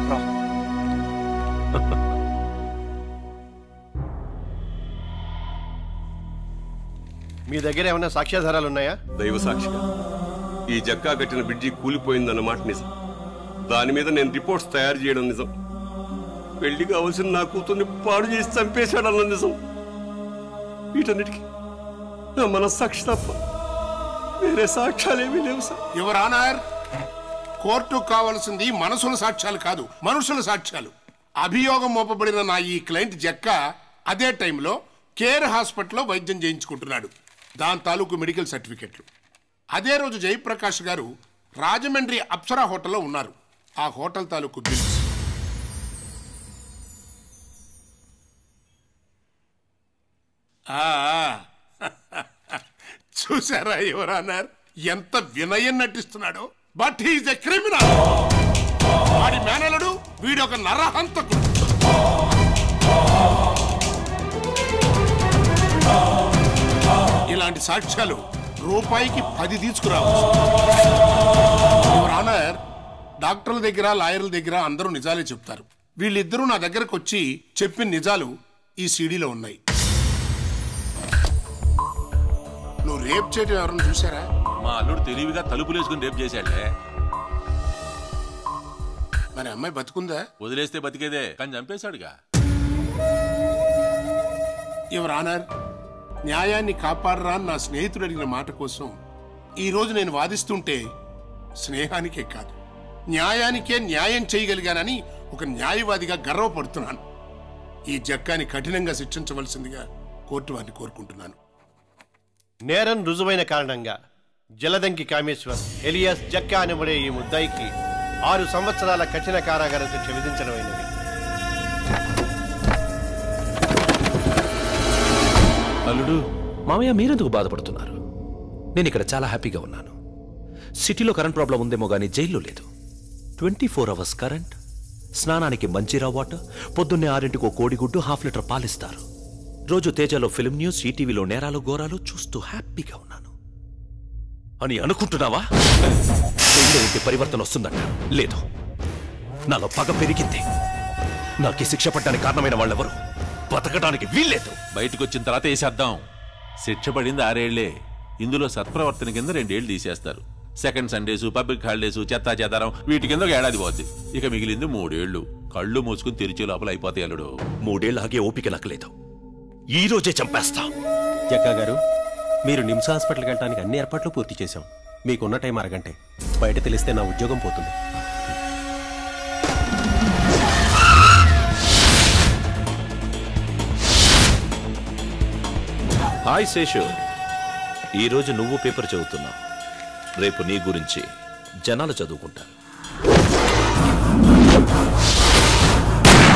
[SPEAKER 1] మీ దగ్గర ఏమైనా సాక్ష్యాధారాలు ఉన్నాయా?
[SPEAKER 2] దైవ సాక్షిగా ఈ జక్కా కట్టిన బ్రిడ్జి కూలిపోయిందన్నమాట నిజం. దాని మీద నేను రిపోర్ట్స్ తయారు చేయడం నిజం. పెళ్లి కావాల్సిన నా కూతుర్ని పాడు చేసి చంపేశాడన్న నిజం. వీటన్నిటికీ నా మనస్సాక్షి తప్ప వేరే సాక్ష్యాలేమీ లేవు సార్.
[SPEAKER 5] యువర్ ఆనర్, కోర్టుకు కావాల్సింది మనసుల సాక్ష్యాలు కాదు, మనుషుల సాక్ష్యాలు. అభియోగం మోపబడిన నా ఈ క్లయింట్ జక్క అదే టైంలో కేర్ హాస్పిటల్లో వైద్యం చేయించుకుంటున్నాడు. దాని తాలూకు మెడికల్ సర్టిఫికెట్లు. అదే రోజు జయప్రకాష్ గారు రాజమండ్రి అప్సరా హోటల్లో ఉన్నారు. ఆ హోటల్ తాలూకు బిల్స్. చూసారా యువర్ ఆనర్, ఎంత వినయం నటిస్తున్నాడో. But he's a criminal. వాడి మేనలుడు, వీడొక నరహంతకుడు. ఇలాంటి సాక్ష్యాలు రూపాయికి పది తీసుకురావచ్చు. యువర్ ఆనర్, డాక్టర్ల దగ్గర లాయర్ల దగ్గర అందరూ నిజాలే చెప్తారు. వీళ్ళిద్దరూ నా దగ్గరకు వచ్చి చెప్పిన నిజాలు ఈ సీడీలో ఉన్నాయి. నువ్వు రేప్ చేయడం ఎవరైనా చూసారా?
[SPEAKER 15] మా అల్లుడు తెలివిగా తలుపులేసుకుని రేప్ చేశాడే.
[SPEAKER 5] మరి అమ్మాయి బతుకుందా?
[SPEAKER 15] వదిలేస్తే బతికేదే, కానీ చంపేశాడుగా.
[SPEAKER 5] యువర్ ఆనర్, న్యాయాన్ని కాపాడరా అని నా స్నేహితుడు అడిగిన మాట కోసం ఈ రోజు నేను వాదిస్తుంటే స్నేహానికే కాదు, న్యాయానికే న్యాయం చేయగలిగానని ఒక న్యాయవాదిగా గర్వపడుతున్నాను. ఈ జక్కాని కఠినంగా శిక్షించవలసిందిగా కోర్టు వారిని కోరుకుంటున్నాను.
[SPEAKER 1] నేరం రుజువైన కారణంగా జలదంకి కామేశ్వర్ ఎలియాస్ జక్కా అనబడే ఈ ముద్దాయికి ఆరు సంవత్సరాల కఠిన కారాగార శిక్ష విధించడమైనది.
[SPEAKER 24] అల్లుడు, మామయ్య మీరెందుకు బాధపడుతున్నారు? నేను ఇక్కడ చాలా హ్యాపీగా ఉన్నాను. సిటీలో కరెంట్ ప్రాబ్లం ఉందేమో కానీ జైల్లో లేదు. ట్వంటీ ఫోర్ అవర్స్ కరెంట్, స్నానానికి మంచిరా వాటర్, పొద్దున్నే ఆరింటికి ఒక కోడిగుడ్డు, హాఫ్ లీటర్ పాలిస్తారు. రోజు తేజలో ఫిల్మ్ న్యూస్, ఈటీవీలో నేరాలు ఘోరాలు చూస్తూ హ్యాపీగా ఉన్నాను అని అనుకుంటున్నావా? జైల్లో ఉంటే పరివర్తన వస్తుందంట. లేదు, నాలో పగ పెరిగింది. నాకు శిక్ష పడ్డానికి కారణమైన వాళ్ళెవరు? బతకడానికి వీల్లేదు.
[SPEAKER 15] బయటకు వచ్చిన తర్వాత వేసేద్దాం. శిక్ష పడింది ఆరేళ్లే. ఇందులో సత్ప్రవర్తన కింద రెండేళ్లు తీసేస్తారు. సెకండ్ సండేస్, పబ్లిక్ హాలిడేస్, చెత్తా చెదారం వీటి కింద ఒక ఏడాది పోద్ది. ఇక మిగిలింది మూడేళ్లు. కళ్ళు మూసుకుని తెరిచే లోపల అయిపోతాయి అల్లుడు.
[SPEAKER 24] మూడేళ్ళు ఆగే ఓపిక నాకు లేదు. ఈ రోజే చంపేస్తా.
[SPEAKER 1] జక్కా గారు, మీరు నిమ్స్ హాస్పిటల్కి వెళ్ళడానికి అన్ని ఏర్పాట్లు పూర్తి చేశాం. మీకున్న టైం అరగంటే. బయట తెలిస్తే నా ఉద్యోగం పోతుంది.
[SPEAKER 24] హాయ్ శేషు, ఈరోజు నువ్వు పేపర్ చదువుతున్నావు. రేపు నీ గురించి జనాలు చదువుకుంటారు.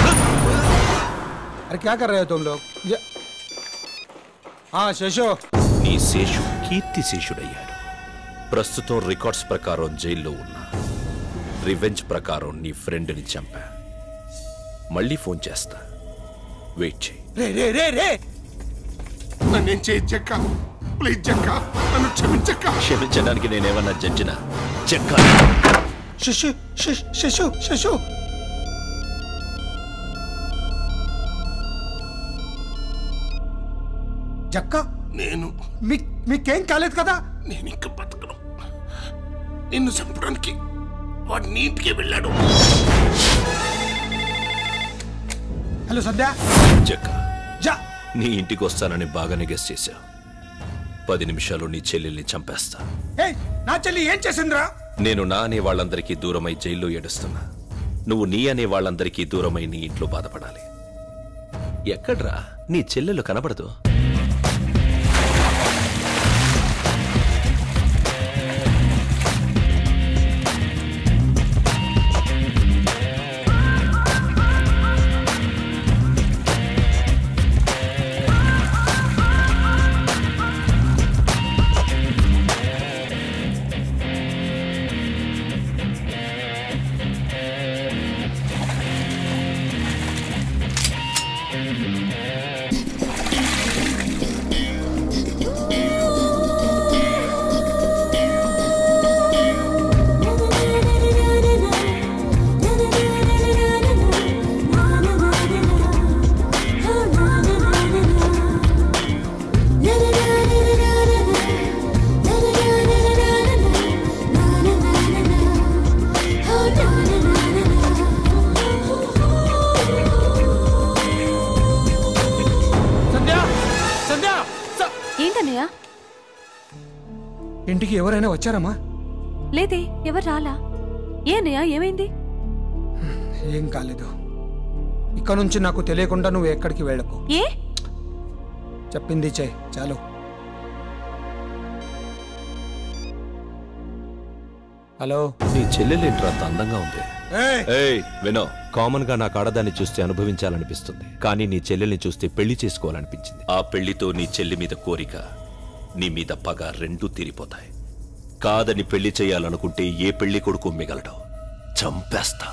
[SPEAKER 22] अरे क्या कर रहे हो तुम लोग? हाँ शेषो,
[SPEAKER 24] నీ శేషు కీర్తి శేషుడయ్యాడు. ప్రస్తుతం రికార్డ్స్ ప్రకారం జైల్లో ఉన్నా. రివెంజ్ ప్రకారం నీ ఫ్రెండ్ని చంపా. మళ్ళీ ఫోన్ చేస్తా, వెయిట్ చేయి.
[SPEAKER 5] రే రే రే రే నన్నేం చేయచ్చక్క, ప్లీజ్ చెక్క, నన్ను క్షమించక్క.
[SPEAKER 24] క్షమించడానికి నేనేమన్నా జడ్జినా? చెక్క
[SPEAKER 22] శిశు శిశు శిశు జక్క,
[SPEAKER 5] నేను
[SPEAKER 22] మీకేం కాలేదు కదా?
[SPEAKER 5] నేను ఇంకా బతకను. నిన్ను చంపడానికి వాడు నీటికి వెళ్ళాడు.
[SPEAKER 22] హలో సంధ్య.
[SPEAKER 24] చెక్క, నీ ఇంటికి వస్తానని బాగానే గెస్ చేశావు. పది నిమిషాలు నీ చెల్లెల్ని చంపేస్తా.
[SPEAKER 22] ఏయ్, నా చెల్లి ఏం చేసిందిరా?
[SPEAKER 24] నేను నా అనే వాళ్ళందరికీ దూరమై జైల్లో ఏడుస్తున్నా. నువ్వు నీ అనే వాళ్ళందరికీ దూరమై నీ ఇంట్లో బాధపడాలి. ఎక్కడ్రా నీ చెల్లెలు కనబడదు?
[SPEAKER 22] ఇంటికి ఎవరైనా వచ్చారమ్మా?
[SPEAKER 6] లేదే, ఎవరు రాలా. ఏనయ్యా, ఏమైంది?
[SPEAKER 22] ఏం కాలేదు. ఇక నుంచి నాకు తెలియకుండా నువ్వు ఎక్కడికి వెళ్ళకు.
[SPEAKER 6] ఏ
[SPEAKER 22] చెప్పింది చెయ్, చాలు. హలో,
[SPEAKER 24] నీ చెల్లెలేంట్రా అంత అందంగా ఉంది? ఏయ్ వినో, కామన్ గా నాకు ఆడదాన్ని చూస్తే అనుభవించాలనిపిస్తుంది, కానీ నీ చెల్లెల్ని చూస్తే పెళ్లి చేసుకోవాలనిపించింది. ఆ పెళ్లితో నీ చెల్లి మీద కోరిక, నీ మీద పగ రెండూ తీరిపోతాయి. కాదని పెళ్లి చేయాలనుకుంటే ఏ పెళ్లి కొడుకు మిగలడు. చంపేస్తా.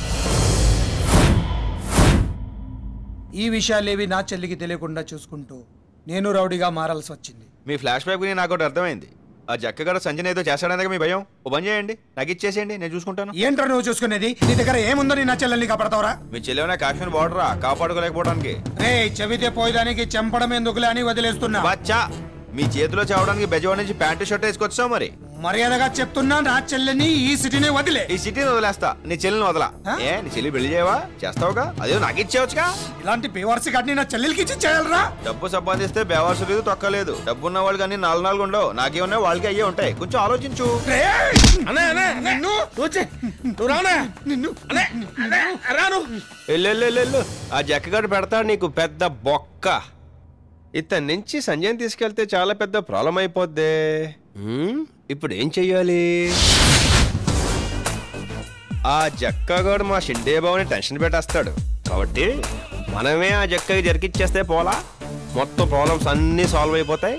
[SPEAKER 22] ఈ విషయాలేవి నా చెల్లికి తెలియకుండా చూసుకుంటూ నేను రౌడీగా మారాల్సి వచ్చింది.
[SPEAKER 3] మీ ఫ్లాష్ బ్యాక్ నాకు ఒకటి అర్థమైంది. ఆ జక్కగారు సంజయ్ ఏదో చేస్తాడనే మీ భయం. ఓ పని చేయండి, నాకు ఇచ్చేసేయండి, నేను చూసుకుంటాను.
[SPEAKER 22] ఏంట్రా నువ్వు చూసుకునేది? నీ దగ్గర ఏముందని నా చెల్లెల్ని కాపాడతావరా?
[SPEAKER 3] మీ చెల్లెమైనా కాశ్మీర్ బార్డరా, కాపాడుకోలేకపోవడానికి?
[SPEAKER 22] రే, చెవితే పోయడానికి చెంపడం ఎందుకులే అని వదిలేస్తున్నా.
[SPEAKER 3] బచ్చా, మీ చేతిలో చావడానికి బెజవాడ నుంచి ప్యాంటు షర్ట్ వేసుకొచ్చావు. మరి
[SPEAKER 22] మర్యాదగా చెప్తున్నా, నా చెల్లెని ఈ సిటీనే వదిలే.
[SPEAKER 3] ఈ సిటీని వదిలేస్తా, నీ చెల్లిని వదలా. ఏ నీ చెల్లి పెళ్లి చేయవా? చేస్తావుగా, అదే నాకు ఇచ్చేవచ్చుగా.
[SPEAKER 22] ఇలాంటి బేవర్సి గాడిని నా చెల్లెలకి ఇచ్చి చేయాలరా?
[SPEAKER 3] డబ్బు సంపాదిస్తే బేవర్సు లేదు, తొక్కలేదు. డబ్బు ఉన్న వాళ్ళు కానీ నాలుగు నాలుగు ఉండవు. నాకేమన్నా వాళ్ళకి అయ్యే ఉంటాయి. కొంచెం ఆలోచించు. వెళ్ళు, ఆ జక్కగాడు పెడతాడు నీకు పెద్ద బొక్క. ఇతని నుంచి సంజయ్ తీసుకెళ్తే చాలా పెద్ద ప్రాబ్లం అయిపోద్ది. ఇప్పుడు ఏం చెయ్యాలి? ఆ జక్కగాడు మా షిండే బాబుని టెన్షన్ పెట్టేస్తాడు. కాబట్టి మనమే ఆ జక్కకి జరికిచ్చేస్తే పోలా, మొత్తం ప్రాబ్లమ్స్ అన్నీ సాల్వ్ అయిపోతాయి.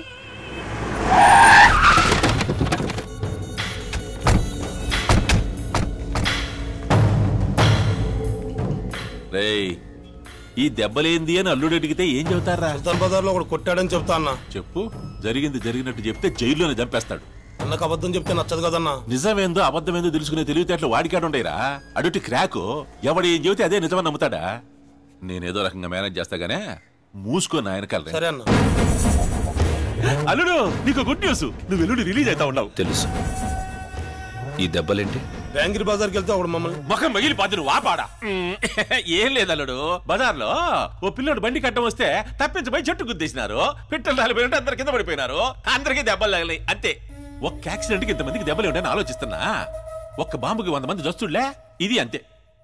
[SPEAKER 15] రేయ్, ఈ దెబ్బలేంది అని అల్లుడు అడిగితే ఏం చెబుతారా?
[SPEAKER 16] సుల్తాన్ బజార్లో ఒకడు కొట్టాడని చెప్తా అన్నా.
[SPEAKER 15] చెప్పు, జరిగింది జరిగినట్టు చెప్తే జైల్లోనే చంపేస్తాడు.
[SPEAKER 16] అన్నకు అబద్ధం చెప్తే నచ్చదు కదన్నా.
[SPEAKER 15] నిజమేందో అబద్ధమేందో తెలుసుకునే తెలివితేటలు వాడికాడుండేరా. అడుటి క్రాకు ఎవడు ఏం చెబితే అదే నిజమని నమ్ముతాడా? నేనేదో రకంగా మేనేజ్ చేస్తాగానే మూసుకొని ఆయన కలరా.
[SPEAKER 16] సరే అన్న.
[SPEAKER 15] అల్లుడు, నీకు గుడ్ న్యూస్, నువ్వు ఎల్లుండి రిలీజ్ అవుతా ఉన్నావు.
[SPEAKER 24] తెలుసు. ఈ దెబ్బలేంటి?
[SPEAKER 16] బ్యాంగిరి బజార్కి వెళ్తే ఒకడు మమ్మల్ని
[SPEAKER 15] ముఖం మగిలిపోతే నువ్వు ఆపాడా? ఏం లేదు అల్లుడు, బజార్లో ఓ పిల్లడు బండి కట్టం వస్తే తప్పించబోయి చెట్టు గుద్దేసినారు. పిట్టలు రాలిపోయినట్టు అందరు కింద పడిపోయినారు. అందరికీ దెబ్బలు తగిలాయి అంతే. ఒక్క యాక్సిడెంట్ కి ఇంతమందికి దెబ్బలు ఉంటాయని ఆలోచిస్తున్నా. ఒక్క బాంబుకి వంద మంది జస్తుళ్లే, ఇది అంతే.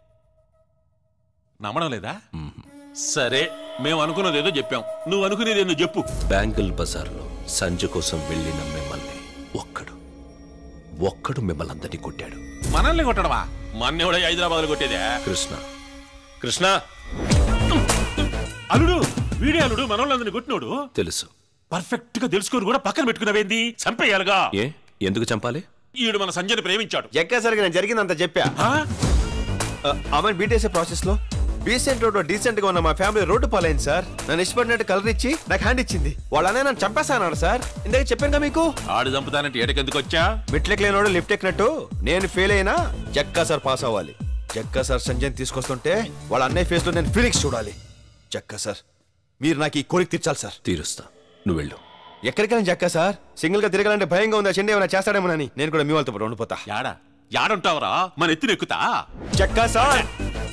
[SPEAKER 15] నమ్మడం లేదా? సరే, మేము అనుకున్నది ఏదో చెప్పాం, నువ్వు అనుకునేది ఏదో చెప్పు.
[SPEAKER 24] బ్యాంగిల్ బజార్లో సంజ కోసం వెళ్ళిన మిమ్మల్ని ఒక్కడు ఒక్కడు మిమ్మల్ని అందరినీ కొట్టాడు.
[SPEAKER 15] మనల్ని కొట్టడమా? మన్నెవడ హైదరాబాద్ కొట్టేదే?
[SPEAKER 24] కృష్ణ. కృష్ణ
[SPEAKER 15] అల్లుడు, వీడే అల్లుడు మనోళ్ళందరినీ కొట్టినోడు.
[SPEAKER 24] తెలుసు.
[SPEAKER 15] పర్ఫెక్ట్ గా తెలుసుకొని కూడా పక్కన పెట్టుకున్నావేంది? చంపేయాలిగా.
[SPEAKER 24] ఏ ఎందుకు చంపాలి?
[SPEAKER 15] ఈడు మన సంజయ్ని ప్రేమించాడు.
[SPEAKER 3] ఎక్కసరిగా నేను జరిగిందంత చెప్పా. అమ్మాయిని బీటేసే ప్రాసెస్ లో డీసెంట్ రోడ్ డీసెంట్ గా ఉన్న మా ఫ్యామిలీ రోడ్డు పాలైంది సార్. నన్ను ఇష్టపడినట్టు కలర్ ఇచ్చి నాకు హ్యాండ్ ఇచ్చింది. వాళ్ళనే నన్ను చంపేస్తాను సార్. ఇందాక చెప్పాను మీకు.
[SPEAKER 15] ఆడు చంపుతానంటే ఏడకెందుకు వచ్చా?
[SPEAKER 3] మెట్లెక్ లేనోడు లిఫ్ట్ ఎక్కినట్టు నేను ఫెయిల్ అయినా జక్కా సార్ పాస్ అవ్వాలి. జక్కా సార్ సంజయ్ తీసుకొస్తుంటే వాళ్ళ అన్నయ్య ఫేస్ లో నేను ఫీలింగ్స్ చూడాలి. జక్కా సార్ మీరు నాకు ఈ కోరిక తీర్చాలి సార్.
[SPEAKER 24] తీరుస్తా, నువ్వు వెళ్ళు.
[SPEAKER 3] ఎక్కడికైనా జక్కా సార్, సింగిల్ గా తిరగాలంటే భయంగా ఉందా? చెండి ఏమైనా చేస్తాడేమోనని నేను కూడా మీ వాళ్ళతో పాటు ఉండిపోతా.
[SPEAKER 15] యాడా యాడుంటావరా? మన ఎత్తున ఎక్కుతా.
[SPEAKER 3] జక్కా సార్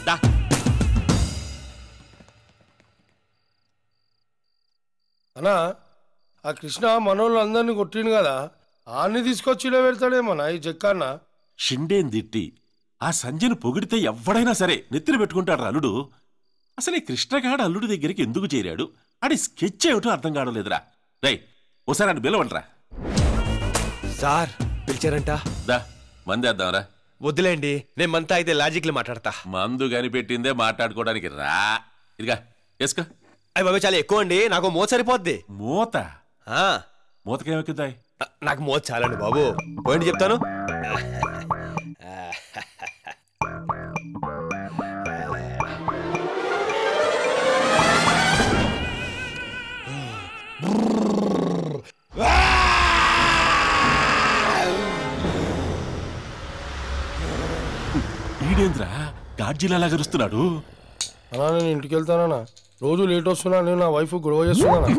[SPEAKER 16] అన్నా, ఆ కృష్ణ మనోళ్ళు అందరినీ కొట్టిండు కదా, ఆన్ని తీసుకొచ్చి ఇలా పెడతాడేమోనా ఈ జక్కన్న.
[SPEAKER 15] షిండేని తిట్టి ఆ సంజయ్ను పొగిడితే ఎవడైనా సరే నెత్తిన పెట్టుకుంటాడు అల్లుడు. అసలు ఈ కృష్ణగాడు అల్లుడి దగ్గరికి ఎందుకు చేరాడు? ఆడి స్కెచ్ ఏమిటో అర్థం కావడం లేదురా. రై ఒకసారి అని పిలవండిరా.
[SPEAKER 3] సార్ పిలిచారంట.
[SPEAKER 15] దా మందేద్దాంరా.
[SPEAKER 3] వద్దులేండి, నేను మంతా అయితే లాజిక్లు మాట్లాడతా.
[SPEAKER 15] మందు కనిపెట్టిందే మాట్లాడుకోవడానికి రా. ఇదిగా వేసుకో.
[SPEAKER 3] అయ్యి బాబు చాలా ఎక్కువ అండి, నాకు మూత సరిపోద్ది.
[SPEAKER 15] మూత? మూతకేమెక్కుతాయి?
[SPEAKER 3] నాకు మూత చాలండి బాబు. పోయింది చెప్తాను.
[SPEAKER 15] ఈడేంద్రా గాడ్జిలా గరుస్తున్నాడు?
[SPEAKER 16] అన్నా నేను ఇంటికి వెళ్తానా, రోజు లేట్ వస్తున్నా, నేను నా వైఫ్ గొడవ చేస్తున్నానా.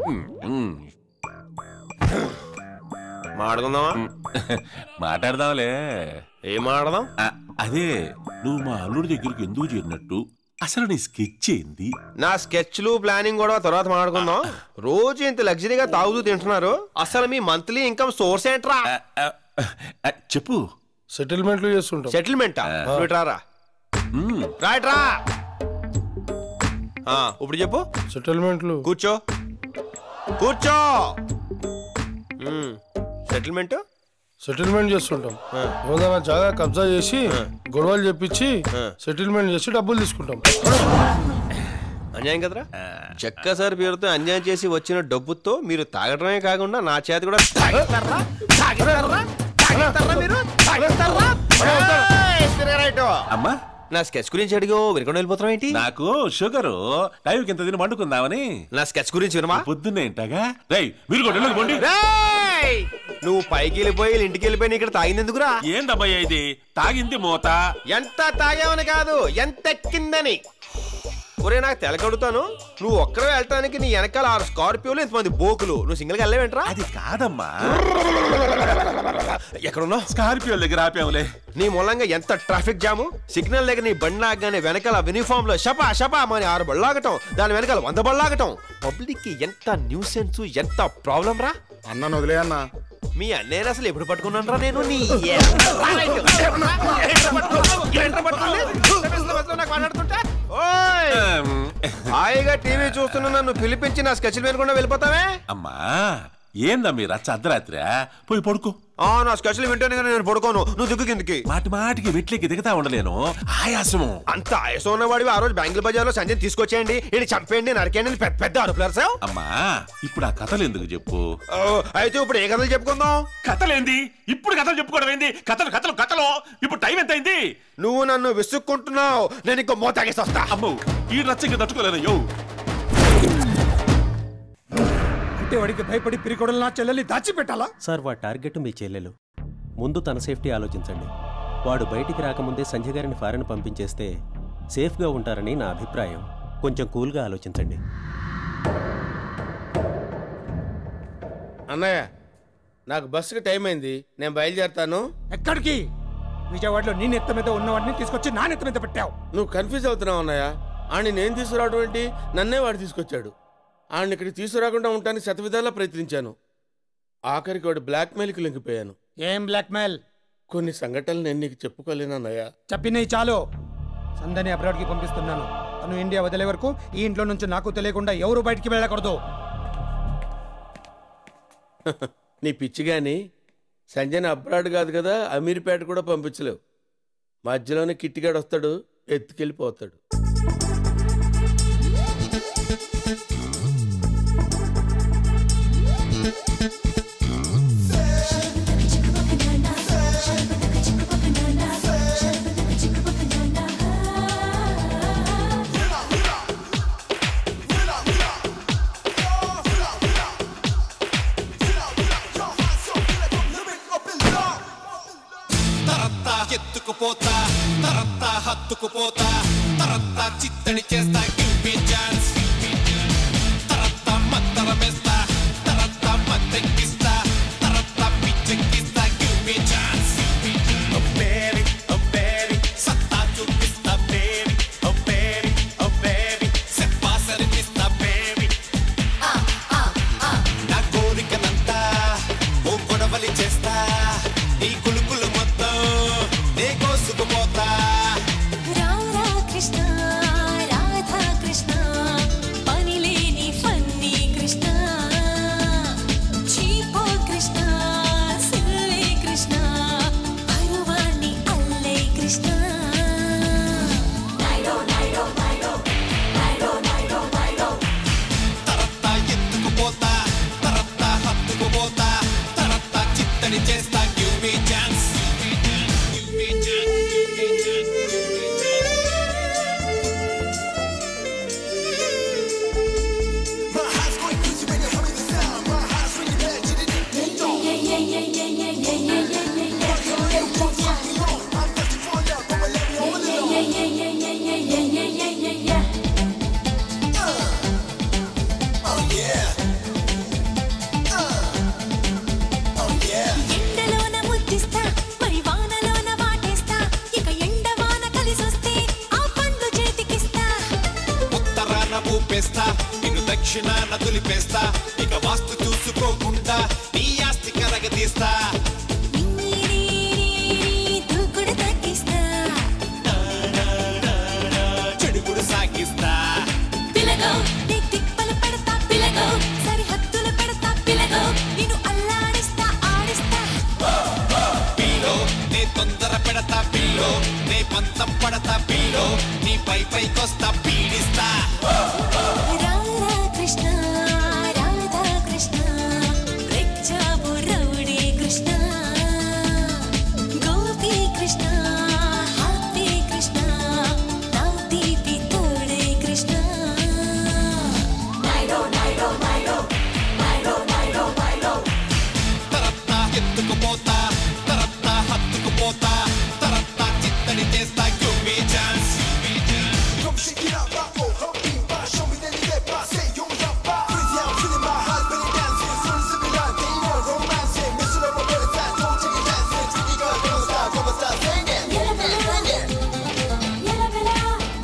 [SPEAKER 3] మాట్లాడుకుందామా?
[SPEAKER 15] మాట్లాడదాంలే.
[SPEAKER 3] ఏం మాట్లాడదాం?
[SPEAKER 15] అదే నువ్వు మా అల్లుడి దగ్గరికి ఎందుకు చేరినట్టు, అసలు నీ స్కెచ్ ఏంది?
[SPEAKER 3] నా స్కెచ్లు ప్లానింగ్ కూడా తర్వాత మాట్లాడుకుందాం. రోజు ఇంత లగ్జరీగా తాగుతూ తింటున్నారు, అసలు మీ మంత్లీ ఇన్కమ్ సోర్స్ ఏంట్రా?
[SPEAKER 15] చెప్పు.
[SPEAKER 16] సెటిల్మెంట్లు చేస్తుంటాం.
[SPEAKER 3] సెటిల్మెంటా? రారా రైట్ రా. ఇప్పుడు చెప్పు.
[SPEAKER 16] సెటిల్మెంట్లు.
[SPEAKER 3] కూర్చో కూర్చో. సెటిల్మెంట్
[SPEAKER 16] సెటిల్మెంట్ చేస్తుంటాం. ఏదైనా జాగా కబ్జా చేసి గొడవలు చెప్పించి సెటిల్మెంట్ చేసి డబ్బులు తీసుకుంటాం.
[SPEAKER 3] అన్యాయం కదరా? జక్కా సార్ పేరుతో అన్యాయం చేసి వచ్చిన డబ్బుతో మీరు తాగడమే కాకుండా నా చేతి కూడా
[SPEAKER 15] అమ్మా
[SPEAKER 3] నా స్కెచ్ గురించి అడిగో వినకుండా వెళ్ళిపోతాం ఏంటి?
[SPEAKER 15] నాకు షుగరు టైంకి ఇంత తిని వండుకుందామని.
[SPEAKER 3] నా స్కెచ్ గురించి వినమా?
[SPEAKER 15] పొద్దున్నే ఏంటగా రై మీరు కూడా పోండి.
[SPEAKER 3] నువ్వు పైకి వెళ్ళిపోయి ఇంటికి వెళ్ళిపోయి ఇక్కడ తాగింది ఎందుకురా?
[SPEAKER 15] ఏందమ్మయ్యా ఇది? తాగింది మూత.
[SPEAKER 3] ఎంత తాగావని కాదు, ఎంత ఎక్కిందని. ఒరే నాకు తెలకడుతాను, నువ్వు ఒక్కరే వెళ్ళటానికి నీ వెనకాల ఆరు స్కార్పియోలు ఇంతమంది బోకులు, నువ్వు సింగిల్ గా వెళ్ళవేంట్రా?
[SPEAKER 15] అది కాదమ్మా.
[SPEAKER 3] ఎక్కడున్నావు?
[SPEAKER 15] స్కార్పియో దగ్గర ఆపావులే.
[SPEAKER 3] నీ మూలంగా ఎంత ట్రాఫిక్ జాము. సిగ్నల్ దగ్గర నీ బండి ఆగగానే వెనకాల యూనిఫామ్ లో షపా షపా అని ఆరు బళ్ళాగటం, దాని వెనకాల వంద బళ్ళాగటం. పబ్లిక్ కి ఎంత న్యూసెన్స్, ఎంత ప్రాబ్లం రా.
[SPEAKER 7] అన్న వదిలే అన్న.
[SPEAKER 3] మీ అన్నయ్య అసలు ఎప్పుడు పట్టుకున్నాను రా నేను? నీ హాయిగా టీవీ చూస్తున్నా నన్ను పిలిపించి నా స్కెచ్లు వినకుండా వెళ్ళిపోతావే?
[SPEAKER 15] అమ్మా ఏందా మీరు రచ్చ అర్ధరాత్రి? పోయి పడుకో.
[SPEAKER 3] నా స్కెచ్లు వింటేనే కానీ నేను పడుకోను. నువ్వు దిక్కు కిందికి.
[SPEAKER 15] మాటి మాటికి వెట్లకి దిగుతా ఉండలేను, ఆయాసము.
[SPEAKER 3] అంత ఆయాసం ఉన్నవాడివి ఆ రోజు బ్యాంకుల బజార్లో సంజయ్ తీసుకొచ్చేయండి, ఇది చంపేయండి, నరికేయండి, పెద్ద పెద్ద అరుపులారు.
[SPEAKER 15] అమ్మా ఇప్పుడు ఆ కథలు ఎందుకు చెప్పు?
[SPEAKER 3] అయితే ఇప్పుడు ఏ కథలు చెప్పుకుందాం?
[SPEAKER 15] కథలేంది ఇప్పుడు? కథలు చెప్పుకోవడం ఏంది? కథలు కథలు కథలు. ఇప్పుడు టైం ఎంత అయింది?
[SPEAKER 3] నువ్వు నన్ను విసుక్కుంటున్నావు, నేను ఇంకో మోతాగేసి వస్తా.
[SPEAKER 15] అమ్మో ఈ రచ్చకి తట్టుకోలేదయ్యో.
[SPEAKER 22] వాడికి భయపడి పిరికొడలు నా చెల్లెల్ని దాచిపెట్టాలా?
[SPEAKER 18] సార్ వాడి టార్గెట్ మీ చెల్లెలు. ముందు తన సేఫ్టీ ఆలోచించండి. వాడు బయటికి రాకముందే సంజయ్ గారిని ఫారెన్ పంపించేస్తే సేఫ్గా ఉంటారని నా అభిప్రాయం. కొంచెం కూల్గా ఆలోచించండి.
[SPEAKER 5] అన్నయ్య నాకు బస్సుకి టైం అయింది, నేను బయలుదేరుతాను.
[SPEAKER 22] ఎక్కడికి? విజయవాడలో నీ నెత్త మీద ఉన్నవాడిని తీసుకొచ్చి నా నెత్త మీద పెట్టావు.
[SPEAKER 5] నువ్వు కన్ఫ్యూజ్ అవుతున్నావు అన్నయ్య. ఆడిని నేను తీసుకురావడం ఏంటి? నన్నే వాడు తీసుకొచ్చాడు. ఆడిని ఇక్కడికి తీసుకురాకుండా ఉండటానికి శతవిధాలా ప్రయత్నించాను. ఆఖరికి వాడు బ్లాక్మెయిల్కి లొంగిపోయాను.
[SPEAKER 22] ఏం బ్లాక్మెయిల్?
[SPEAKER 5] కొన్ని సంఘటనలు నేను నీకు చెప్పుకోలేనన్నయ్య.
[SPEAKER 22] చెప్పినవి చాలు. సందని అబ్రాడ్కి పంపిస్తున్నాను. తను ఇండియా వదిలే వరకు ఈ ఇంట్లో నుంచి నాకు తెలియకుండా ఎవరు బయటికి వెళ్ళకూడదు.
[SPEAKER 5] నీ పిచ్చి గాని సంజయ్ అబ్రాడ్ కాదు కదా, అమీర్పేట కూడా పంపించలేవు. మధ్యలోనే కిట్టిగాడు వస్తాడు, ఎత్తుకెళ్ళిపోతాడు.
[SPEAKER 21] హత్తుకుపోతా తరత్తా చిత్తడి చేస్తా గివ్ మీ ఛాన్స్ తరత్తా మత్తరమేస్తా తరత్తా మత్తెక్కిస్తా తరత్తా పిచ్చెక్కిస్తా give me chance oh baby oh baby సత్తా చూపిస్తా baby oh baby oh baby సెప్పా సరిపిస్తా బేబీ నా కోరికనంతా ఓ గొడవలి చేస్తా ఈ కులుకులు మొత్తం నే కోసుకుపోతా
[SPEAKER 4] రాధా కృష్ణ రాధా కృష్ణ పనిలేని funny Krishna cheapo Krishna silly Krishna పరువాణి అల్లే కృష్ణ నైడో నైడో నైడో నైడో నైడో నైడో
[SPEAKER 21] తరత్తా ఎత్తుకుపోతా తరత్తా హత్తుకుపోతా తరత్తా చిత్తడి చేస్తా give me chance give me chance give me chance My heart's going crazy when you hear me the sound. My heart's really bad, you didn't think so. Yeah, yeah, yeah, yeah, yeah, yeah, yeah, yeah, yeah, yeah, yeah. You know you won't fuck me wrong. I'm destined for love, but let me hold it on.
[SPEAKER 4] yeah yeah yeah yeah yeah yeah yeah yeah yeah yeah
[SPEAKER 21] Oh yeah. Uh. Oh yeah.
[SPEAKER 4] ఎండలోన ముద్దిస్తా మరి వానలోన వాటేస్తా ఇక ఎండ వాన కలిసొస్తే ఆ పండ్లు చేతికిస్తా
[SPEAKER 21] ఉత్తరాన ఊపేస్తా నిన్ను దక్షిణాన దులిపేస్తా ఇక వాస్తు చూసుకోకుండా నీ ఆస్తి కరగదీస్తా
[SPEAKER 4] దూకుడు తగ్గిస్తా
[SPEAKER 21] చెడుగుడు సాగిస్తా
[SPEAKER 4] పిలగో నీ తిప్పలు పెడతా పిలగో సరిహద్దులు పెడతా పిలగో నిన్ను అల్లాడిస్తా ఆడిస్తా
[SPEAKER 21] పిల్లో నే తొందర పెడతా పిల్లో నే పంతం పడతా పిల్లో నీ పై పైకొస్తా పీడిస్తా
[SPEAKER 4] రాధా కృష్ణ రాధా కృష్ణ రెచ్చావు రౌడీ కృష్ణ గోపీ కృష్ణ హ్యాపీ కృష్ణ నా తీపి తోడే కృష్ణ నైడో నైడో నైడో నైడో నైడో నైడో
[SPEAKER 21] తరత్తా ఎత్తుకుపోతా తరత్తా హత్తుకుపోతా తరత్తా చిత్తడి చేస్తా give me chance Come shake it out, rock, roll, hop, beat, bop, show me that you get by, say you jump by. Crazy, I'm feeling my heart, belly dancing, so it's a bit like they know romancing. Miss it up a bit fast, don't take it dancing. Sticky girl, don't stop, come and start singing.
[SPEAKER 4] Yella bella, yella bella,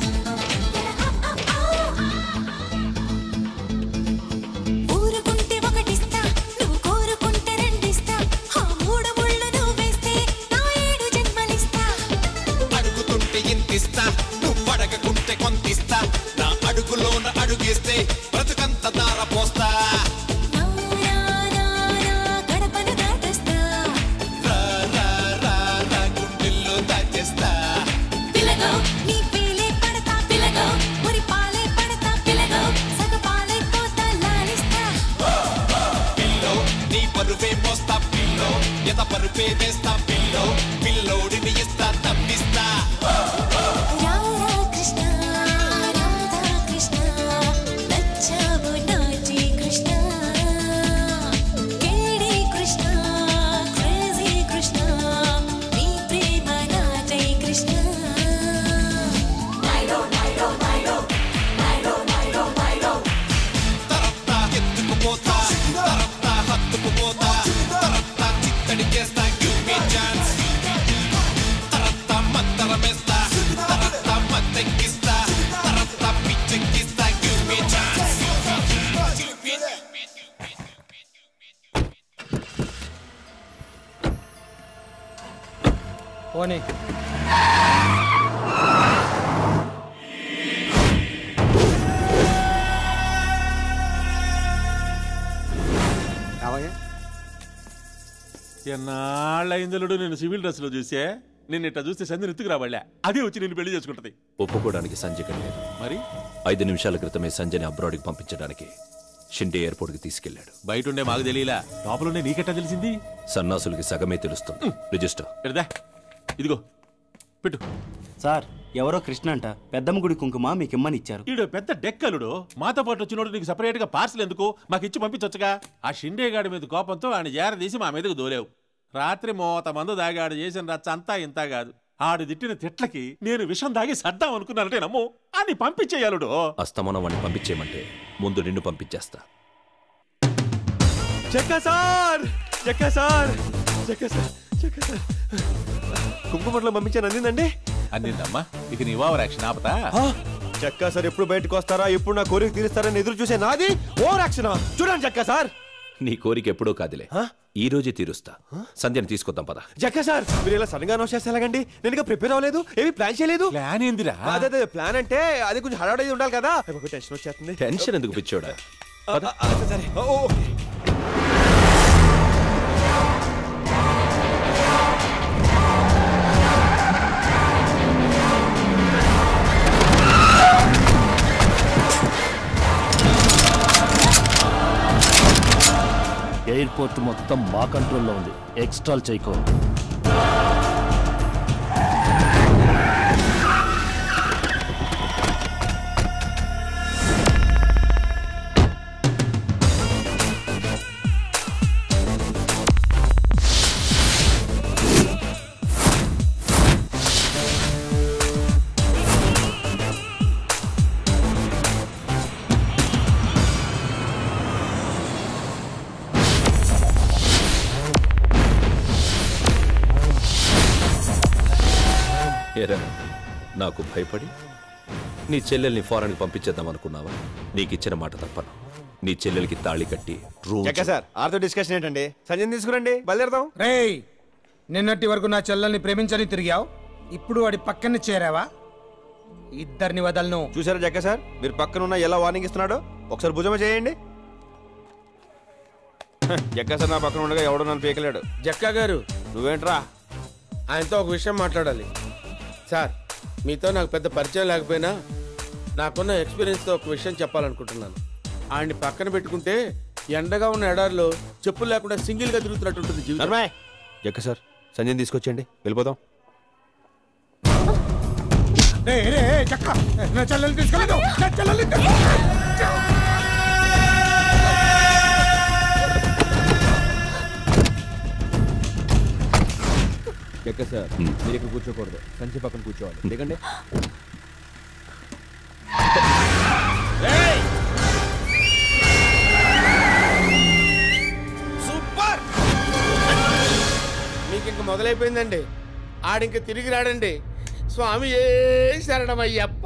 [SPEAKER 4] ఊరుకుంటే ఒకటిస్తా నువ్వు కోరుకుంటే రెండిస్తా ఆ మూడు ముళ్ళు నువ్వు వేస్తే నా ఏడు జన్మలిస్తా
[SPEAKER 21] అడుగుతుంటే ఇంతిస్తా నువ్వు అడగకుంటే కొంతిస్తా నా అడుగులోన అడుగేస్తే బ్రతుకంత దార పోస్తా
[SPEAKER 4] నా నా నా నా గడపను దాటేస్తా
[SPEAKER 21] రా రా రా రా గుండెల్లో దాచేస్తా
[SPEAKER 4] పిలగో నీ పీలే పడతా పిలగో మురి పాలే పడతా పిలగో సగ పాలే పోతా లాలిస్తా
[SPEAKER 21] పిల్లో నీ పరువే మోస్తా పిల్లో ఎత పరుపే వేస్తా పిల్లో పిల్లోడిని ఇస్తా తప్పిస్తా
[SPEAKER 4] రాధా కృష్ణ రాధా కృష్ణ నచ్చావు నాటి కృష్ణ కేడి కృష్ణ క్రేజీ కృష్ణ నీ ప్రేమ నాటై కృష్ణ నైడో నైడో నైడో నైడో నైడో నైడో
[SPEAKER 21] తరత్తా ఎత్తుకుపోతా తరత్తా హత్తుకుపోతా తరత్తా చిత్తడి చేస్తా గివ్ మీ ఛాన్స్ తరత్తా మత్తరమేస్తా తరత్తా మత్తెక్కిస్తా తరత్తా పిచ్చెక్కిస్తా గివ్ మీ ఛాన్స్
[SPEAKER 22] పోనీ
[SPEAKER 15] ఎన్నాళ్ళైందలుడు నేను సివిల్ డ్రెస్ లో చూసే నేను ఇట్లా చూస్తే సంధ్య ఎత్తుకు రావాళ్ళే అదే వచ్చి నేను పెళ్లి చేసుకుంటది
[SPEAKER 24] ఒప్పుకోవడానికి సంజయ్ లేదు
[SPEAKER 15] మరి
[SPEAKER 24] ఐదు నిమిషాల క్రితమే సంజయ్ని అబ్రాడ్కి పంపించడానికి షిండే ఎయిర్పోర్ట్కి తీసుకెళ్లాడు
[SPEAKER 15] బయట ఉండే మాకు తెలియలా లోపలుండే నీకెట్టా తెలిసింది
[SPEAKER 24] సన్నాసులకి సగమే తెలుస్తుంది రిజిస్టర్
[SPEAKER 15] పెడదా ఇదిగో పెట్టు
[SPEAKER 9] సార్ ఎవరో కృష్ణ అంట పెద్దమ్మ గుడి కుంకుమ మీకు ఇమ్మని ఇచ్చారు
[SPEAKER 15] ఈడు పెద్ద డెక్కలుడు మాతో పాటు వచ్చినోడు నీకు సపరేట్ గా పార్సల్ ఎందుకు మాకు ఇచ్చి పంపించొచ్చుగా ఆ షిండే గాడి మీద కోపంతో ఆయన జారదీసి మా మీదకు దూరేవు రాత్రి మోత మందు దాగాడు చేసిన రచ్చ అంతా ఇంత కాదు ఆడు తిట్టిన తిట్లకి నేను విషం దాగి సర్దాం అనుకున్నానంటే నమ్ము అని పంపించేయాలుడు.
[SPEAKER 24] అస్తమానం వాడిని పంపించేయమంటే ముందు నిన్ను పంపించేస్తా.
[SPEAKER 8] Jakka sir Jakka sir Jakka sir Jakka sir కుంకుమట్లో పంపించాను అందిందండి.
[SPEAKER 12] అందిందమ్మా. ఇక నీ ఓవర్ యాక్షన్ ఆపతా.
[SPEAKER 8] జక్కా సార్ ఎప్పుడు బయటకు వస్తారా, ఎప్పుడు నా కోరిక తీరుస్తారని ఎదురు చూసే నాది ఓవర్ యాక్షన్. చూడండి జక్కా సార్,
[SPEAKER 24] నీ కోరిక ఎప్పుడో కాదులే, ఈ రోజే తీరుస్తా. సంధ్యను తీసుకొద్దాం పద.
[SPEAKER 8] జక్కా సార్ మీరు ఇలా సడన్ గా అనౌన్స్ చేస్తే ఎలాగండి? నేను ఇంకా ప్రిపేర్ అవ్వలేదు, ఏమి ప్లాన్ చేయలేదు.
[SPEAKER 12] ప్లాన్ ఏందిరా?
[SPEAKER 8] అదే అదే ప్లాన్ అంటే అది కొంచెం హడావుడి ఉండాలి కదా. టెన్షన్ వచ్చేస్తుంది.
[SPEAKER 24] టెన్షన్ ఎందుకు పిచ్చోడా?
[SPEAKER 8] సరే ఓకే.
[SPEAKER 14] ఎయిర్పోర్ట్ మొత్తం మా కంట్రోల్లో ఉంది, ఎక్స్ట్రాల్ చేయకో.
[SPEAKER 24] నాకు భయపడి నీ చెల్లెల్ని ఫారెన్కి పంపించేద్దాం అనుకున్నావా? నీకు ఇచ్చిన మాట తప్పను. నీ చెల్లెలకి తాళి కట్టి
[SPEAKER 8] జక్కా సార్ ఆర్తో డిస్కషన్ ఏంటండి? సంజయ్ తీసుకురండి, బయలుదేరదాం.
[SPEAKER 22] రేయ్, నిన్నటి వరకు నా చెల్లెల్ని ప్రేమించని తిరిగావు, ఇప్పుడు వాడి పక్కన చేరావా? ఇద్దరిని వదలను.
[SPEAKER 8] చూసారా జక్కా సార్, మీరు పక్కన ఉన్న ఎలా వార్నింగ్ ఇస్తున్నాడో ఒకసారి భుజమ చేయండి. జక్కా సార్ నా పక్కన ఉండగా ఎవడో నన్ను పీకలేడు.
[SPEAKER 5] జక్కా గారు
[SPEAKER 8] నువ్వేంట్రా?
[SPEAKER 5] ఆయనతో ఒక విషయం మాట్లాడాలి సార్. మీతో నాకు పెద్ద పరిచయం లేకపోయినా నాకున్న ఎక్స్పీరియన్స్తో ఒక విషయం చెప్పాలనుకుంటున్నాను. ఆయన్ని పక్కన పెట్టుకుంటే ఎండగా ఉన్న ఎడారిలో చెప్పులు లేకుండా సింగిల్గా తిరుగుతున్నట్టు ఉంటుంది జీవితం.
[SPEAKER 8] జక్కా సార్ సంజయ్ తీసుకొచ్చేయండి, వెళ్ళిపోదాం. జక్కా సార్ మీరు ఇక్కడ కూర్చోకూడదు, సంచి పక్కన కూర్చోవాలి. దిగండి.
[SPEAKER 5] సూపర్, మీకు ఇంక మొదలైపోయిందండి. ఆడింక తిరిగి రాడండి. స్వామి ఏ శరణమయ్యప్ప.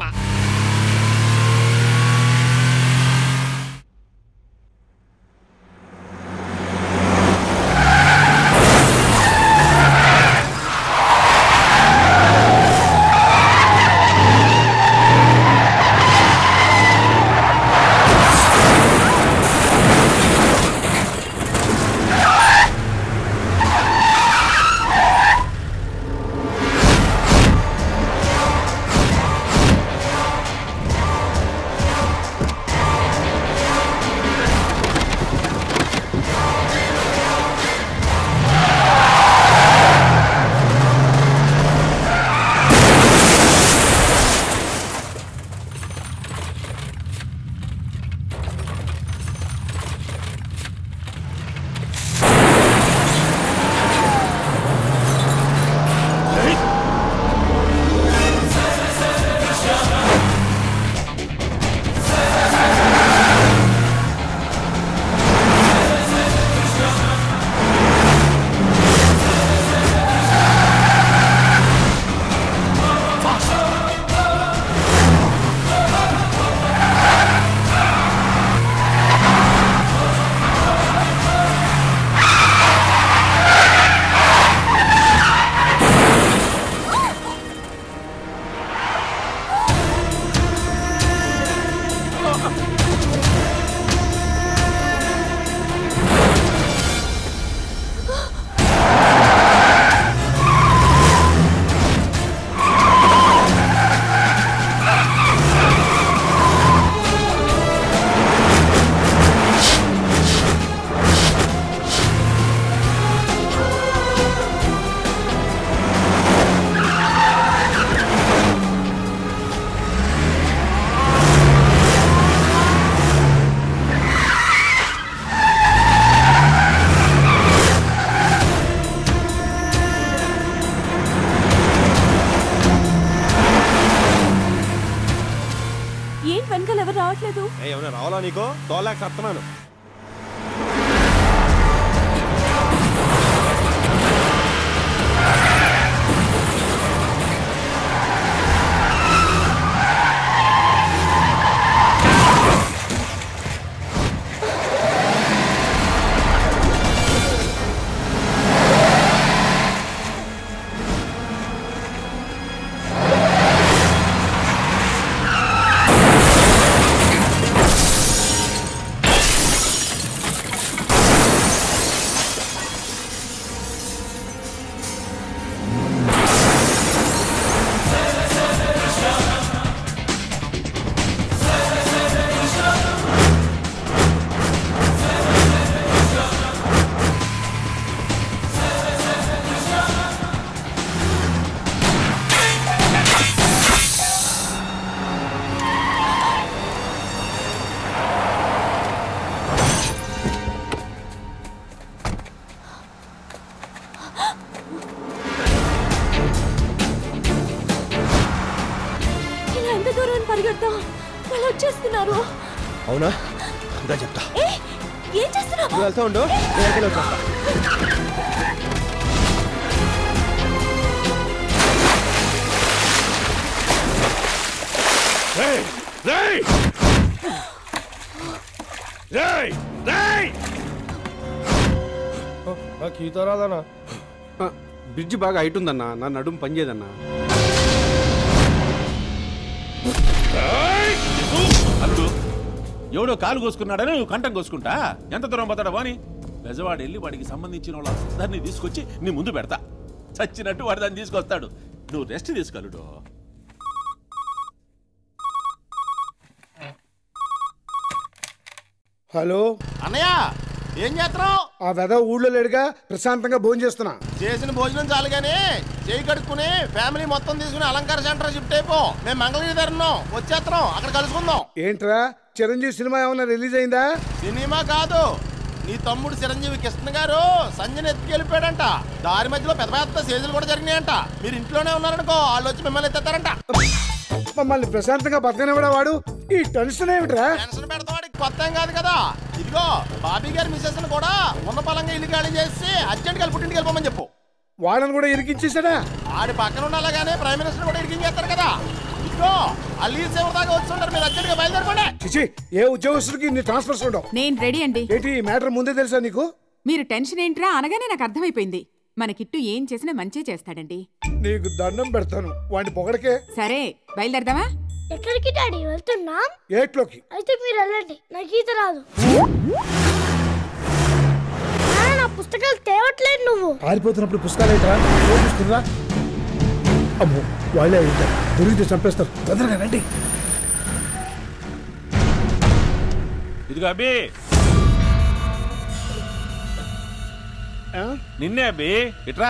[SPEAKER 3] రావాలా నీకో తోలేక సత్తనాను. అవునా ఇంకా చెప్తా.
[SPEAKER 6] ఏం చేస్తున్నావు?
[SPEAKER 3] వెళ్తా ఉండు, నేను వచ్చేస్తా.
[SPEAKER 16] ఈత రాదన్నా. బ్రిడ్జ్ బాగా హైట్ ఉందన్నా, నా నడుము పనిచేయదన్నా.
[SPEAKER 15] అల్లుడు ఎవడో కాలు కోసుకున్నాడని నువ్వు కంఠం కోసుకుంటా? ఎంత దూరం పోతాడా వాని? బెజవాడు వెళ్ళి వాడికి సంబంధించిన వాళ్ళందరినీ తీసుకొచ్చి నీ ముందు పెడతా. చచ్చినట్టు వాడు దాన్ని తీసుకొస్తాడు. నువ్వు రెస్ట్ తీసుకోలుడు.
[SPEAKER 22] హలో
[SPEAKER 7] అన్నయ్య, ఏం చేస్తున్నావు?
[SPEAKER 22] ఆ వెద ఊళ్ళో లేడుగా, ప్రశాంతంగా భోజనం చేస్తున్నా.
[SPEAKER 7] చేసిన భోజనం చాలు గానీ చేయి కడుక్కుని ఫ్యామిలీ మొత్తం తీసుకుని అలంకార సెంటర్ షిఫ్ట్ అయిపో. మేము మంగళగిరి ధరున్నాం, వచ్చేస్తున్నాం, అక్కడ కలుసుకుందాం.
[SPEAKER 22] ఏంట్రా చిరంజీవి సినిమా ఏమన్నా రిలీజ్ అయిందా?
[SPEAKER 7] సినిమా కాదు, నీ తమ్ముడు చిరంజీవి కృష్ణ గారు సంజయ్ ఎత్తుకెళ్ళిపోయాడంట. దారి మధ్యలో పెద్ద పెద్ద సేజులు కూడా జరిగినాయంట. మీరు ఇంట్లోనే ఉన్నారనుకో, వాళ్ళు వచ్చి మిమ్మల్ని ఎత్తారంట.
[SPEAKER 22] మమ్మల్ని ప్రశాంతంగా బతకనివ్వడా వాడు? ఈ టెన్షన్ ఏమిట్రా?
[SPEAKER 7] టెన్షన్ పెడతావాడికి కొత్త ఏం కాదు కదా. ఇదిగో బాబీ గారి మిసెస్ కూడా ఉన్న పలంగా ఇల్లు ఖాళీ చేసి అర్జెంట్ గా పుట్టింటికి వెళ్ళిపోమని చెప్పు.
[SPEAKER 22] వాళ్ళని కూడా ఇరికించేసాడా?
[SPEAKER 7] ఆడి పక్కన ఉండాలగానే ప్రైమ్ మినిస్టర్ కూడా ఇరికించేస్తారు కదా. ఇదిగో ఆ లీజ్ ఎవరి దాకా వచ్చుంటారు, మీరు అర్జెంట్ గా బయలుదేరకండి.
[SPEAKER 22] చిచి, ఏ ఉద్యోగస్తుడికి ఇన్ని ట్రాన్స్ఫర్స్ ఉండవు.
[SPEAKER 13] నేను రెడీ అండి.
[SPEAKER 22] ఏంటి మ్యాటర్ ముందే తెలుసా నీకు?
[SPEAKER 13] మీరు టెన్షన్ ఏంట్రా అనగానే నాకు అర్థమైపోయింది. మన కిట్టు ఏం చేసినా మంచి చేస్తాడండి.
[SPEAKER 22] నీకు దండం పెడతాను వాడిని పొగడకే.
[SPEAKER 13] సరే బయలుదేరదామా?
[SPEAKER 17] ఎక్కడికి డాడీ వెళ్తున్నాం?
[SPEAKER 22] ఏట్లోకి.
[SPEAKER 17] అయితే మీరు వెళ్ళండి, నాకు ఈత రాదు. నా పుస్తకాలు తేవట్లేదు నువ్వు.
[SPEAKER 22] పారిపోతున్నప్పుడు పుస్తకాలు ఏంట్రా? చూపిస్తుందా? అమ్మో వాళ్ళే ఉంటారు, దొరికితే చంపేస్తారు. తొందరగా రండి.
[SPEAKER 15] ఇదిగో అబ్బి, నిన్నే అబ్బి, ఇట్రా.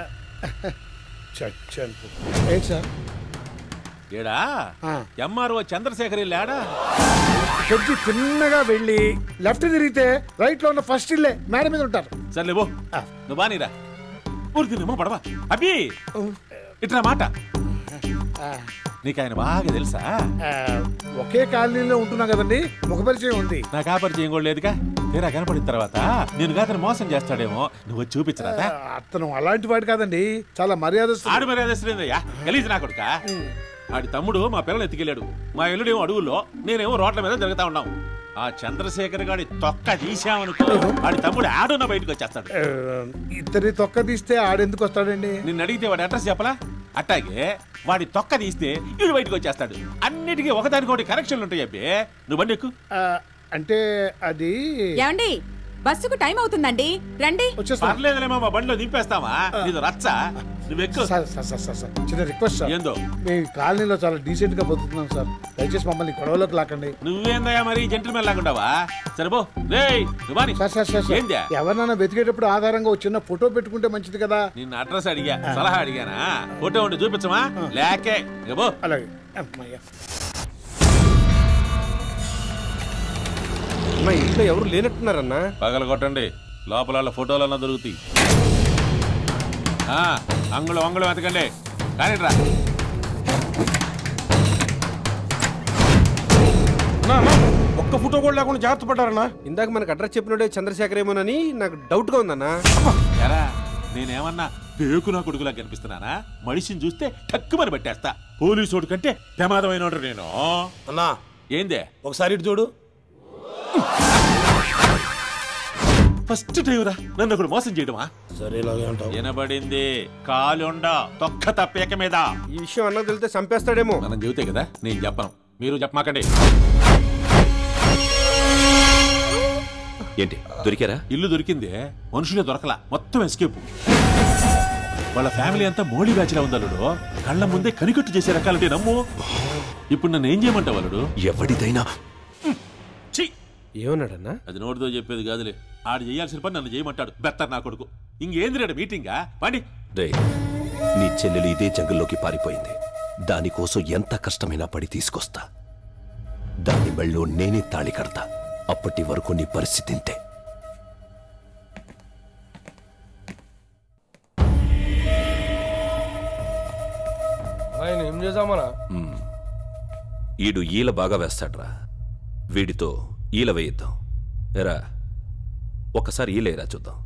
[SPEAKER 22] ఏంటి సార్?
[SPEAKER 15] ఏడా ఎంఆర్ఓ చంద్రశేఖర్ ఇల్లాడా?
[SPEAKER 22] కొద్ది చిన్నగా వెళ్ళి లెఫ్ట్ తిరిగితే రైట్ లో ఉన్న ఫస్ట్ ఇల్లే, మేడ మీద ఉంటారు.
[SPEAKER 15] సర్లే బో, నువ్వు బానీరా. ఊరికినేమో పడవా అబ్బి, ఇట్లా మాట. నీకు ఆయన బాగా తెలుసా?
[SPEAKER 22] ఒకే కాలనీలో ఉంటున్నా కదండి, ముఖ పరిచయం ఉంది.
[SPEAKER 15] నాకు ఆ పరిచయం కూడా లేదుగా. తీరా కనపడిన తర్వాత నేను అతను మోసం చేస్తాడేమో, నువ్వు చూపించరా?
[SPEAKER 22] అతను అలాంటి వాడు కాదండి, చాలా మర్యాద.
[SPEAKER 15] ఆడు మర్యాదయ్యా, గలీజ్ నా కొడుక. ఆడి తమ్ముడు మా పిల్లలు ఎత్తుకెళ్ళాడు. మా ఎల్లుడేమో అడుగుల్లో, నేనేమో రోడ్ల మీద జరుగుతా ఉన్నాం. ఆ చంద్రశేఖర్ గాడి తొక్క తీసామనుకో, ఆడి తమ్ముడు ఆడున్న బయటకు వచ్చేస్తాడు.
[SPEAKER 22] ఇద్దరి తొక్క తీస్తే ఆడెందుకు వస్తాడండి?
[SPEAKER 15] నిన్ను అడిగితే వాడి అడ్రస్ చెప్పలా? అట్టాగే వాడి తొక్క తీస్తే వీడు బయటకు వచ్చేస్తాడు. అన్నిటికీ ఒకదానికొకటి కనెక్షన్లు ఉంటాయి అబ్బే. నువ్వు బండి ఎక్కు.
[SPEAKER 22] అంటే అది
[SPEAKER 13] ఏమండి, బస్సుకు టైం అవుతుందండి, రండి.
[SPEAKER 15] పర్లేదులేమో, మా బండిలో దింపేస్తావా? నీది రచ్చ, నువ్వు ఎక్కు.
[SPEAKER 22] చిన్న రిక్వెస్ట్ సార్,
[SPEAKER 15] ఏందో?
[SPEAKER 22] మేము కాలనీలో చాలా డీసెంట్ గా బతుకుతున్నాం సార్, దయచేసి మమ్మల్ని గొడవలోకి లాకండి.
[SPEAKER 15] నువ్వేందయ్యా మరి జెంటిల్మెన్ లాగుంటావా? సరేబో రేయ్ నువ్వు.
[SPEAKER 22] సార్ సార్ సార్ ఎవరినైనా వెతికేటప్పుడు ఆధారంగా ఒక చిన్న ఫోటో పెట్టుకుంటే మంచిది కదా.
[SPEAKER 15] నిన్న అడ్రస్ అడిగా, సలహా అడిగానా? ఫోటో ఉండి చూపించమా? లేకే.
[SPEAKER 22] అలాగే.
[SPEAKER 16] మా ఇంట్లో ఎవరు లేనట్టున్నారన్నా?
[SPEAKER 15] పగల కొట్టండి, లోపల ఫోటోలన్నా దొరుకుతాయి. అంగుళం అంగుళం వెతకండి, కానీ రా.
[SPEAKER 16] ఒక్క ఒక్క ఫోటో కూడా లేకుండా జాగ్రత్త పడ్డారన్నా. ఇందాక మనకు అడ్రస్ చెప్పినోడే చంద్రశేఖర్ ఏమోనని నాకు డౌట్ గా ఉందన్నా.
[SPEAKER 15] ఎరా నేనేమన్నా పేకు నా కొడుకులా కనిపిస్తున్నానా? మనిషిని చూస్తే టక్కుమని పట్టేస్తా. పోలీసోడు కంటే ప్రమాదమైన నేను.
[SPEAKER 16] అన్నా
[SPEAKER 15] ఏందే
[SPEAKER 16] ఒకసారి ఇటు చూడు.
[SPEAKER 15] ఫస్ట్ టైం రా నన్ను ఒకడు మోసం చేయడమా?
[SPEAKER 16] సరే ఇలాగే అంటావు.
[SPEAKER 15] వినబడింది. కాలుండ తొక్క తప్పేక మీద.
[SPEAKER 16] ఈ విషయం అన్న తెలితే చంపేస్తాడేమో.
[SPEAKER 15] మనం చెబితే కదా నేను చెప్పను, మీరు చెప్పమాకండి.
[SPEAKER 24] ఏంటి దొరికారా?
[SPEAKER 15] ఇల్లు దొరికింది, మనుషులే దొరకలా. మొత్తం ఎస్కేప్. వాళ్ళ ఫ్యామిలీ అంతా మోడీ బ్యాచ్ లా ఉందల్లుడు. కళ్ళ ముందే కనికట్టు చేసే రకాలంటే నమ్ము. ఇప్పుడు నన్ను ఏం చేయమంటావు అల్లుడు?
[SPEAKER 24] ఎవడిదైనా
[SPEAKER 16] ఏమన్నాడన్నా?
[SPEAKER 15] అది నోటితో చెప్పేది కాదులే. ఆడు చేయాల్సిన పని నన్ను చేయమంటాడు. బెత్తర్ నా కొడుకు. ఇంకేంది రేడు మీటింగా పండి.
[SPEAKER 24] రే నీ చెల్లెలు ఇదే జంగల్లోకి పారిపోయింది. దానికోసం ఎంత కష్టమైనా పడి తీసుకొస్తా. దాని మెళ్ళో నేనే తాళి కడతా. అప్పటి వరకు నీ పరిస్థితి ఇంతే.
[SPEAKER 16] ఆయన ఏం చేద్దామరా?
[SPEAKER 24] ఈడు ఈల బాగా వేస్తాడ్రా. వీడితో ఈల వేయిద్దాం. ఎరా ఒక్కసారి ఈలేరా చూద్దాం.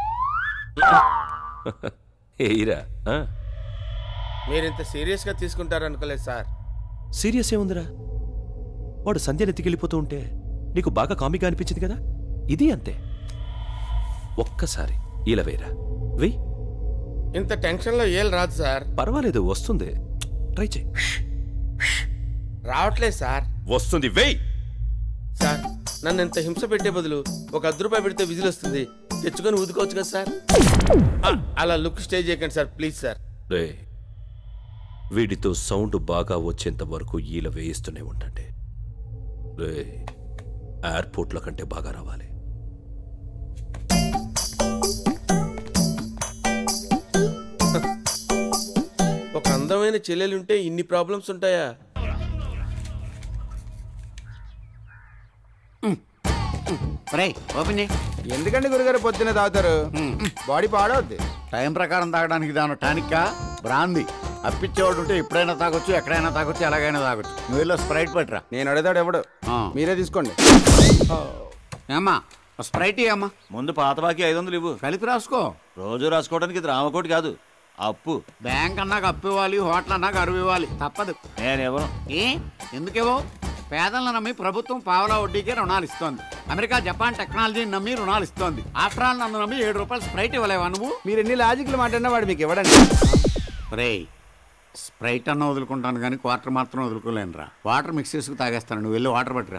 [SPEAKER 24] ఏరా
[SPEAKER 5] మీరింత సీరియస్ గా తీసుకుంటారనుకోలేదు సార్.
[SPEAKER 24] సీరియస్ ఏముందిరా? వాడు సంధ్యను ఎత్తికెళ్ళిపోతూ ఉంటే నీకు బాగా కామిగా అనిపించింది కదా, ఇది అంతే. ఒక్కసారి ఈల వేయరా. వెయ్యి.
[SPEAKER 5] ఇంత టెన్షన్ లో ఏం రాదు సార్.
[SPEAKER 24] పర్వాలేదు, వస్తుంది. ట్రై చేయి.
[SPEAKER 5] రావట్లేదు సార్.
[SPEAKER 24] వస్తుంది, వెయ్యి.
[SPEAKER 5] సార్ నన్ను ఇంత హింస పెట్టే బదులు ఒక అర్ధ రూపాయి పెడితే విజిల్ వస్తుంది, తెచ్చుకొని ఊదుకోవచ్చు కదా సార్. అలా లుక్ స్టే చేయకండి సార్ ప్లీజ్ సార్.
[SPEAKER 24] రే వీడితో సౌండ్ బాగా వచ్చేంత వరకు ఈల వేయిస్తూనే ఉండండి. రే ఎయిర్పోర్ట్ల కంటే బాగా రావాలి.
[SPEAKER 5] ఒక అందమైన చెల్లెలుంటే ఇన్ని ప్రాబ్లమ్స్ ఉంటాయా?
[SPEAKER 10] ఎందుకండి గురుగారు పొద్దున్నే తాగుతారు? బాడీ పాడవద్ది. టైం ప్రకారం తాగడానికి దాని టానిక్కా బ్రాంది. అప్పించేవాడు ఉంటే ఎప్పుడైనా తాగొచ్చు, ఎక్కడైనా తాగొచ్చు, ఎలాగైనా తాగొచ్చు. నువ్వు వెళ్ళి స్ప్రైట్ పట్టరా. నేను అడుగుతాడు ఎవడు, మీరే తీసుకోండి.
[SPEAKER 11] ఏమ్మా స్ప్రైట్ అమ్మా.
[SPEAKER 10] ముందు పాత బాకీ ఐదు వందలు ఇవ్వు,
[SPEAKER 11] కలిపి రాసుకో.
[SPEAKER 10] రోజు రాసుకోవడానికి ఇది రామకోటి కాదు, అప్పు.
[SPEAKER 11] బ్యాంక్ అన్నాక అప్పు ఇవ్వాలి, హోటల్ అన్నాక అరువు ఇవ్వాలి, తప్పదు.
[SPEAKER 10] నేనెవరు?
[SPEAKER 11] ఏ ఎందుకేవో? పేదలను నమ్మి ప్రభుత్వం పావలా వడ్డీకే రుణాలు ఇస్తోంది. అమెరికా జపాన్ టెక్నాలజీని నమ్మి రుణాలు ఇస్తోంది. ఆఫ్టర్ ఆల్ నన్ను నమ్మి ఏడు రూపాయలు స్ప్రైట్ ఇవ్వలేవా నువ్వు?
[SPEAKER 10] మీరు ఎన్ని లాజిక్లు మాట్లాడినా వాడు మీకు ఇవ్వడండి.
[SPEAKER 11] రే స్ప్రైట్ అన్న వదులుకుంటాను కానీ వాటర్ మాత్రం వదులుకోలేను రా. వాటర్ మిక్స్ చేసుకు తాగేస్తాను, నువ్వు వెళ్ళి వాటర్ పట్టురా.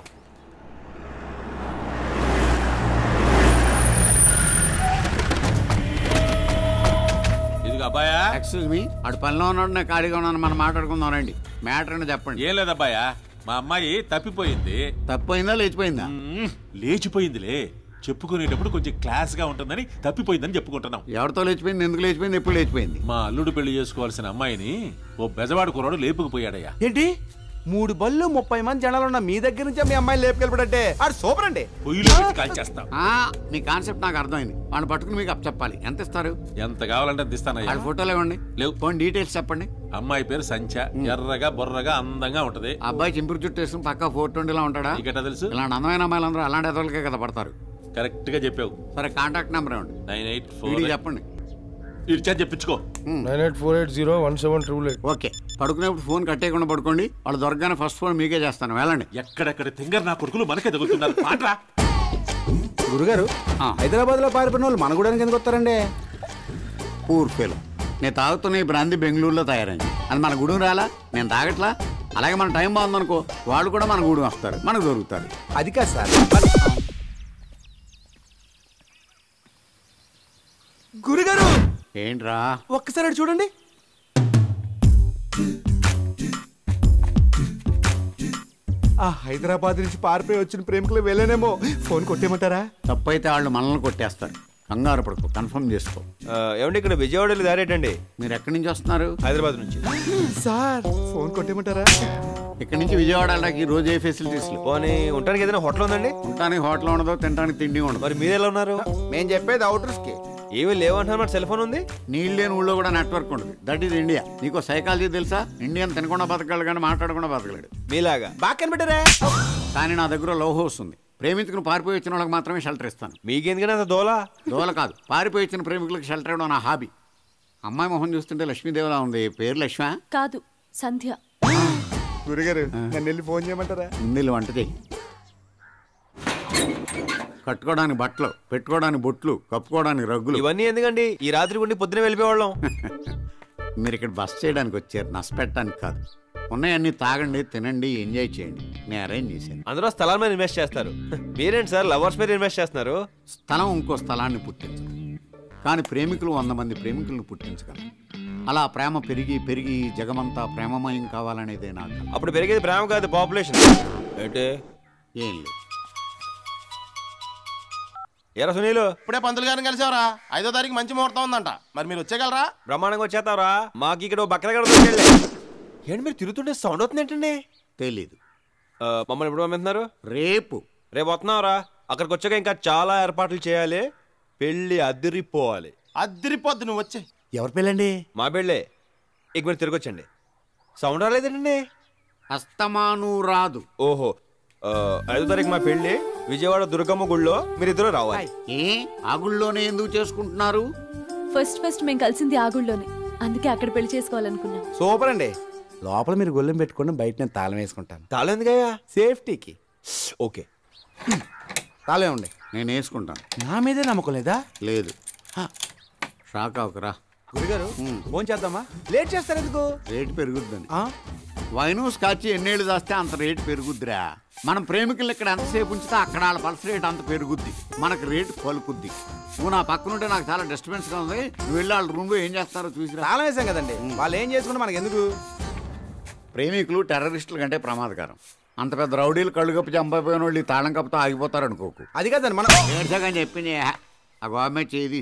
[SPEAKER 15] అబ్బాయా
[SPEAKER 11] ఎక్స్క్యూజ్ మీ, అటు పనిలో ఉన్నాడు, నేను ఖాళీగా ఉన్నాను, మనం మాట్లాడుకుందాం రండి. మ్యాటర్ అని చెప్పండి.
[SPEAKER 15] ఏం లేదబ్బాయా, మా అమ్మాయి తప్పిపోయింది.
[SPEAKER 11] తప్పిపోయిందా లేచిపోయిందా?
[SPEAKER 15] లేచిపోయిందిలే. చెప్పుకునేటప్పుడు కొంచెం క్లాస్ గా ఉంటుందని తప్పిపోయిందని చెప్పుకుంటున్నాం.
[SPEAKER 11] ఎవరితో లేచిపోయింది, ఎందుకు లేచిపోయింది, ఎప్పుడు లేచిపోయింది?
[SPEAKER 15] మా అల్లుడు పెళ్లి చేసుకోవాల్సిన అమ్మాయిని ఓ బెజవాడు కుర్రాడు లేపుకుపోయాడయ్యా.
[SPEAKER 10] ఏంటి మూడు బళ్ళు ముప్పై మంది జనాలు ఉన్న మీ దగ్గర నుంచి మీ అమ్మాయిని లేపుకెళ్ళిపడంటే ఆడు సూపర్ అండి.
[SPEAKER 11] మీ కాన్సెప్ట్ నాకు అర్థమైంది. వాడిని పట్టుకుని మీకు అప్ చెప్పాలి. ఎంత ఇస్తారు?
[SPEAKER 15] ఎంత కావాలంటే అంత ఇస్తానయ్యా.
[SPEAKER 11] ఫోటోలు ఇవ్వండి.
[SPEAKER 15] లేవు,
[SPEAKER 11] పోనీ డీటెయిల్స్ చెప్పండి.
[SPEAKER 15] అమ్మాయి పేరు సంచ, ఎర్రగా బొర్రగా అందంగా ఉంటది.
[SPEAKER 11] అబ్బాయి చింపురు చుట్టూ వేసుకుని పక్క ఫోర్ ట్వంటీలా ఉంటాడా?
[SPEAKER 15] ఇక తెలుసు.
[SPEAKER 11] ఇలాంటి అందమైన అమ్మాయిలు అందరూ అలాంటి ఎదలకే కదా పడతారు.
[SPEAKER 15] కరెక్ట్ గా చెప్పావు.
[SPEAKER 11] సరే కాంటాక్ట్ నెంబర్ ఇవ్వండి.
[SPEAKER 15] నైన్ ఎయిట్ ఫోర్
[SPEAKER 11] చెప్పండి.
[SPEAKER 15] ఇచ్చా చెప్పించుకో.
[SPEAKER 16] Nine eight four eight zero one seven triple eight.
[SPEAKER 11] Okay, పడుకునేప్పుడు ఫోన్ కట్టేయకుండా పడుకోండి. వాళ్ళు దొరకగానే ఫస్ట్ ఫోన్ మీకే చేస్తాను, వెళ్ళండి.
[SPEAKER 15] ఎక్కడెక్కడ తింగర్ నా కొడుకులు మనకే తగులుతున్నారు. పాట్రా
[SPEAKER 10] గురుగారు, హైదరాబాద్ లో పారిపోయిన వాళ్ళు మన కూడా ఎందుకు వస్తారండి?
[SPEAKER 11] Poor fellow. నేను తాగుతున్న ఈ బ్రాంతి బెంగళూరులో తయారైంది. అది మన గుడి రాలా, నేను తాగట్లా. అలాగే మన టైం బాగుందనుకో, వాళ్ళు కూడా మన గూడు వస్తారు, మనకు దొరుకుతారు.
[SPEAKER 10] అది కాదు సార్. గురుగారు
[SPEAKER 11] ఏంట్రా,
[SPEAKER 10] ఒక్కసారి చూడండి. ఆ హైదరాబాద్ నుంచి పారిపోయి వచ్చిన ప్రేమికులు వెళ్ళనేమో. ఫోన్ కొట్టేయమంటారా?
[SPEAKER 11] తప్పైతే వాళ్ళు మనల్ని కొట్టేస్తారు. కంగారు పడుకో, కన్ఫర్మ్ చేసుకో.
[SPEAKER 3] ఏమండి ఇక్కడ విజయవాడలో దారేటండి.
[SPEAKER 11] మీరు ఎక్కడి నుంచి వస్తున్నారు?
[SPEAKER 3] హైదరాబాద్ నుంచి.
[SPEAKER 10] సార్ ఫోన్ కొట్టేయమంటారా?
[SPEAKER 11] ఇక్కడ నుంచి విజయవాడ వెళ్ళడానికి ఈ రోజు ఏ ఫెసిలిటీస్
[SPEAKER 3] పోనీ ఉండడానికి ఏదైనా హోటల్ ఉందండి?
[SPEAKER 11] ఉండడానికి హోటల్ ఉండదు, తినడానికి తిండి ఉండదు.
[SPEAKER 3] మరి మీరు ఎలా ఉన్నారు?
[SPEAKER 10] మేము చెప్పేది అవుటర్స్ కి.
[SPEAKER 3] ఏమీ లేవంటున్నారు, మరి సెల్ ఫోన్ ఉంది.
[SPEAKER 11] నీళ్ళు లేని ఊళ్ళో కూడా నెట్వర్క్ ఉండదు. That is India. నీకు సైకాలజీ తెలుసా? ఇండియన్ తినకుండా బతకగలడు కానీ మాట్లాడకుండా బతకలేడు.
[SPEAKER 3] మీలాగా బాగా కనిపెట్టారా?
[SPEAKER 11] కానీ నా దగ్గర లో హౌస్ ఉంది. ప్రేమించుకుని పారిపోయి వచ్చిన వాళ్ళకి మాత్రమే షెల్టర్ ఇస్తాను.
[SPEAKER 8] మీకెందుకనే అంత దోల
[SPEAKER 11] దోల కాదు, పారిపోయి వచ్చిన ప్రేమికులకు షెల్టర్ ఇవ్వడం నా హాబీ. అమ్మాయి మొహం చూస్తుంటే లక్ష్మీదేవిలా ఉంది. పేరు లక్ష్మ
[SPEAKER 6] కాదు, సంధ్య.
[SPEAKER 10] గురుగారు నన్ను వెళ్ళి ఫోన్ చేయమంటారా?
[SPEAKER 11] ముందు వంట చేయి. కట్టుకోవడానికి బట్టలు, పెట్టుకోవడానికి బొట్లు, కప్పుకోవడానికి రగ్గులు.
[SPEAKER 8] ఇవన్నీ ఎందుకండి? ఈ రాత్రి ఉండి పొద్దునే వెళ్ళిపోవాళ్ళం.
[SPEAKER 11] మీరు ఇక్కడ బస్ చేయడానికి వచ్చారు, నష్టపెట్టడానికి కాదు. ఉన్నాయన్నీ తాగండి, తినండి, ఎంజాయ్ చేయండి. నేను అరేంజ్ చేశాను.
[SPEAKER 8] అందరూ స్థలాల మీద ఇన్వెస్ట్ చేస్తారు. మీరేంటి సార్ లవర్స్ మీద ఇన్వెస్ట్ చేస్తున్నారు?
[SPEAKER 11] స్థలం ఇంకో స్థలాన్ని పుట్టించదు, కానీ ప్రేమికులు వంద మంది ప్రేమికులను పుట్టించగలరు. అలా ప్రేమ పెరిగి పెరిగి జగమంతా ప్రేమమయం కావాలనేదే నాకు.
[SPEAKER 8] అప్పుడు పెరిగేది ప్రేమ కాదు, పాపులేషన్. అంటే
[SPEAKER 11] ఏం లేదు.
[SPEAKER 8] ఎరా సునీలు,
[SPEAKER 7] ఇప్పుడే పంతులు గారిని కలిసావరా? ఐదో తారీఖు మంచి ముహూర్తం ఉందంట, మరి మీరు వచ్చేయగలరా?
[SPEAKER 8] బ్రహ్మాండంగా వచ్చేస్తావరా? మాకు ఇక్కడ బక్కల గడ ఏంటి మీరు తిరుగుతుంటే సౌండ్ అవుతుంది ఏంటండి?
[SPEAKER 11] తెలీదు.
[SPEAKER 8] మమ్మల్ని ఎప్పుడు పంపిస్తున్నారు?
[SPEAKER 11] రేపు.
[SPEAKER 8] రేపు వస్తున్నావురా? అక్కడికి వచ్చాక ఇంకా చాలా ఏర్పాట్లు చేయాలి. పెళ్ళి అదిరిపోవాలి.
[SPEAKER 7] అదిరిపోద్దు, నువ్వు వచ్చే.
[SPEAKER 11] ఎవరి పెళ్ళండి?
[SPEAKER 8] మా పెళ్ళే. ఇక మీరు తిరిగి వచ్చండి. సౌండ్ రాలేదండి.
[SPEAKER 11] అస్తమాను రాదు.
[SPEAKER 8] ఓహో, ఐదో తారీఖు మా పెళ్ళి విజయవాడ దుర్గమ్మ గుళ్ళో మీరిద్దరూ రావాలి.
[SPEAKER 11] ఏ ఆ గుళ్ళోనే ఎందుకు చేసుకుంటున్నారు?
[SPEAKER 6] ఫస్ట్ ఫస్ట్ మేము కలిసింది ఆ గుళ్ళోనే, అందుకే అక్కడ పెళ్లి చేసుకోవాలనుకున్నాం.
[SPEAKER 8] సూపర్ అండి.
[SPEAKER 10] లోపల మీరు గొల్లెం పెట్టుకోండి, బయట నేను తాళం వేసుకుంటాను.
[SPEAKER 8] తాళం ఎందుకయ్యా?
[SPEAKER 10] సేఫ్టీకి.
[SPEAKER 8] ఓకే,
[SPEAKER 10] తాళం ఉండే
[SPEAKER 11] నేను వేసుకుంటాను.
[SPEAKER 10] నా మీదే నమ్మకం లేదా?
[SPEAKER 11] లేదు. షాక్ అవకరా
[SPEAKER 10] గురుగారు. ఫోన్ చేద్దామా? లేట్ చేస్తారు ఎందుకు?
[SPEAKER 11] రేటు పెరుగుద్దని. వైను స్కాచ్ ఎన్నేళ్ళు దాస్తే అంత రేటు పెరుగుద్దిరా. మనం ప్రేమికులు ఇక్కడ ఎంతసేపు ఉంచితే అక్కడ వాళ్ళ పల్స్ రేట్ అంత పెరుగుద్ది, మనకు రేటు పలుకుద్ది. నువ్వు నా పక్కనుంటే నాకు చాలా డిస్టర్బెన్స్గా ఉంది. నువ్వు వెళ్ళి వాళ్ళ రూమ్లో ఏం చేస్తారో చూసి.
[SPEAKER 10] తాళం వేసాం కదండి, వాళ్ళు ఏం చేసుకుంటే మనకు ఎందుకు?
[SPEAKER 11] ప్రేమికులు టెర్రరిస్టుల కంటే ప్రమాదకరం. అంత పెద్ద రౌడీలు కళ్ళు కప్పు చంపైపోయిన వాళ్ళు ఈ తాళం కప్పుతో ఆగిపోతారు అనుకోకు.
[SPEAKER 10] అది కాదండి మనం
[SPEAKER 11] ఏడ్చగాని చెప్పింది. ఆ గవర్నమెంట్ చేది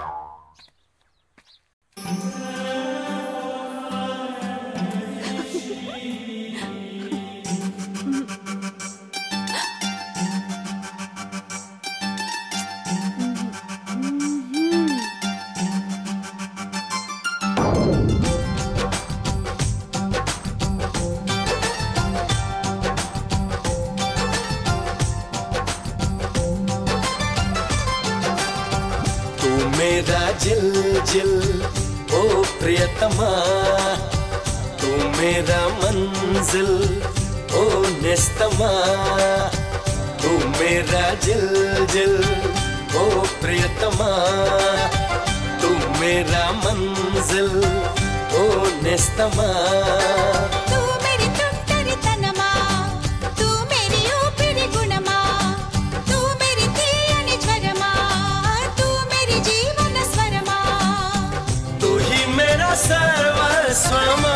[SPEAKER 21] मेरा जिल जिल ओ प्रियतमा, तू मेरा मंजिल ओ निस्तमा, तू मेरा जिल जिल ओ प्रियतमा, तू मेरा मंजिल ओ निस्तमा।
[SPEAKER 4] तू मेरी तुंटरी तनमा, तू मेरी ऊपिरी गुणमा, तू मेरी तीयनि ज्वरमा, तू मेरी जीवन स्वरमा,
[SPEAKER 21] तू ही मेरा सर्वस्वमा।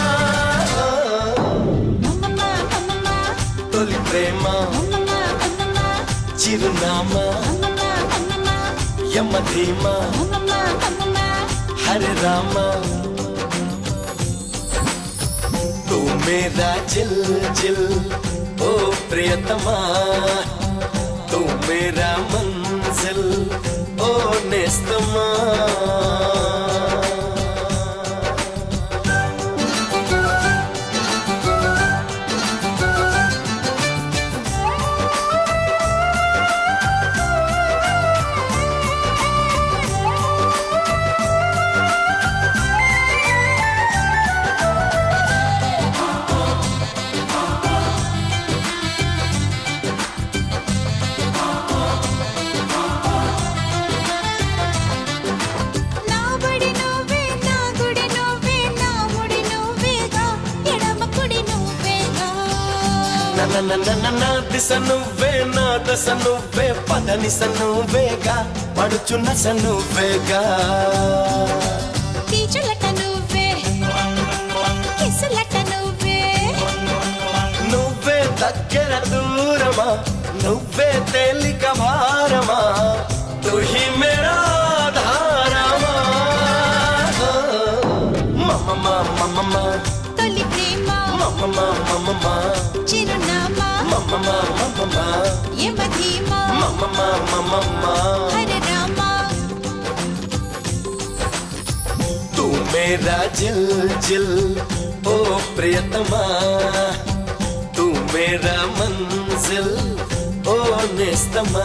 [SPEAKER 4] मम्मा मम्मा
[SPEAKER 21] तोली प्रेमा
[SPEAKER 4] मम्मा मम्मा
[SPEAKER 21] चिरुनामा
[SPEAKER 4] मम्मा मम्मा
[SPEAKER 21] यमधीमा
[SPEAKER 4] मम्मा मम्मा
[SPEAKER 21] हरे रामा। तू मेरा जिल जिल ओ प्रियतमा, तू मेरा मंजिल ओ निस्तमा।
[SPEAKER 4] నా బడి నువ్వే, నా గుడి నువ్వే, నా ముడి నువ్వేగా, ఎడమ కుడి నువ్వేగా.
[SPEAKER 21] నా నా నా నా నా నా దిశ నువ్వే, నా దశ నువ్వే, పద నిశ నువ్వేగా, పడుచున్న స నువ్వేగా।
[SPEAKER 4] కీచులట నువ్వే, కిసులట నువ్వే,
[SPEAKER 21] నువ్వే దగ్గర దూరమా, నువ్వే తేలిక భారమా, తు హి మేరా ఆధారమా। మమమ మమమ
[SPEAKER 4] తొలి ప్రేమ
[SPEAKER 21] మమమ మమమ
[SPEAKER 4] చిరునామా
[SPEAKER 21] మమమ మమమ
[SPEAKER 4] యమధీమా
[SPEAKER 21] మమమ మమమ
[SPEAKER 4] హరే రామా।
[SPEAKER 21] तू मेरा जिल जिल ओ प्रियतमा, तू मेरा मंजिल ओ निस्तमा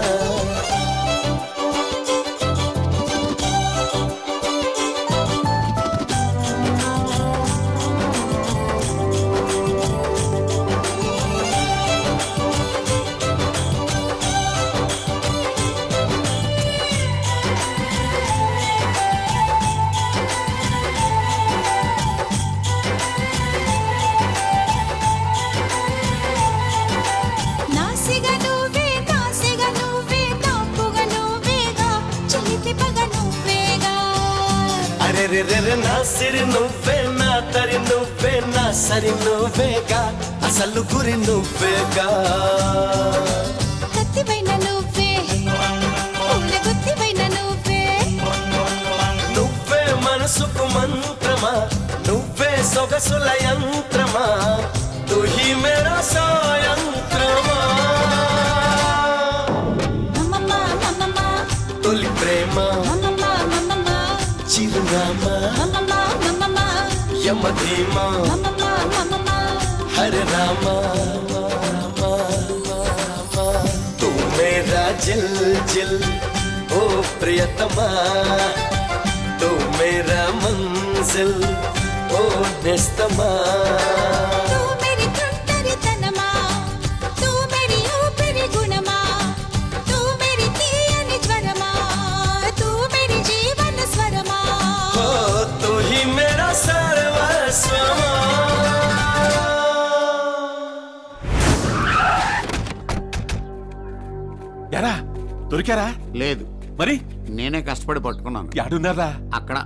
[SPEAKER 21] रे रे रे ना सिर నువ్వే నా తరి నువ్వే నా సరి నువ్వేగా అసలు గురి నువ్వేగా
[SPEAKER 4] కత్తివైన నువ్వే పూల గుత్తివైన నువ్వే
[SPEAKER 21] నువ్వే మనసుకు మంత్రమా నువ్వే సొగసుల యంత్రమా తు హీ మేరా సాయంత్రమా
[SPEAKER 4] మమ్మమ్మ మమ్మమ్మ
[SPEAKER 21] తొలి ప్రేమ
[SPEAKER 4] మమ్మమ్మ మమ్మమ్మ
[SPEAKER 21] చిరునామా
[SPEAKER 4] మమ్మమ్మ మమ్మమ్మ
[SPEAKER 21] యమధీమా
[SPEAKER 4] మమ్మమ్మ మమ్మమ్మ
[SPEAKER 21] హరే రామా తూ మేరా జిల్ జిల్ ఓ ప్రియతమా తూ మేరా మంజిల్ ఓ నిస్తమా
[SPEAKER 4] तू मेरी తుంటరితనమా तू मेरी ఊపిరి గుణమా तू मेरी తీయని జ్వరమా तू मेरी జీవన స్వరమా
[SPEAKER 21] ఓ తూ హీ మేరా సర్వస్వమా
[SPEAKER 7] ఎరా దొరికారా
[SPEAKER 11] లేదు
[SPEAKER 7] మరి
[SPEAKER 11] నేనే కష్టపడి పట్టుకున్నాను
[SPEAKER 7] యాడున్నారా
[SPEAKER 11] అక్కడ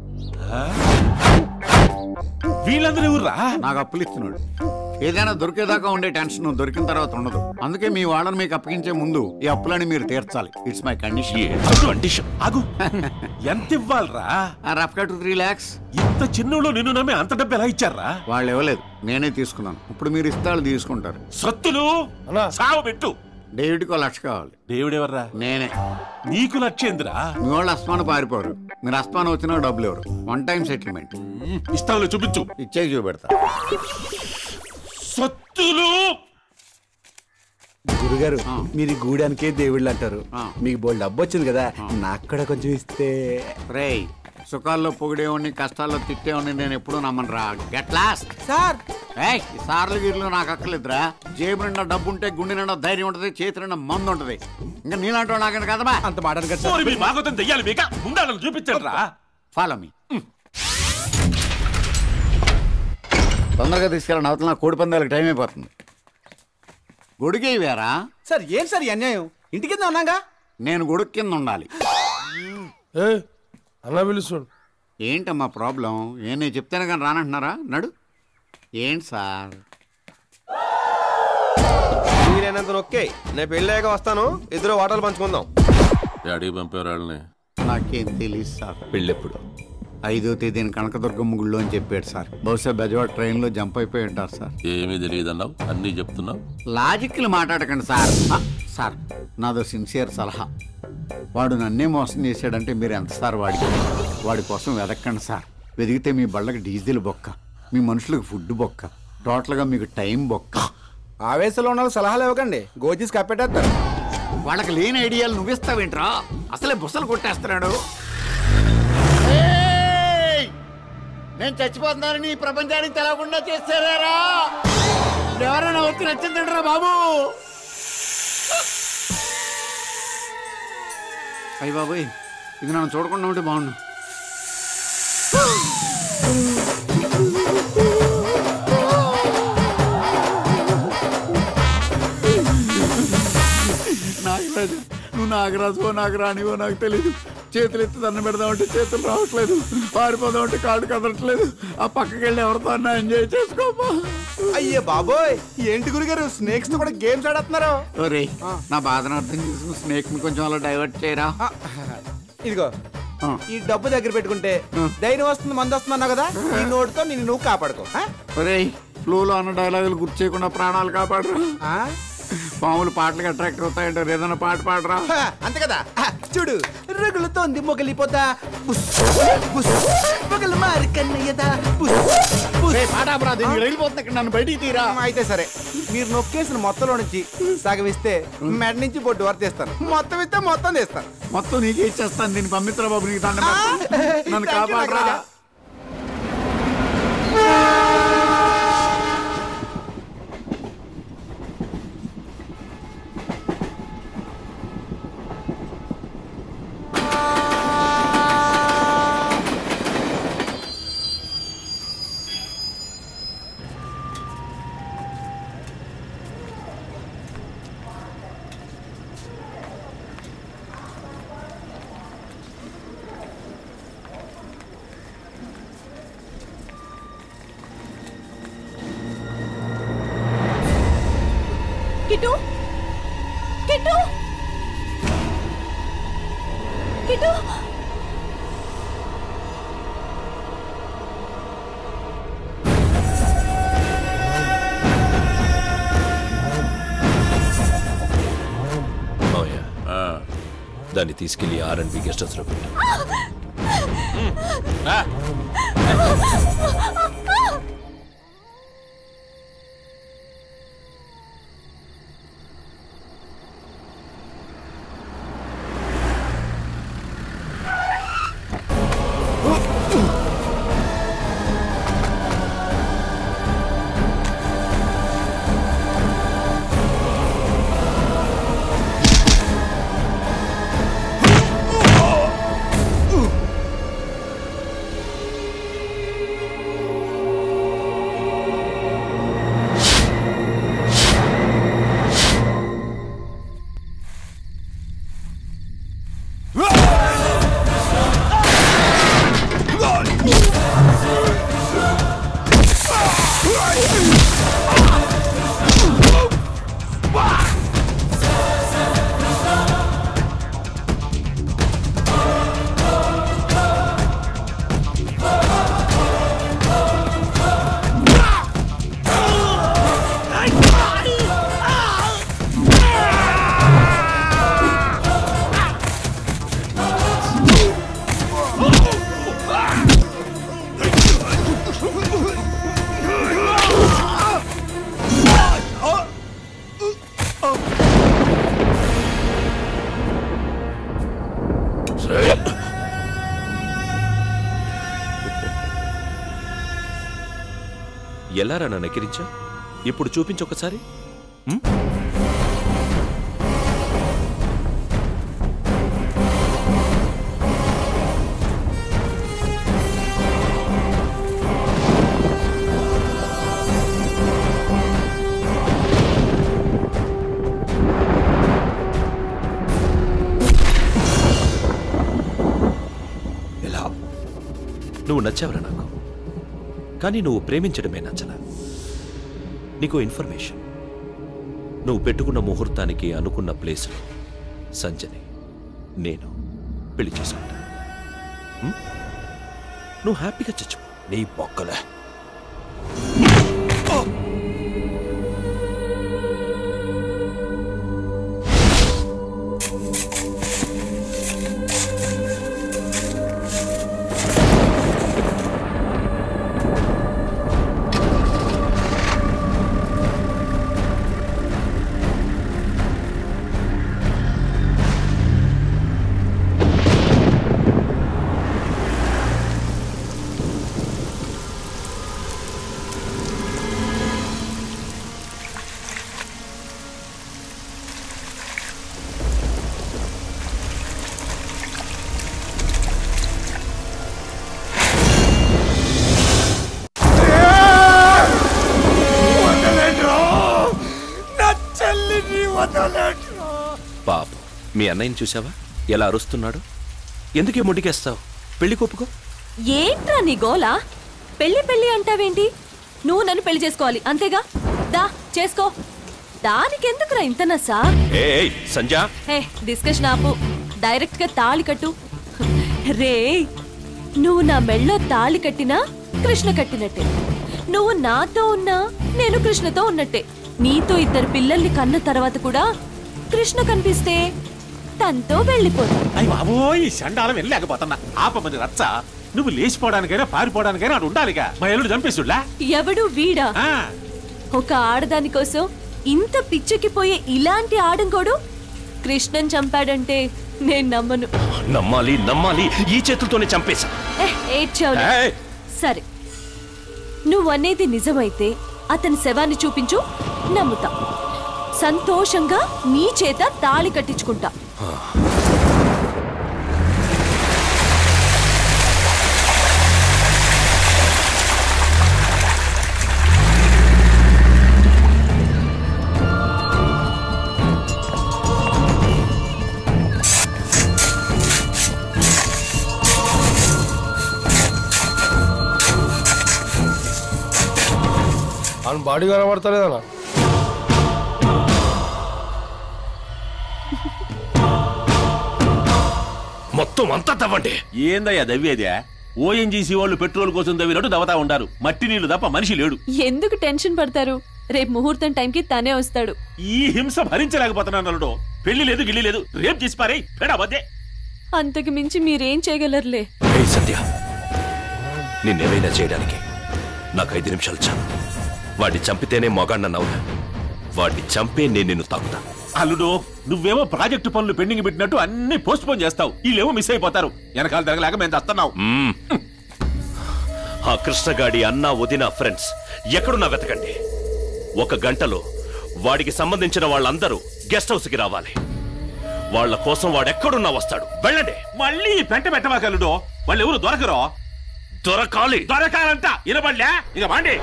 [SPEAKER 7] వీళ్ళందరూ ఎవర్రా
[SPEAKER 11] నాకు అప్పులు ఇస్తున్నాడు ఏదైనా దొరికేదాకా ఉండే టెన్షన్ దొరికిన తర్వాత ఉండదు అందుకే మీ వాళ్ళని మీకు అప్పగించే ముందు ఈ అప్పులని మీరు తీర్చాలి ఇట్స్ మై కండిషన్
[SPEAKER 7] కండిషన్ ఆగు ఎంత ఇవ్వాలరా
[SPEAKER 11] రఫ్ కట్ త్రీ లాక్స్
[SPEAKER 7] ఇంత చిన్నలో నిన్ను నమ్మి అంత డబ్బు ఎలా ఇచ్చారా
[SPEAKER 11] వాళ్ళు ఇవ్వలేదు నేనే తీసుకున్నాను ఇప్పుడు మీరు ఇస్తాళ్ళు తీసుకుంటారు
[SPEAKER 7] సత్తులు సావు పెట్టు
[SPEAKER 11] డేవిడ్కో లక్ష కావాలి
[SPEAKER 7] డేవిడ్ ఎవర్రా
[SPEAKER 11] నేనే
[SPEAKER 7] నీకు లక్షేంద్రా
[SPEAKER 11] మీ వాళ్ళు అస్మాను పారిపోరు మీరు అస్మాను వచ్చినా డబ్బులు ఎవరు వన్ టైం సెటిల్మెంట్
[SPEAKER 7] ఇస్తాను చూపించు
[SPEAKER 11] ఇచ్చే చూపెడతా
[SPEAKER 7] సత్తులు
[SPEAKER 2] గురుగారు మీరు గూడానికే దేవుళ్ళు అంటారు మీకు బోల్డ్ డబ్బు వచ్చింది కదా నాకు కూడా కొంచెం ఇస్తే
[SPEAKER 11] రేయ్ సుఖాల్లో పొగిడేవాడిని కష్టాల్లో తిట్టేవాడిని నేను ఎప్పుడూ నమ్మను రా గెట్ లాస్ట్
[SPEAKER 2] సార్
[SPEAKER 11] ఏయ్ ఈ సార్లు గీర్లు నాకు అక్కర్లేదురా జేబు నిండా డబ్బు ఉంటే గుండె నిండా ధైర్యం ఉంటది చేతి నిండా మందు ఉంటది ఇంకా నీలాంటి వాడు నాకంటే కదబా
[SPEAKER 2] అంత మాట
[SPEAKER 7] మాగోతం దెయ్యాలి మీక ముందాలను చూపించండి రా
[SPEAKER 11] ఫాలో మీ తొందరగా తీసుకెళ్ళండి అవతల నా కోడి పందాలకు టైం అయిపోతుంది గొడుగు వేరా
[SPEAKER 2] సార్ ఏం సార్ ఈ అన్యాయం ఇంటి కింద ఉన్నాగా
[SPEAKER 11] నేను గొడుగు కింద ఉండాలి
[SPEAKER 16] అలా పిలుస్తాడు
[SPEAKER 11] ఏంటమ్మా ప్రాబ్లం ఏం నేను చెప్తేనే కానీ రానంటున్నారా నడు ఏంటి సార్
[SPEAKER 3] మీరేనంత నొక్కే నేను పెళ్ళాక వస్తాను ఇద్దరు వాటలు పంచుకుందాం
[SPEAKER 15] డాడీ పంపారు వాళ్ళని
[SPEAKER 11] నాకేం తెలియదు సార్
[SPEAKER 24] పెళ్ళెప్పుడు
[SPEAKER 11] ఐదో తేదీన కనకదుర్గమ్మ గుళ్ళో అని చెప్పాడు సార్ బహుశా బెజవాడ ట్రైన్లో జంప్ అయిపోయి ఉంటారు సార్
[SPEAKER 15] ఏమీ తెలియదు అన్నావు అన్నీ చెప్తున్నావు
[SPEAKER 11] లాజిక్లు మాట్లాడకండి సార్ ఆ, సార్ నాదో సిన్సియర్ సలహా వాడు నన్నే మోసం చేశాడంటే మీరు ఎంత సార్ వాడికి వాడి కోసం వెదక్కండి సార్ వెదిగితే మీ బళ్ళకి డీజిల్ బొక్క మీ మనుషులకు ఫుడ్ బొక్క టోటల్గా మీకు టైం బొక్క
[SPEAKER 2] ఆవేశంలో ఉన్న సలహాలు ఇవ్వకండి గోజీస్ కప్పెట్టేస్తారు
[SPEAKER 11] వాళ్ళకి లేని ఐడియాలు నువ్విస్తావేంట్రా అసలే బుసలు కొట్టేస్తున్నాడు నేను చచ్చిపోతున్నానని ఈ ప్రపంచానికి తెలవకుండా చేస్తారా ఎవరైనా వచ్చి నచ్చిందంటారా బాబు అయ్యి బాబోయ్ ఇది నన్ను చూడకుండా ఉంటే బాగుండు నాగరాజు నువ్వు నాగరాజువో నాకు రానివో నాకు తెలీదు చేతులు ఎత్తి దండం పెడదామంటే చేతులు రావట్లేదు పారిపోదామంటే కాళ్ళు కదలట్లేదు ఆ పక్కకి వెళ్ళి ఎవరితో అన్నా ఎంజాయ్ చేసుకోమా
[SPEAKER 2] అయ్యే బాబోయ్ ఏంటి గురుగారు స్నేక్స్ తో కూడా గేమ్స్ ఆడుతున్నారు
[SPEAKER 11] ఒరే నా బాధను అర్థం చేసుకుని స్నేక్ ని కొంచెం అలా డైవర్ట్ చేయరా
[SPEAKER 2] ఇదిగో ఈ డబ్బు దగ్గర పెట్టుకుంటే ధైర్యం వస్తుంది మంది వస్తున్నావు కదా ఈ నోటుతో నిన్ను నువ్వు కాపాడుకో
[SPEAKER 11] ఒరే ఫ్లోలో అన్న డైలాగులు గుర్తు చేయకుండా ప్రాణాలు కాపాడరా పాములు పాటలకు అట్రాక్ట్ అవుతాయంటారు. ఏదైనా పాట పాడరా.
[SPEAKER 2] అంతే కదా. చూడు రగులుతోంది మొగలిపోతా మొగలు మారి కన్నయ్యదా
[SPEAKER 11] వెళ్ళిపోతుంది ఇక్కడ, నన్ను బయటికి తీరా.
[SPEAKER 2] అయితే సరే, మీరు నొక్కేసిన మొత్తంలో నుంచి సగం ఇస్తే మెడ నుంచి బొడ్డు వరకు తీస్తాను. మొత్తం ఇస్తే మొత్తం తీస్తాను.
[SPEAKER 11] మొత్తం నీకే ఇచ్చేస్తాను. దీన్ని పంపిస్తారా బాబు, నీకు దండం పెడతాను. నన్ను కాపాడరా.
[SPEAKER 6] కిట్టు కిట్టు కిట్టు
[SPEAKER 24] దాన్ని తీసుకెళ్లి R and B guest house లో పెట్టు. ఎలారా నన్ను ఎక్కిరించా? ఇప్పుడు చూపించొకసారి. ఎలా? నువ్వు నచ్చావురా నాకు, కానీ నువ్వు ప్రేమించడమే నచ్చలా. నీకు ఇన్ఫర్మేషన్, నువ్వు పెట్టుకున్న ముహూర్తానికి అనుకున్న ప్లేస్లో సంజని నేను పెళ్లి చేసుకుంటా. నువ్వు హ్యాపీగా చచ్చిపో. నీ బొక్కలే. పాప, మీ అన్నయ్యని చూసావా ఎలా అరుస్తున్నాడు? ఎందుకే ముడికేస్తావు? పెళ్లి కొప్పుకో.
[SPEAKER 6] ఏంట్రా నీ గోలా? పెళ్లి పెళ్లి అంటావేంటి? నువ్వు నన్ను పెళ్లి చేసుకోవాలి అంతేగా? దా చేసుకో. దానికెందుకురా ఇంత నసా?
[SPEAKER 24] ఏయ్ సంజా,
[SPEAKER 6] హే డిస్కషన్ ఆపు. డైరెక్ట్ గా తాళి కట్టు. రే, నువ్వు నా మెళ్ళో తాళి కట్టినా కృష్ణ కట్టినట్టే. నువ్వు నాతో ఉన్నా నేను కృష్ణతో ఉన్నట్టే. నీతో ఇద్దరు పిల్లల్ని కన్న తర్వాత కూడా కృష్ణ కనిపిస్తే తనతో వెళ్ళిపోతా.
[SPEAKER 15] అయ్యి బాబోయ్ ఈ చండాలం వెళ్ళలేకపోతున్నా. ఆపమని రచ్చ. నువ్వు లేచిపోవడానికైనా పారిపోవడానికైనా అటు ఉండాలిగా. మా ఎల్లుడు చంపేస్తుడ్లా.
[SPEAKER 6] ఎవడు వీడా? ఒక ఆడదాని కోసం ఇంత పిచ్చెక్కిపోయే ఇలాంటి ఆడంకోడు కృష్ణన్ చంపాడంటే నేను నమ్మను.
[SPEAKER 24] నమ్మాలి నమ్మాలి ఈ చేతులతోనే చంపేశా.
[SPEAKER 6] ఏడ్చావులే. సరే, నువ్వనేది నిజమైతే అతని శవాన్ని చూపించు, నమ్ముతా. సంతోషంగా నీ చేత తాళి కట్టించుకుంటా.
[SPEAKER 16] ఆయన బాడీ కనబడతలేదన్నా.
[SPEAKER 24] మొత్తం అంతా తవ్వండి.
[SPEAKER 15] ఏందయ్యా దవ్వేదే? ఓఎన్జీసీ వాళ్ళు పెట్రోల్ కోసం దవ్వినట్టు దవతా ఉంటారు. మట్టి నీళ్లు తప్ప మనిషి లేడు.
[SPEAKER 6] ఎందుకు టెన్షన్ పడతారు? రేపు ముహూర్తం టైంకి తనే వస్తాడు.
[SPEAKER 15] ఈ హింస భరించలేకపోతున్నాను అల్లుడు. పెళ్లి లేదు గిల్లి లేదు, రేపు చేసి పారే పెడబద్దే.
[SPEAKER 6] అంతకు మించి మీరేం చేయగలరులే.
[SPEAKER 24] సత్య, నిన్నేమైనా చేయడానికి నాకు ఐదు నిమిషాలు చాలు. వాడిని చంపితేనే మొగాడినన్నావుగా, వాడిని చంపే నేను నిన్ను తాకుతా.
[SPEAKER 15] అల్లుడు, నువ్వేమో ప్రాజెక్టు పనులు పెండింగ్ పెట్టినట్టు అన్ని పోస్ట్ పోన్ చేస్తావు. వీళ్ళేమో మిస్ అయిపోతారు. వెనకాల తిరగలేక మేము తెస్తున్నావు.
[SPEAKER 24] ఆ కృష్ణగాడి అన్న వదిన ఫ్రెండ్స్ ఎక్కడున్నా వెతకండి. ఒక గంటలో వాడికి సంబంధించిన వాళ్ళందరూ గెస్ట్ హౌస్ కి రావాలి. వాళ్ళ కోసం వాడెక్కడున్నా వస్తాడు. వెళ్ళండి.
[SPEAKER 15] మళ్ళీ పెంట పెట్టవాకల్లుడు. వాళ్ళు ఎవరు దొరకరో.
[SPEAKER 24] దొరకాలి.
[SPEAKER 15] దొరకాలంట ఇనబడలే. ఇక బాండి.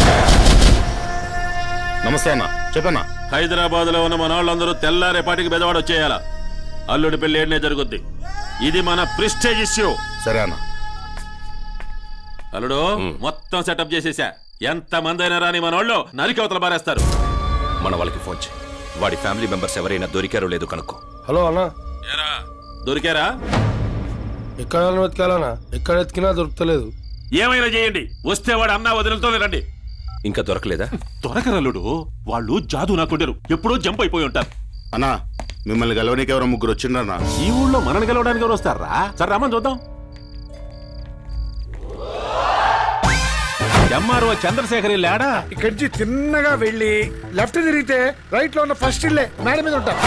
[SPEAKER 7] నమస్తే అన్న, చెప్పన్నా.
[SPEAKER 15] హైదరాబాద్ లో ఉన్న మన వాళ్ళందరూ తెల్లారేపాటికి బెదవాడ వచ్చేయాల. అల్లుడి పెళ్లి ఏడనే జరుగుద్ది. ఇది మన ప్రిస్టేజ్ ఇష్యూ.
[SPEAKER 7] సరే అన్న.
[SPEAKER 15] అల్లుడు, మొత్తం సెటప్ చేసేసా. ఎంత మంది అయినా రాని మన వాళ్ళు నరికవతల బారేస్తారు.
[SPEAKER 24] మన వాళ్ళకి ఫోన్ చేయి. వాడి ఫ్యామిలీ మెంబర్స్ ఎవరైనా దొరికారో లేదో కనుక్కో.
[SPEAKER 16] హలో అన్నా.
[SPEAKER 15] దొరికారా?
[SPEAKER 16] ఎక్కడ వెతకాలన్నా? ఎక్కడ వెతికినా దొరుకుతలేదు.
[SPEAKER 15] ఏమైనా చేయండి, వస్తే వాడు అన్నా వదిలితో రండి.
[SPEAKER 24] ఇంకా దొరకలేదా?
[SPEAKER 15] దొరకరల్లుడు. వాళ్ళు జాదు నాకుండారు. ఎప్పుడో జంప్ అయిపోయి ఉంటారు.
[SPEAKER 7] అన్నా, మిమ్మల్ని గెలవడానికి ఎవరో ముగ్గురు వచ్చిండ్రన్నా.
[SPEAKER 15] ఈ ఊళ్ళో మనల్ని గెలవడానికి ఎవరు వస్తారా? సరే రామని చూద్దాం. ఎంఆర్ఓ చంద్రశేఖర్ ఇల్లాడా?
[SPEAKER 22] ఇక్కడి నుంచి తిన్నగా వెళ్ళి లెఫ్ట్ తిరిగితే రైట్ లో ఉన్న ఫస్ట్ ఇల్లే, మేడ మీద ఉంటా.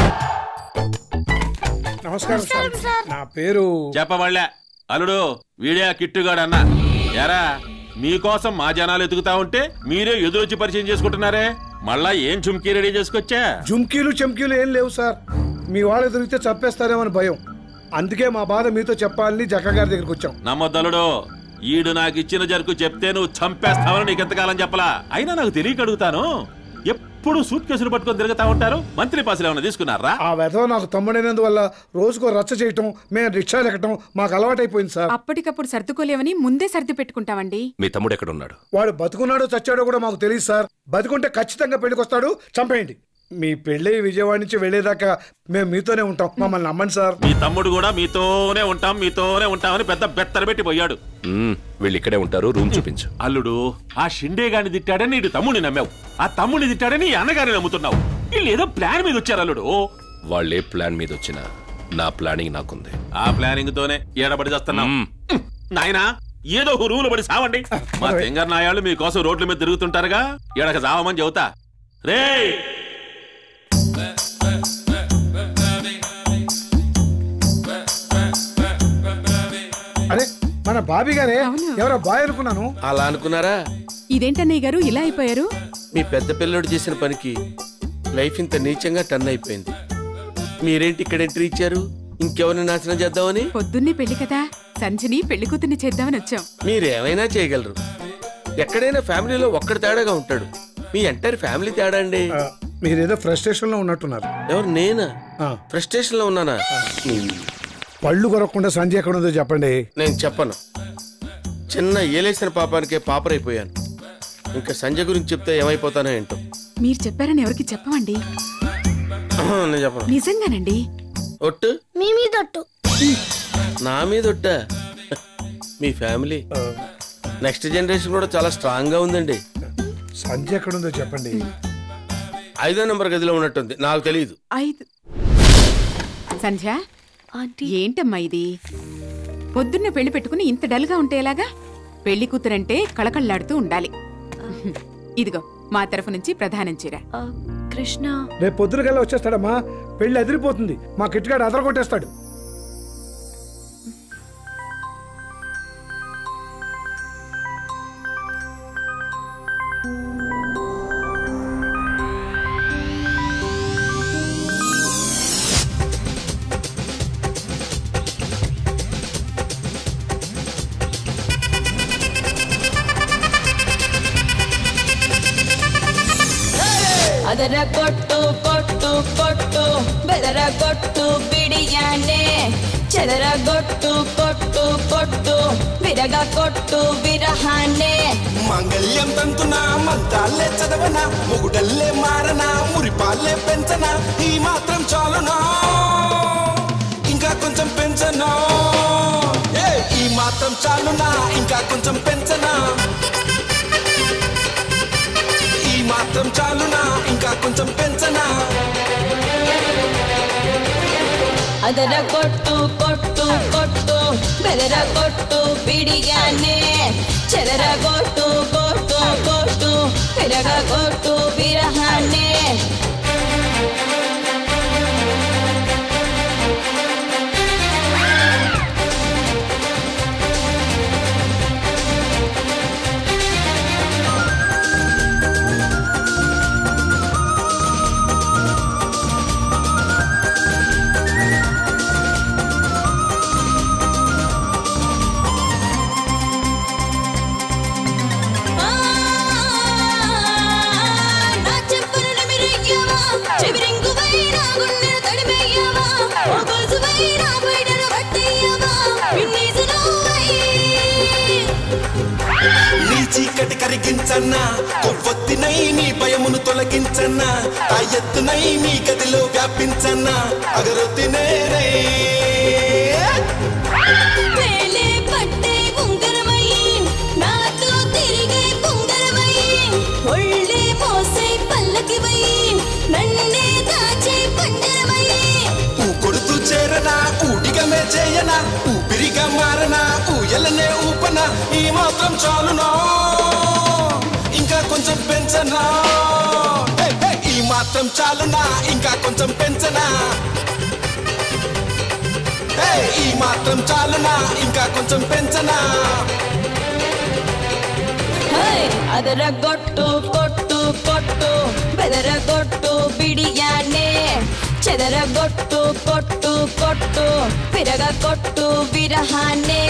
[SPEAKER 22] నమస్కారం సార్, నా పేరు
[SPEAKER 15] చెప్పవాళ్ళ. అల్లుడు, వీడే కిట్టుగాడు అన్న. ఎరా, మీకోసం మా జనాలు ఎదుగుతా ఉంటే మీరే ఎదురొచ్చి పరిచయం చేసుకుంటున్నారే. మళ్ళా ఏం చుమ్కీ రెడీ చేసుకొచ్చా?
[SPEAKER 22] జుమ్కీలు చెమ్కీలు ఏం లేవు సార్. మీ వాళ్ళు దొరికితే చంపేస్తారేమని భయం. అందుకే మా బాధ మీతో చెప్పాలని జక్క గారి దగ్గరికి వచ్చాం.
[SPEAKER 15] నమ్మొద్దలుడు. ఈడు నాకు ఇచ్చిన జరుకు చెప్తే నువ్వు చంపేస్తావని నీకు ఎంతకాలం చెప్పలా? అయినా నాకు తెలియక అడుగుతాను. ఎప్పుడు సూట్ కేసులు పట్టుకొని తిరుగుతా ఉంటారు. మంత్రి పాసులు ఏమైనా తీసుకున్నారా?
[SPEAKER 22] ఆ వెధవ నాకు తమ్ముడైనందువల్ల రోజుకో రచ్చ చేయటం, మేము రిక్షాలు ఎక్కటం మాకు అలవాటైపోయింది సార్.
[SPEAKER 13] అప్పటికప్పుడు సర్దుకోలేవని ముందే సర్ది పెట్టుకుంటామండి.
[SPEAKER 24] మీ తమ్ముడు ఎక్కడున్నాడు?
[SPEAKER 22] వాడు బతుకున్నాడో చచ్చాడో కూడా మాకు తెలియదు సార్. బతుకుంటే ఖచ్చితంగా పెళ్లికొస్తాడు, చంపేయండి. మీ పెళ్ళి విజయవాడ నుంచి వెళ్లేదాకా మేము మీతోనే ఉంటాం. మమ్మల్ని నమ్మండి సార్.
[SPEAKER 15] మీ తమ్ముడు కూడా మీతోనే ఉంటాం మీతోనే ఉంటామని పెద్ద బెత్తర పెట్టి పోయాడు.
[SPEAKER 24] వీళ్ళు ఇక్కడే ఉంటారు. రూమ్ చూపించు.
[SPEAKER 15] అల్లుడు, ఆ షిండే గాని తిట్టాడని నీడు తమ్ముడిని నమ్మావు. ఆ తమ్ముడిని తిట్టాడని అన్నగారిని నమ్ముతున్నావు. వీళ్ళు ఏదో ప్లాన్ మీద వచ్చారు అల్లుడు.
[SPEAKER 24] వాళ్ళే ప్లాన్ మీద వచ్చినా నా ప్లానింగ్ నాకుంది.
[SPEAKER 15] ఆ ప్లానింగ్ తోనే ఏడబడి చేస్తున్నాం. నాయనా, ఏదో రూలు పడి సావండి. మా తెంగర్ నాయాళ్ళు మీకోసం రోడ్ల మీద తిరుగుతుంటారుగా. ఎడక సావమని చెబుతా. రే,
[SPEAKER 22] అరే మన బాబీ గారే. ఎవరో బాయ్ అనుకున్నాను.
[SPEAKER 16] అలా అనుకున్నారా?
[SPEAKER 13] ఇదేంటన్నయ్య గారు ఇలా అయిపోయారు?
[SPEAKER 16] మీ పెద్ద పిల్లడు చేసిన పనికి లైఫ్ ఇంత నీచంగా టర్న్ అయిపోయింది. మీరేంటి ఇక్కడ ఎంట్రీ ఇచ్చారు? ఇంకెవరిని నాశనం చేద్దామని?
[SPEAKER 13] పొద్దున్నే పెళ్లి కదా, సంజని పెళ్లి కూతుర్ని చేద్దామని వచ్చాం.
[SPEAKER 16] మీరేమైనా చేయగలరు. ఎక్కడైనా ఫ్యామిలీలో ఒక్కడి తేడాగా ఉంటాడు. మీ ఎంటైర్ ఫ్యామిలీ తేడా అండి.
[SPEAKER 22] మీరేదో ఫ్రస్ట్రేషన్ లో ఉన్నట్టున్నారు.
[SPEAKER 16] ఎవరు? నేనా ఫ్రస్ట్రేషన్ లో ఉన్నానా?
[SPEAKER 22] పళ్ళు కొరకుండా సంజయ్ ఎక్కడ ఉందో చెప్పండి.
[SPEAKER 16] నేను చెప్పను. చిన్న ఏలేసిన పాపానికే పాపరైపోయాను. ఇంకా సంజయ్ గురించి చెప్తే ఏమైపోతానో ఏంటో.
[SPEAKER 13] మీరు చెప్పారని ఎవరికి చెప్పమండి.
[SPEAKER 16] నేను చెప్పను.
[SPEAKER 13] నిజంగానండి.
[SPEAKER 22] ఒట్టు?
[SPEAKER 17] మీ మీద ఒట్టు.
[SPEAKER 22] నా మీద ఒట్టా? మీ ఫ్యామిలీ నెక్స్ట్ జనరేషన్ కూడా చాలా స్ట్రాంగ్ గా ఉందండి. సంజయ్ ఎక్కడ ఉందో చెప్పండి.
[SPEAKER 16] ఐదో నెంబర్ గదిలో ఉన్నట్టుంది, నాకు తెలియదు.
[SPEAKER 13] ఐదు. సంధ్య ఏంటమ్మా ఇది? పొద్దున్న పెళ్లి పెట్టుకుని ఇంత డల్గా ఉంటే ఎలాగా? పెళ్లి కూతురంటే కళకళ్ళాడుతూ ఉండాలి. ఇదిగో మా తరఫు నుంచి ప్రధానం చీర.
[SPEAKER 6] కృష్ణ
[SPEAKER 1] రేపు పొద్దునకల్లా వచ్చేస్తాడమ్మా. పెళ్లి అదిరిపోతుంది. మా కిట్టుగాడు అదర కొట్టేస్తాడు.
[SPEAKER 19] ಅದರ ಕೊಟ್ಟು ಕೊಟ್ಟು ಕೊಟ್ಟು ಬೆದರ ಕೊಟ್ಟು ಬಿಡಿಯಾನೆ చెదర గొట్టు కొట్టు కొట్టు విరగ కొట్టు విరహానే
[SPEAKER 21] మాంగళ్యం తంతున మంత్రాలే చదవన మొగుడల్లే మారన మురిపాలే పెంచన ఈ మాత్రం చాలునా ఇంకా కొంచెం పెంచనా ఈ మాత్రం చాలునా ఇంకా కొంచెం పెంచనా ఈ మాత్రం చాలునా ఇంకా కొంచెం పెంచనా
[SPEAKER 19] ಅದರ ಕೊಟ್ಟು ಕೊಟ್ಟು ಕೊಟ್ಟು ಬೆದರ ಕೊಟ್ಟು ಬಿಡಿಯಾನೆ చెదర కొట్టు కొట్టు కొట్టు విరగ కొట్టు విరహానే
[SPEAKER 21] చీకటి కరిగించన్నా కొవ్వొత్తినై నీ భయమును తొలగించన్నా ఆ ఎత్తునై నీ గదిలో వ్యాపించన్నా అగరొత్తినే
[SPEAKER 19] వేలే పట్టే ఉంగరమై నాతో తిరిగే ఉంగరమై ఒళ్ళే మోసే పల్లకివై నన్నే దాచే పంజరమై
[SPEAKER 21] ఊ కొడుతూ చేరనా ఊడిగమే చేయనా ఊపిరిగా మారనా ఊయలనే ఊపనా ఈ మాత్రం చాలునా ఇంకా కొంచెం పెంచనా ఈ మాత్రం చాలునా ఇంకా కొంచెం పెంచనా ఈ మాత్రం చాలునా ఇంకా కొంచెం పెంచనా
[SPEAKER 19] ಅದರ ಗೊಟ್ಟು ಕೊಟ್ಟು ಕೊಟ್ಟು ಬೆದರ ಗೊಟ್ಟು ಬಿಡಿಯಾನೆ చెదర గొట్టు కొట్టు కొట్టు విరగ కొట్టు విరహానే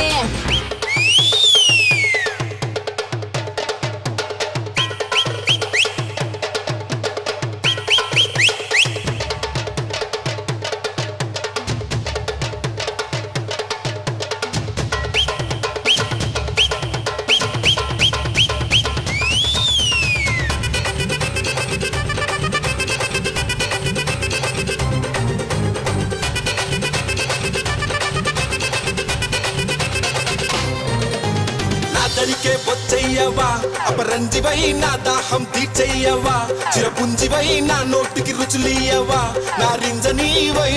[SPEAKER 21] దరికే వచ్చయ్యవా అపరంజివై నా దాహం తీర్చయ్యవా చిరపుంజివై నా నోటికి రుచులియవా నా రింజనీవై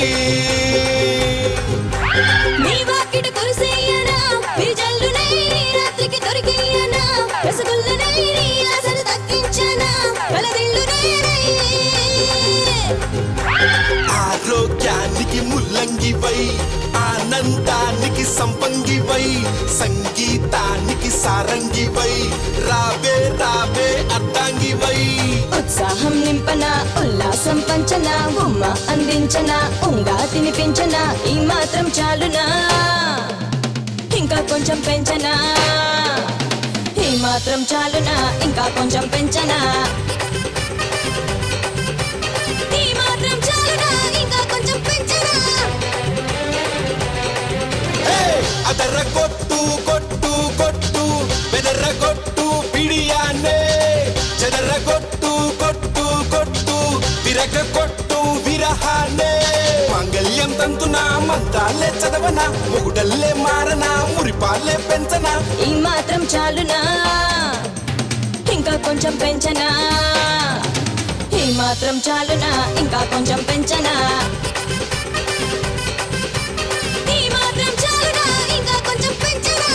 [SPEAKER 19] నీ వాకిట కురిసేయనా విజల్లునై నీ రాత్రికి దొరికియనా రసగుల్లనై నీ ఆశలు తగ్గించనా కలదిల్లునై
[SPEAKER 21] ఆరోగ్యానికి ముల్లంగివై ఆనందానికి సంపంగివై సంగీతానికి సారంగివై రావే రావే అర్ధాంగివై
[SPEAKER 19] ఉత్సాహం నింపన ఉల్లాసం పంచన ఉమ్మ అందించన ఉంగా తినిపించన ఈ మాత్రం చాలునా ఇంకా కొంచెం పెంచనా ఈ మాత్రం చాలునా ఇంకా కొంచెం పెంచనా ఈ మాత్రం చాలునా ఇంకా కొంచెం పెంచనా
[SPEAKER 21] అదర కొట్టు కొట్టు కొట్టు బెదర కొట్టు పిడియానే చెదర కొట్టు కొట్టు కొట్టు విరగ కొట్టు విరహానే మాంగళ్యం తంతున మంత్రాలే చదవన మొగుడల్లే మారన మురిపాలే పెంచన
[SPEAKER 19] ఈ మాత్రం చాలునా ఇంకా కొంచెం పెంచనా ఈ మాత్రం చాలునా ఇంకా కొంచెం పెంచనా ఈ మాత్రం చాలునా ఇంకా కొంచెం పెంచనా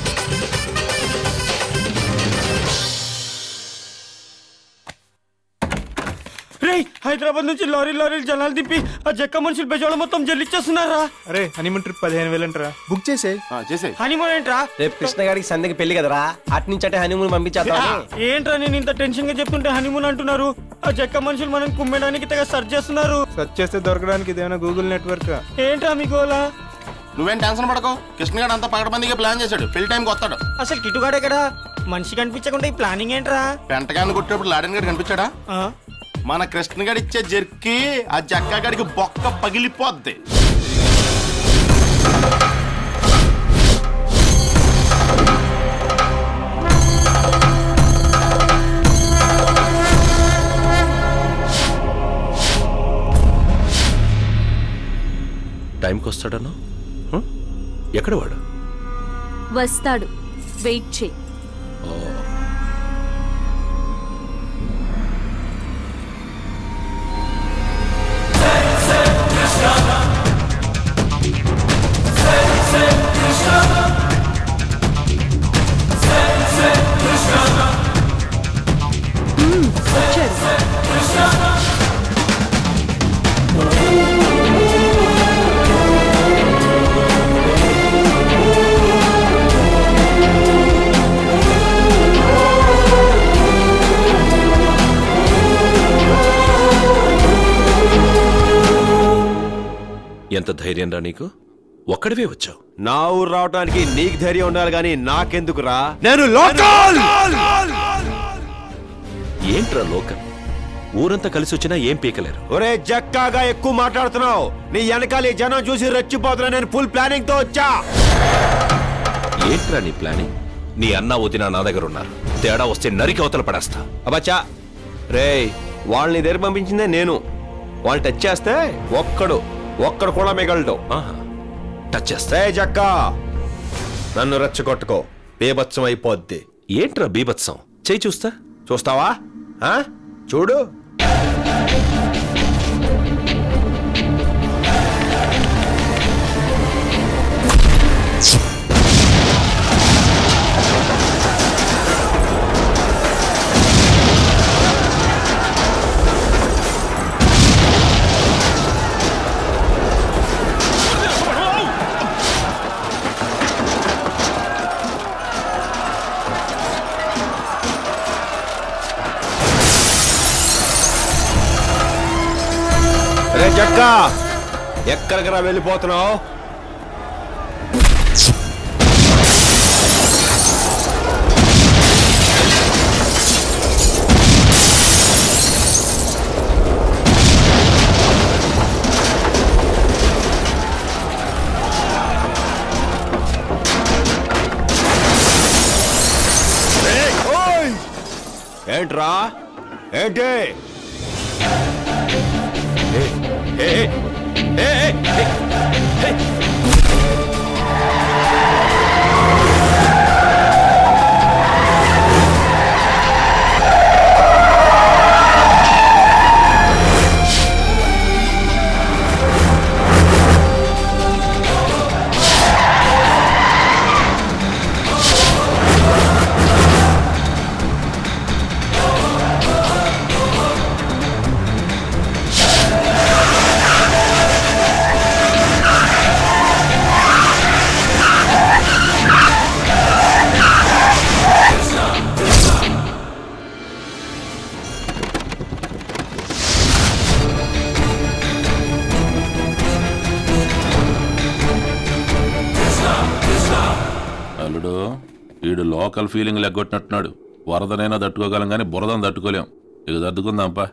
[SPEAKER 9] హైదరాబాద్ నుంచి లారీ లారీలు జనాలు దింపి ఆ జక్క మనుషులు బెజవాడ మొత్తం జల్లిచ్చేస్తున్నారా?
[SPEAKER 2] అరే హనీమూన్ ట్రిప్ పదిహేను వేలు అంటారా, బుక్ చేసే చేసే
[SPEAKER 9] హనీమూన్ ఏంట్రా?
[SPEAKER 18] రేపు కృష్ణ గారికి సందకి పెళ్లి కదరా, అటు నుంచి అంటే హనీమూన్ పంపించేద్దాం.
[SPEAKER 9] ఏంట్రా నేను ఇంత టెన్షన్ గా చెప్తుంటే హనీమూన్ అంటున్నారు? ఆ జక్క మనుషులు మనం కుమ్మడానికి తెగ సర్చ్ చేస్తున్నారు.
[SPEAKER 2] సర్చ్ చేస్తే దొరకడానికి ఇదేమైనా గూగుల్ నెట్వర్క్?
[SPEAKER 9] ఏంట్రా మీ గోలా?
[SPEAKER 7] నువ్వేం టెన్షన్ పడకో, కృష్ణగాడు అంతా పగడబందిగా ప్లాన్ చేశాడు, పెళ్లి టైంకి వస్తాడు.
[SPEAKER 9] అసలు కిటుగాడే కదా, మనిషి కనిపించకుండా ఈ ప్లానింగ్ ఏంట్రా?
[SPEAKER 7] పెంటగాన్ని కొట్టేప్పుడు లాడెన్ గడి కనిపించాడా? మన కృష్ణగాడి ఇచ్చే జర్కి ఆ జక్కగాడికి బొక్క పగిలిపోద్ది.
[SPEAKER 24] టైంకి వస్తాడను ఎక్కడ వాడు?
[SPEAKER 6] వస్తాడు, వెయిట్ చేయి.
[SPEAKER 24] ఎంత ధైర్యం రా నీకు? ఒక్కడివే వచ్చావు.
[SPEAKER 8] నా ఊరు రావడానికి నీకు ధైర్యం ఉండాలి గానీ నాకెందుకురా? నేను లోకల్.
[SPEAKER 24] ఏంట్రా లోకల్? ఊరంతా కలిసి వచ్చినా ఏం పీకలేరు.
[SPEAKER 8] ఒరే జక్కాగా ఎక్కువ మాట్లాడుతున్నావు. నీ వెనకాల ఈ జనం చూసి రెచ్చిపోతున్నా. నేను ఫుల్ ప్లానింగ్ తో వచ్చా.
[SPEAKER 24] ఏంట్రా నీ ప్లానింగ్? నీ అన్న వదిన నా దగ్గర ఉన్నారు. తేడా వస్తే నరికి అవతల పడేస్తా.
[SPEAKER 8] అబ్బచ్చా రే, వాళ్ళని దగ్గర పంపించిందే నేను. వాళ్ళు టచ్ చేస్తే ఒక్కడు ఒక్కడు కూడా మిగలడు.
[SPEAKER 24] టచ్ చేస్తే
[SPEAKER 8] జక్కా నన్ను రెచ్చగొట్టుకో, బీభత్సం అయిపోద్ది.
[SPEAKER 24] ఏంట్రా బీభత్సం? చేయి చూస్తా.
[SPEAKER 8] చూస్తావా? చూడు. రే జక్కా, ఎక్కడికి రా వెళ్ళిపోతున్నావు? ఏంట్రా ఏంటి?
[SPEAKER 15] అల్లుడు వీడు లోకల్ ఫీలింగ్ లెగ్గొట్టినట్టున్నాడు. వరదనైనా తట్టుకోగలం కానీ బురదను తట్టుకోలేం. ఇక తట్టుకుందాంపా.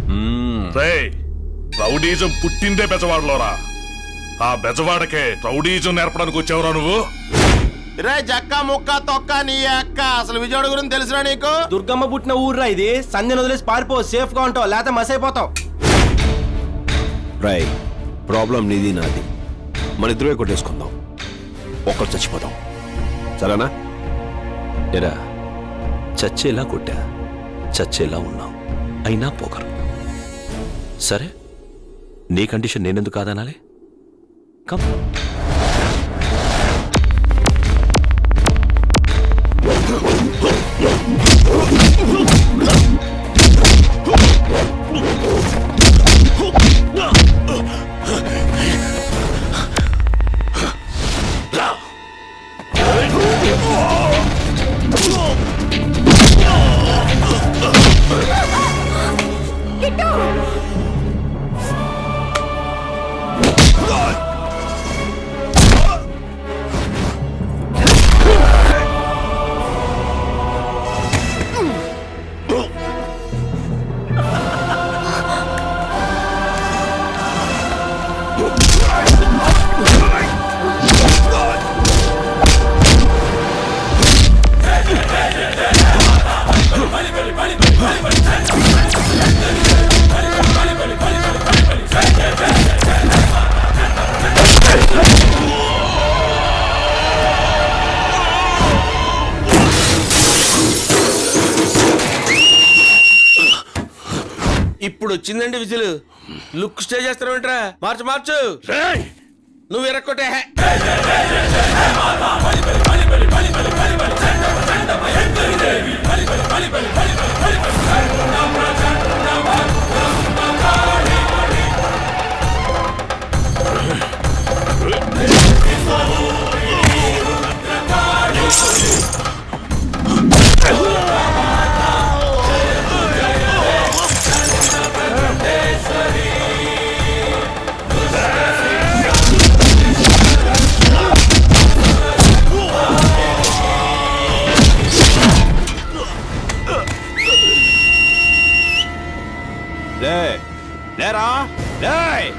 [SPEAKER 20] రౌడీజం పుట్టిందే బెజవాడలోరా. ఆ బెజవాడకే రౌడీజం నేర్పడానికి వచ్చావురా నువ్వు?
[SPEAKER 7] రే జక్క ముక్క తొక్క నీ అక్క, అసలు విజయవాడ గురించి తెలుసురా నీకు?
[SPEAKER 18] దుర్గమ్మ పుట్టిన ఊర్రా ఇది. సంధ్యను వదిలేసి పారిపో, సేఫ్ గా ఉంటావు, లేకపోతే మస్ అయిపోతావు.
[SPEAKER 8] రై, ప్రాబ్లం నీది నాది. మన ఇద్దరే కొట్టేసుకుందాం, ఒక్కరు చచ్చిపోతాం. సరేనా?
[SPEAKER 24] ఎరా, చచ్చేలా కొట్టా, చచ్చేలా ఉన్నాం, అయినా పోకరు. సరే నీ కండిషన్ నేనెందుకు కాదనాలి? కమ్.
[SPEAKER 16] ఇప్పుడు వచ్చిందండి విజిల్. లుక్ స్టే చేస్తారేంట్రా? మార్చు మార్చు. నువ్వు ఎరక్కొట్టే.
[SPEAKER 8] లేరా లే.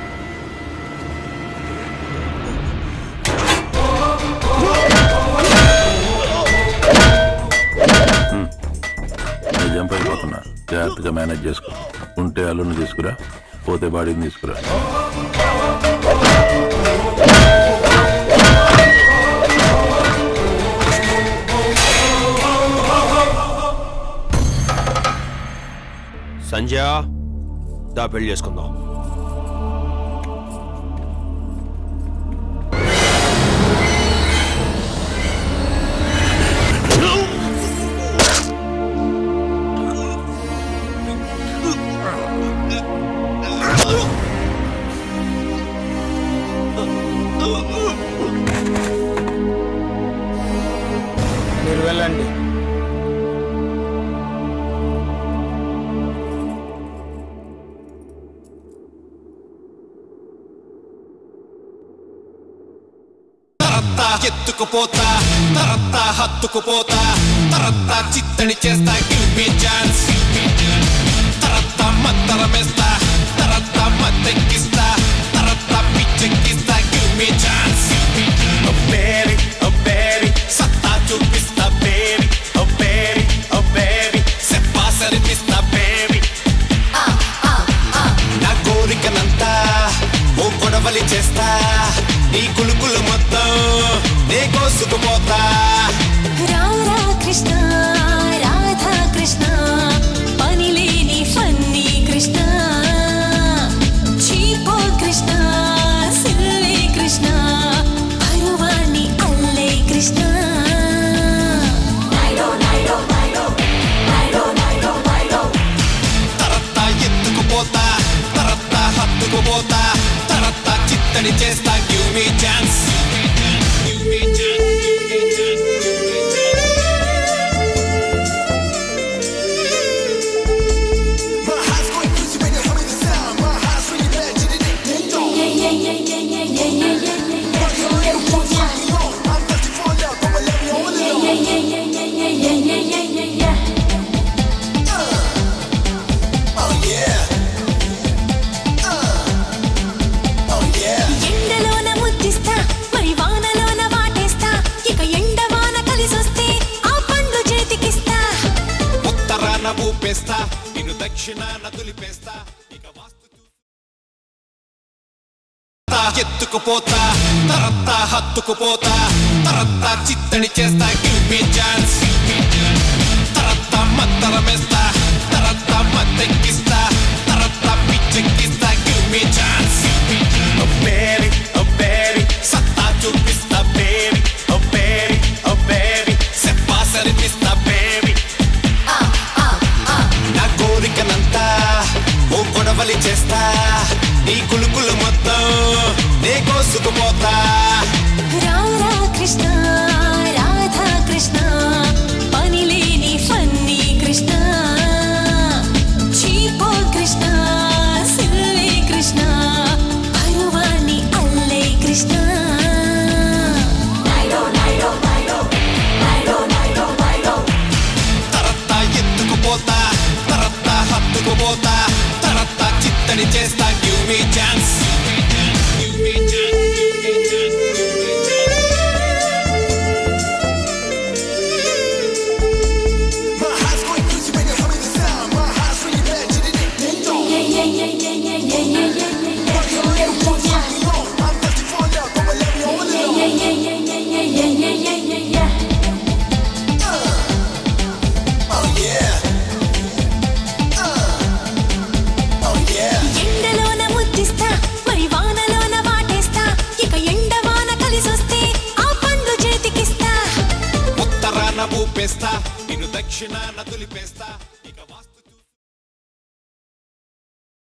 [SPEAKER 5] జంప్ అయిపోతున్నా, జాగ్రత్తగా మేనేజ్ చేసుకో. ఉంటే అల్లుని తీసుకురా, పోతే బాడీని తీసుకురా.
[SPEAKER 8] సంజయ్ దా పెళ్లి చేసుకుందాం.
[SPEAKER 22] మీరు వెళ్ళండి.
[SPEAKER 21] ఎత్తుకుపోతా తరత్తా హత్తుకుపోతా తరత్తా చిత్తడి చేస్తా గివ్ మీ ఛాన్స్ తరత్తా మత్తరమేస్తా తరత్తా మత్తెక్కిస్తా తరత్తా పిచ్చెక్కిస్తా give me chance oh baby oh baby సత్తా చూపిస్తా baby oh baby oh baby సెప్పా సరిపిస్తా బేబీ నా కోరికనంతా ఓ గొడవలి చేస్తా నీ కులుకులు మొత్తం నే కోసుకుపోతా.
[SPEAKER 4] రారా కృష్ణ రాధా కృష్ణ పనిలేని funny Krishna cheapo Krishna silly Krishna పరువాణి అల్లే కృష్ణ
[SPEAKER 21] తరత్తా ఎత్తుకుపోతా తరత్తా హత్తుకుపోతా తరత్తా చిత్తడి చేస్తా గివ్ మీ ఛాన్స్.
[SPEAKER 4] ఎండలోన ముద్దిస్తా మరి వానలోన వాటేస్తా ఇక ఎండవాన కలిసొస్తే ఆ పండ్లు చేతికిస్తా
[SPEAKER 21] ఉత్తరాన ఊపేస్తా నిన్ను దక్షిణాన దులిపేస్తా ఇక వాస్తు ఎత్తుకుపోతా తరత్తా హత్తుకుపోతా తరత్తా చిత్తడి చేస్తా గివ్ మీ ఛాన్స్ తరత్తా మత్తరమేస్తా తరత్తా మత్తెక్కిస్తా తరత్తా పిచ్చెక్కిస్తా క్షణాన తులిపేస్తా